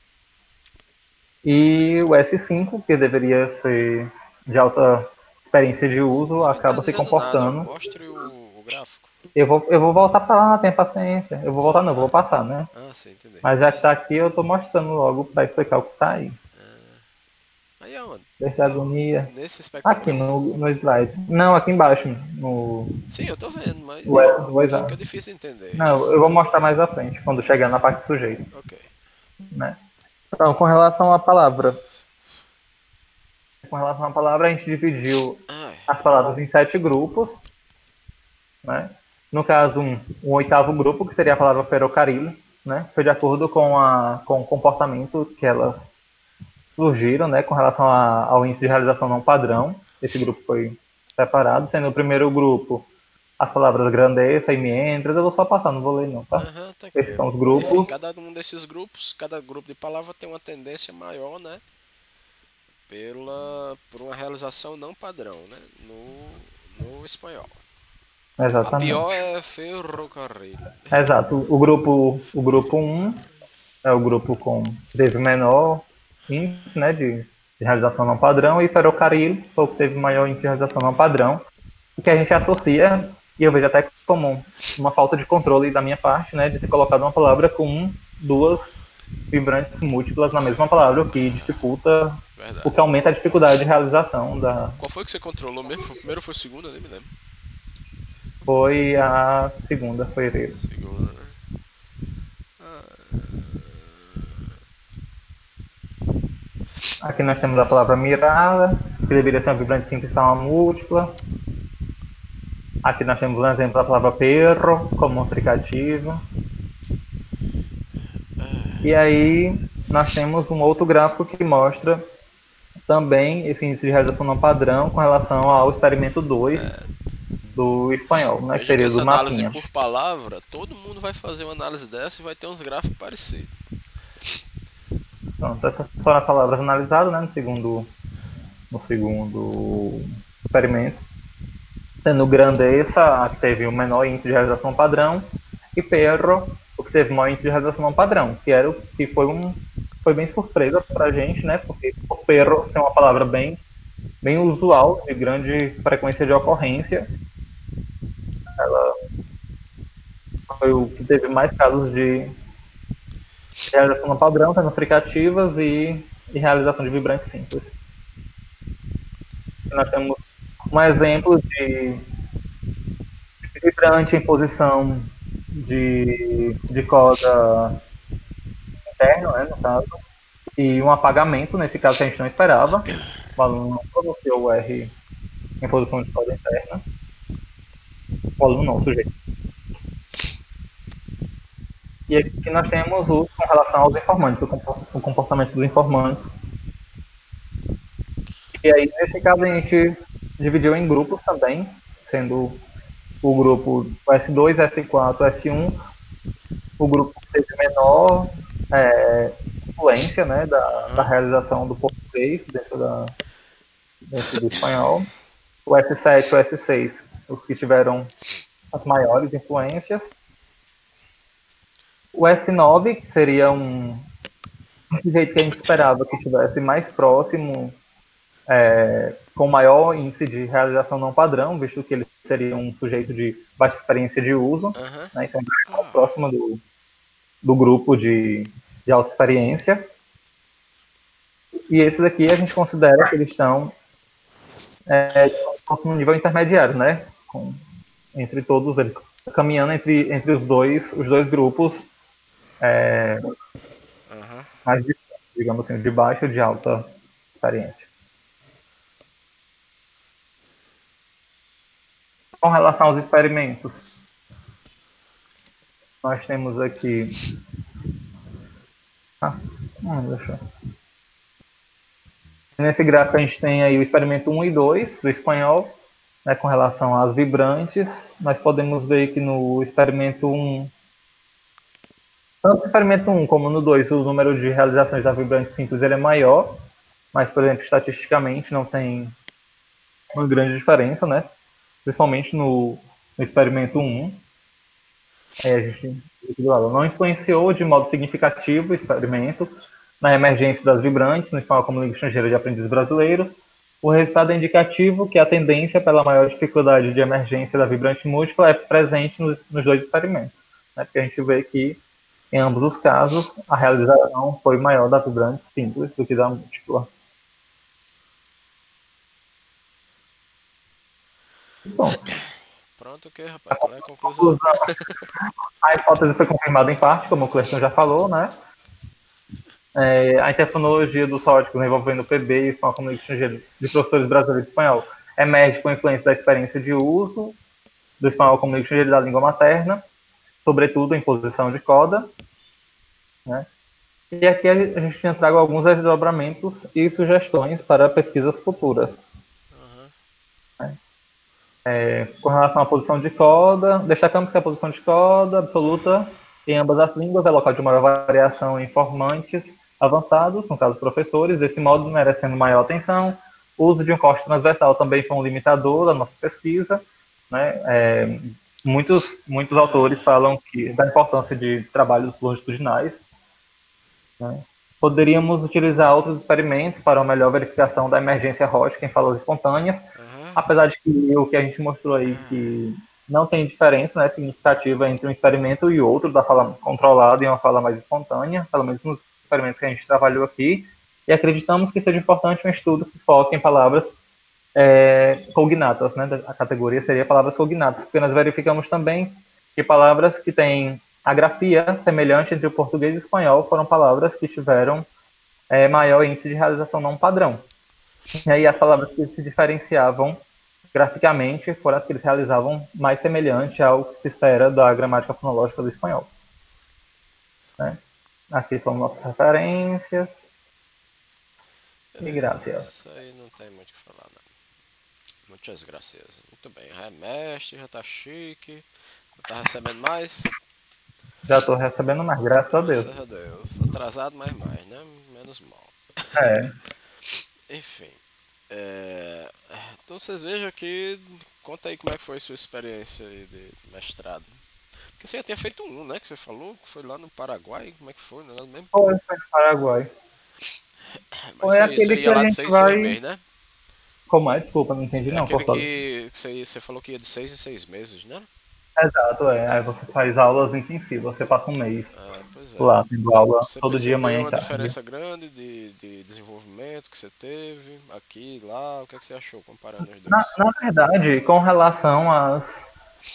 E o S cinco, que deveria ser de alta experiência de uso, Você não tá acaba se dizendo nada, comportando. mostre o, o gráfico. Eu vou, eu vou voltar para lá, tenha paciência. Eu vou voltar, não, eu vou passar, né? Ah, sim, entendi. Mas já que está aqui, eu estou mostrando logo para explicar o que está aí. Aí aonde? Deixa a agonia. Nesse espectro. Aqui no, no slide. Não, aqui embaixo. No, Sim, eu tô vendo, mas o S dois A. fica difícil entender Não, isso. eu vou mostrar mais à frente, quando chegar na parte do sujeito. Ok. Né? Então, com relação à palavra. Com relação à palavra, a gente dividiu Ai, as palavras em sete grupos. Né? No caso, um, um oitavo grupo, que seria a palavra perocarilo, né? Foi de acordo com, a, com o comportamento que elas surgiram, né? Com relação a, ao índice de realização não padrão. Esse grupo foi separado, sendo o primeiro grupo as palavras grandeza e mientras. Eu vou só passar, não vou ler não, tá? aham, tá Esses claro. são os grupos. Enfim, cada um desses grupos, cada grupo de palavra tem uma tendência maior, né? Pela, por uma realização não padrão, né? No, no espanhol. A Exatamente. pior é ferrocarril. Exato. O grupo, o grupo um é o grupo com teve menor índice, né, de, de realização não padrão, e ferrocarril foi o que teve maior índice de realização não padrão, o que a gente associa, e eu vejo até como uma falta de controle da minha parte, né, de ter colocado uma palavra com duas vibrantes múltiplas na mesma palavra, o que dificulta, Verdade. o que aumenta a dificuldade de realização da... Qual foi que você controlou mesmo? Foi o primeiro ou foi o segundo? Eu nem me lembro. Foi a segunda, foi herdeiro. Segunda, né? Aqui nós temos a palavra mirada, que deveria ser uma vibrante simples para uma múltipla. Aqui nós temos um exemplo da palavra perro, como um fricativo. E aí nós temos um outro gráfico que mostra também esse índice de realização não padrão com relação ao experimento dois do espanhol, né, que Veja que seria essa do análise mapinha. por palavra, todo mundo vai fazer uma análise dessa e vai ter uns gráficos parecidos. Pronto, essas foram as palavras analisadas, né, no segundo, no segundo experimento. Sendo grandeza, a que teve o menor índice de realização padrão, e perro, o que teve o maior índice de realização não padrão, que era o que foi um foi bem surpresa pra gente, né, porque o perro é uma palavra bem bem usual, de grande frequência de ocorrência. Ela foi o que teve mais casos de realização não padrão, tendo fricativas e, e realização de vibrantes simples. E nós temos um exemplo de, de vibrante em posição de, de corda interna, né, no caso, e um apagamento, nesse caso que a gente não esperava. O aluno não pronunciou o R em posição de corda interna. O aluno não, o sujeito. E aqui nós temos o com relação aos informantes, o comportamento dos informantes. E aí, nesse caso, a gente dividiu em grupos também, sendo o grupo S dois, S quatro, S um, o grupo que teve menor é, influência, né, da, da realização do português dentro, da, dentro do espanhol. O S sete e o S seis, os que tiveram as maiores influências. O S nove, que seria um, um jeito que a gente esperava que estivesse mais próximo, é, com maior índice de realização não padrão, visto que ele seria um sujeito de baixa experiência de uso, Uhum. né, então mais próximo do, do grupo de, de alta experiência. E esses aqui a gente considera que eles estão é, no nível intermediário, né, com, entre todos eles, caminhando entre, entre os dois, os dois grupos é, Uhum. mais de, digamos assim, de baixa e de alta experiência. Com relação aos experimentos, nós temos aqui. Ah, não, deixa. Nesse gráfico a gente tem aí o experimento um e dois do espanhol, né, com relação às vibrantes. Nós podemos ver que no experimento um Tanto no experimento um como no dois, o número de realizações da vibrante simples ele é maior, mas, por exemplo, estatisticamente não tem uma grande diferença, né? Principalmente no, no experimento um. É, a gente não influenciou de modo significativo o experimento na emergência das vibrantes no espanhol como língua estrangeira de aprendizes brasileiros. O resultado é indicativo que a tendência pela maior dificuldade de emergência da vibrante múltipla é presente nos, nos dois experimentos, né? Porque a gente vê que, em ambos os casos, a realização foi maior da vibrante simples do que da múltipla. Bom, Pronto, o que, rapaz? Qual é a conclusão? A hipótese foi confirmada em parte, como o Cleiton já falou, né? É, a interfonologia dos róticos envolvendo o P B e espanhol como língua estrangeira de professores brasileiros de espanhol emerge com influência da experiência de uso do espanhol como língua estrangeira da língua materna, sobretudo em posição de coda, né? E aqui a gente tinha trago alguns desdobramentos e sugestões para pesquisas futuras. Uhum. É, com relação à posição de coda, destacamos que a posição de coda absoluta em ambas as línguas é local de maior variação em informantes avançados, no caso professores, desse modo merecendo maior atenção. O uso de um corte transversal também foi um limitador da nossa pesquisa, né? É, muitos, muitos autores falam que, da importância de trabalhos longitudinais, né? Poderíamos utilizar outros experimentos para uma melhor verificação da emergência rótica em falas espontâneas, Uhum. apesar de que o que a gente mostrou aí que não tem diferença, né, significativa entre um experimento e outro da fala controlada e uma fala mais espontânea, pelo menos nos experimentos que a gente trabalhou aqui, e acreditamos que seja importante um estudo que foque em palavras é, cognatas, né, a categoria seria palavras cognatas, porque nós verificamos também que palavras que têm a grafia semelhante entre o português e o espanhol foram palavras que tiveram é, maior índice de realização não padrão. E aí as palavras que se diferenciavam graficamente foram as que eles realizavam mais semelhante ao que se espera da gramática fonológica do espanhol. Né? Aqui são nossas referências. E graças. Isso aí não tem muito o que falar, não. Muitas graças. Muito bem. Remestre, já tá chique. Tá recebendo mais? Já estou recebendo mais, graças a Deus. Graças a Deus. Atrasado, mas mais, né? Menos mal. É. Enfim. É... Então vocês vejam aqui. Conta aí como é que foi a sua experiência aí de mestrado. Porque você já tinha feito um, né? Que você falou que foi lá no Paraguai. Como é que foi? Não é mesmo? Foi, foi no Paraguai. Mas Foi você, aquele você que ia a lá de gente seis em vai... seis meses, né? Como é? Desculpa, não entendi É não. aquele Por que você, você falou que ia de seis em seis meses, né? Exato, é. Aí você faz aulas intensivas, você passa um mês Ah, pois é. lá, tendo aula Você todo dia, manhã percebeu e uma tarde. diferença grande de, de desenvolvimento que você teve aqui, lá? O que, é que você achou comparando os dois? Na, na verdade, com relação às,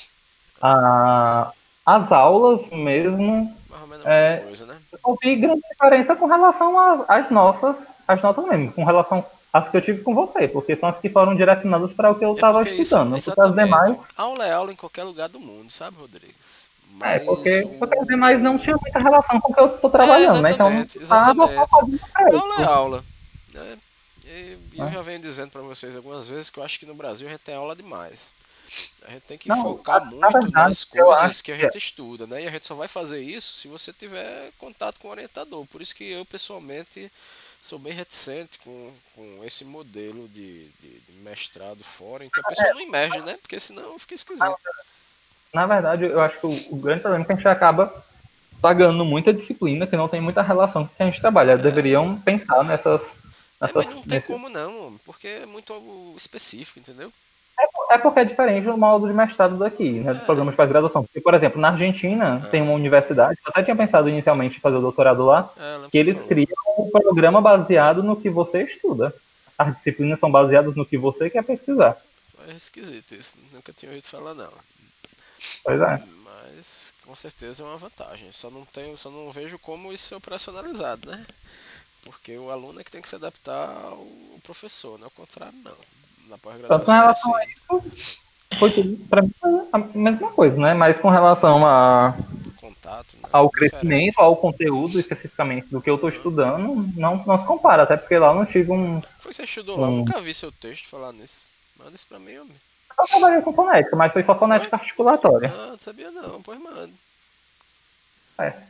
a, às aulas mesmo, Mais ou menos a mesma é, coisa, né? eu vi grande diferença com relação a- às nossas, às nossas mesmo, com relação às que eu tive com você, porque são as que foram direcionadas para o que eu É estava porque isso, estudando. Porque as demais, exatamente. Aula é aula em qualquer lugar do mundo, sabe, Rodrigues? é, Mas porque, porque as demais não o. tinham muita relação com o que eu estou É, trabalhando, né? Então, não exatamente, estava só exatamente. fazendo Aula é crédito, aula. Né? E e eu né? já venho dizendo pra vocês algumas vezes que eu acho que no Brasil a gente tem aula demais. A gente tem que Não, focar na, na muito verdade, nas eu coisas acho que a que é. gente estuda, né? E a gente só vai fazer isso se você tiver contato com o orientador. Por isso que eu, pessoalmente, sou bem reticente com, com esse modelo de, de, de mestrado fora, em que a pessoa não emerge, né? Porque senão fica esquisito. Na verdade, eu acho que o, o grande problema é que a gente acaba pagando muita disciplina que não tem muita relação com o que a gente trabalha. Deveriam pensar nessas. É, mas nessas não tem nesse... como não, homem, porque é muito algo específico, entendeu? É porque é diferente do modo de mestrado daqui, né, dos É, programas de pós-graduação. Porque, por exemplo, na Argentina tem é, uma universidade, eu até tinha pensado inicialmente em fazer o doutorado lá, é, lembro que que você eles falou. criam um programa baseado no que você estuda. As disciplinas são baseadas no que você quer pesquisar. É esquisito isso, nunca tinha ouvido falar não. Pois é. Mas com certeza é uma vantagem. Só não tenho, só não vejo como isso é operacionalizado, né? Porque o aluno é que tem que se adaptar ao professor, não é o contrário não. Na Tanto com pós-graduação é relação assim. a isso, foi tudo pra mim foi a mesma coisa, né? Mas com relação a, Contato, né? ao Diferente. crescimento, ao conteúdo especificamente do que eu estou estudando, não, não se compara, até porque lá eu não tive um. Foi que você estudou lá? Eu um... nunca vi seu texto falar nisso. Manda isso pra mim, homem. Eu trabalhei com fonética, mas foi só Foi? fonética articulatória. Ah, não sabia não, pois manda. É.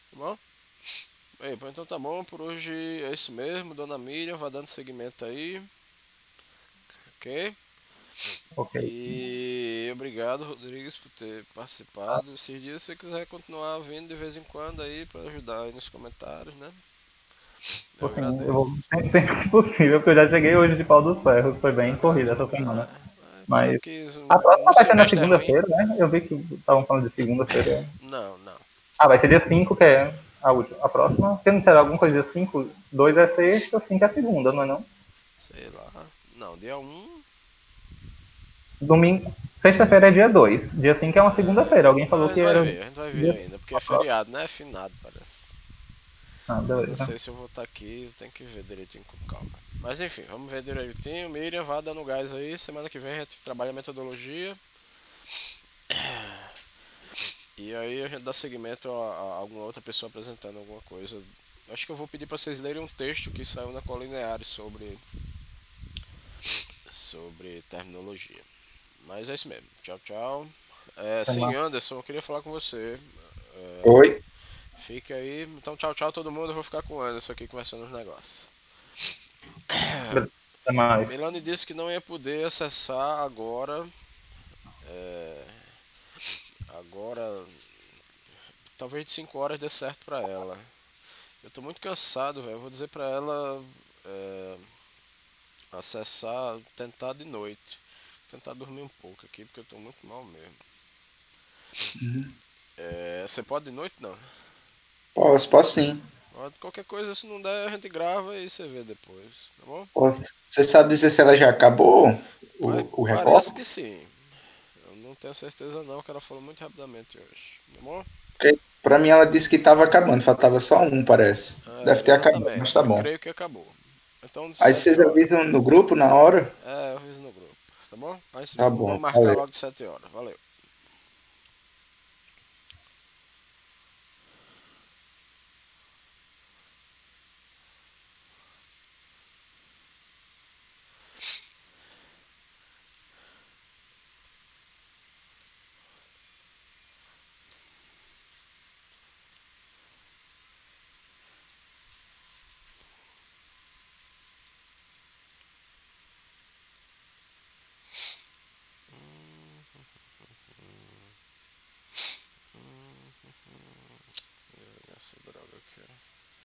bom? Ei, pô, então tá bom, por hoje é isso mesmo, dona Miriam, vai dando seguimento aí, ok? Ok. E obrigado, Rodrigues, por ter participado. Se dias você quiser continuar vindo de vez em quando aí pra ajudar aí nos comentários, né? Eu Assim, eu vou agradeço. sempre sempre que possível, porque eu já cheguei hoje de Pau dos Ferros, foi bem Aham. corrida essa semana. Ah, ah, sabe Mas que isso- a próxima no vai ser na semestre é ruim? segunda-feira, né? Eu vi que estavam falando de segunda-feira. Não, não. Ah, vai ser dia cinco, que é a última. A próxima, se não será alguma coisa dia cinco, dois é sexta, cinco é segunda, não é não? Sei lá. Não, dia um. Domingo, sexta-feira é dia dois, dia cinco é uma segunda-feira. Alguém A falou gente que vai era ver, a gente vai ver dia ainda, porque é a próxima. feriado, né? É finado, parece. Ah, Eu não beleza. sei se eu vou estar aqui, eu tenho que ver direitinho com calma. Mas enfim, vamos ver direitinho. Miriam, vá dando gás aí. Semana que vem a gente trabalha a metodologia. E aí a gente dá seguimento a, a alguma outra pessoa apresentando alguma coisa. Acho que eu vou pedir para vocês lerem um texto que saiu na Colineares sobre, sobre terminologia. Mas é isso mesmo. Tchau, tchau. É, Até sim, mais. Anderson, eu queria falar com você. Oi? Fique aí. Então, tchau, tchau todo mundo. Eu vou ficar com o Anderson aqui conversando os negócios. Beleza. Até mais. Milani disse que não ia poder acessar agora. É, agora. Talvez de cinco horas dê certo pra ela. Eu tô muito cansado, velho. Eu vou dizer pra ela. É, acessar. Tentar de noite. Tentar dormir um pouco aqui, porque eu tô muito mal mesmo. É, você pode de noite? Não. Posso, posso sim. Pode. Qualquer coisa, se não der, a gente grava e você vê depois. Tá bom? Posso. Você sabe dizer se ela já acabou Pai, o, o parece recorte? que sim. Eu não tenho certeza não, que ela falou muito rapidamente hoje. Tá bom? Porque pra mim ela disse que estava acabando, faltava só um, parece. Deve É, ter acabado, mas exatamente. tá Eu bom. creio que acabou. Então, de Aí sete vocês horas. avisam no grupo na hora? É, eu aviso no grupo. Tá bom? Mas Tá vamos bom, marcar valeu. logo de sete horas. Valeu.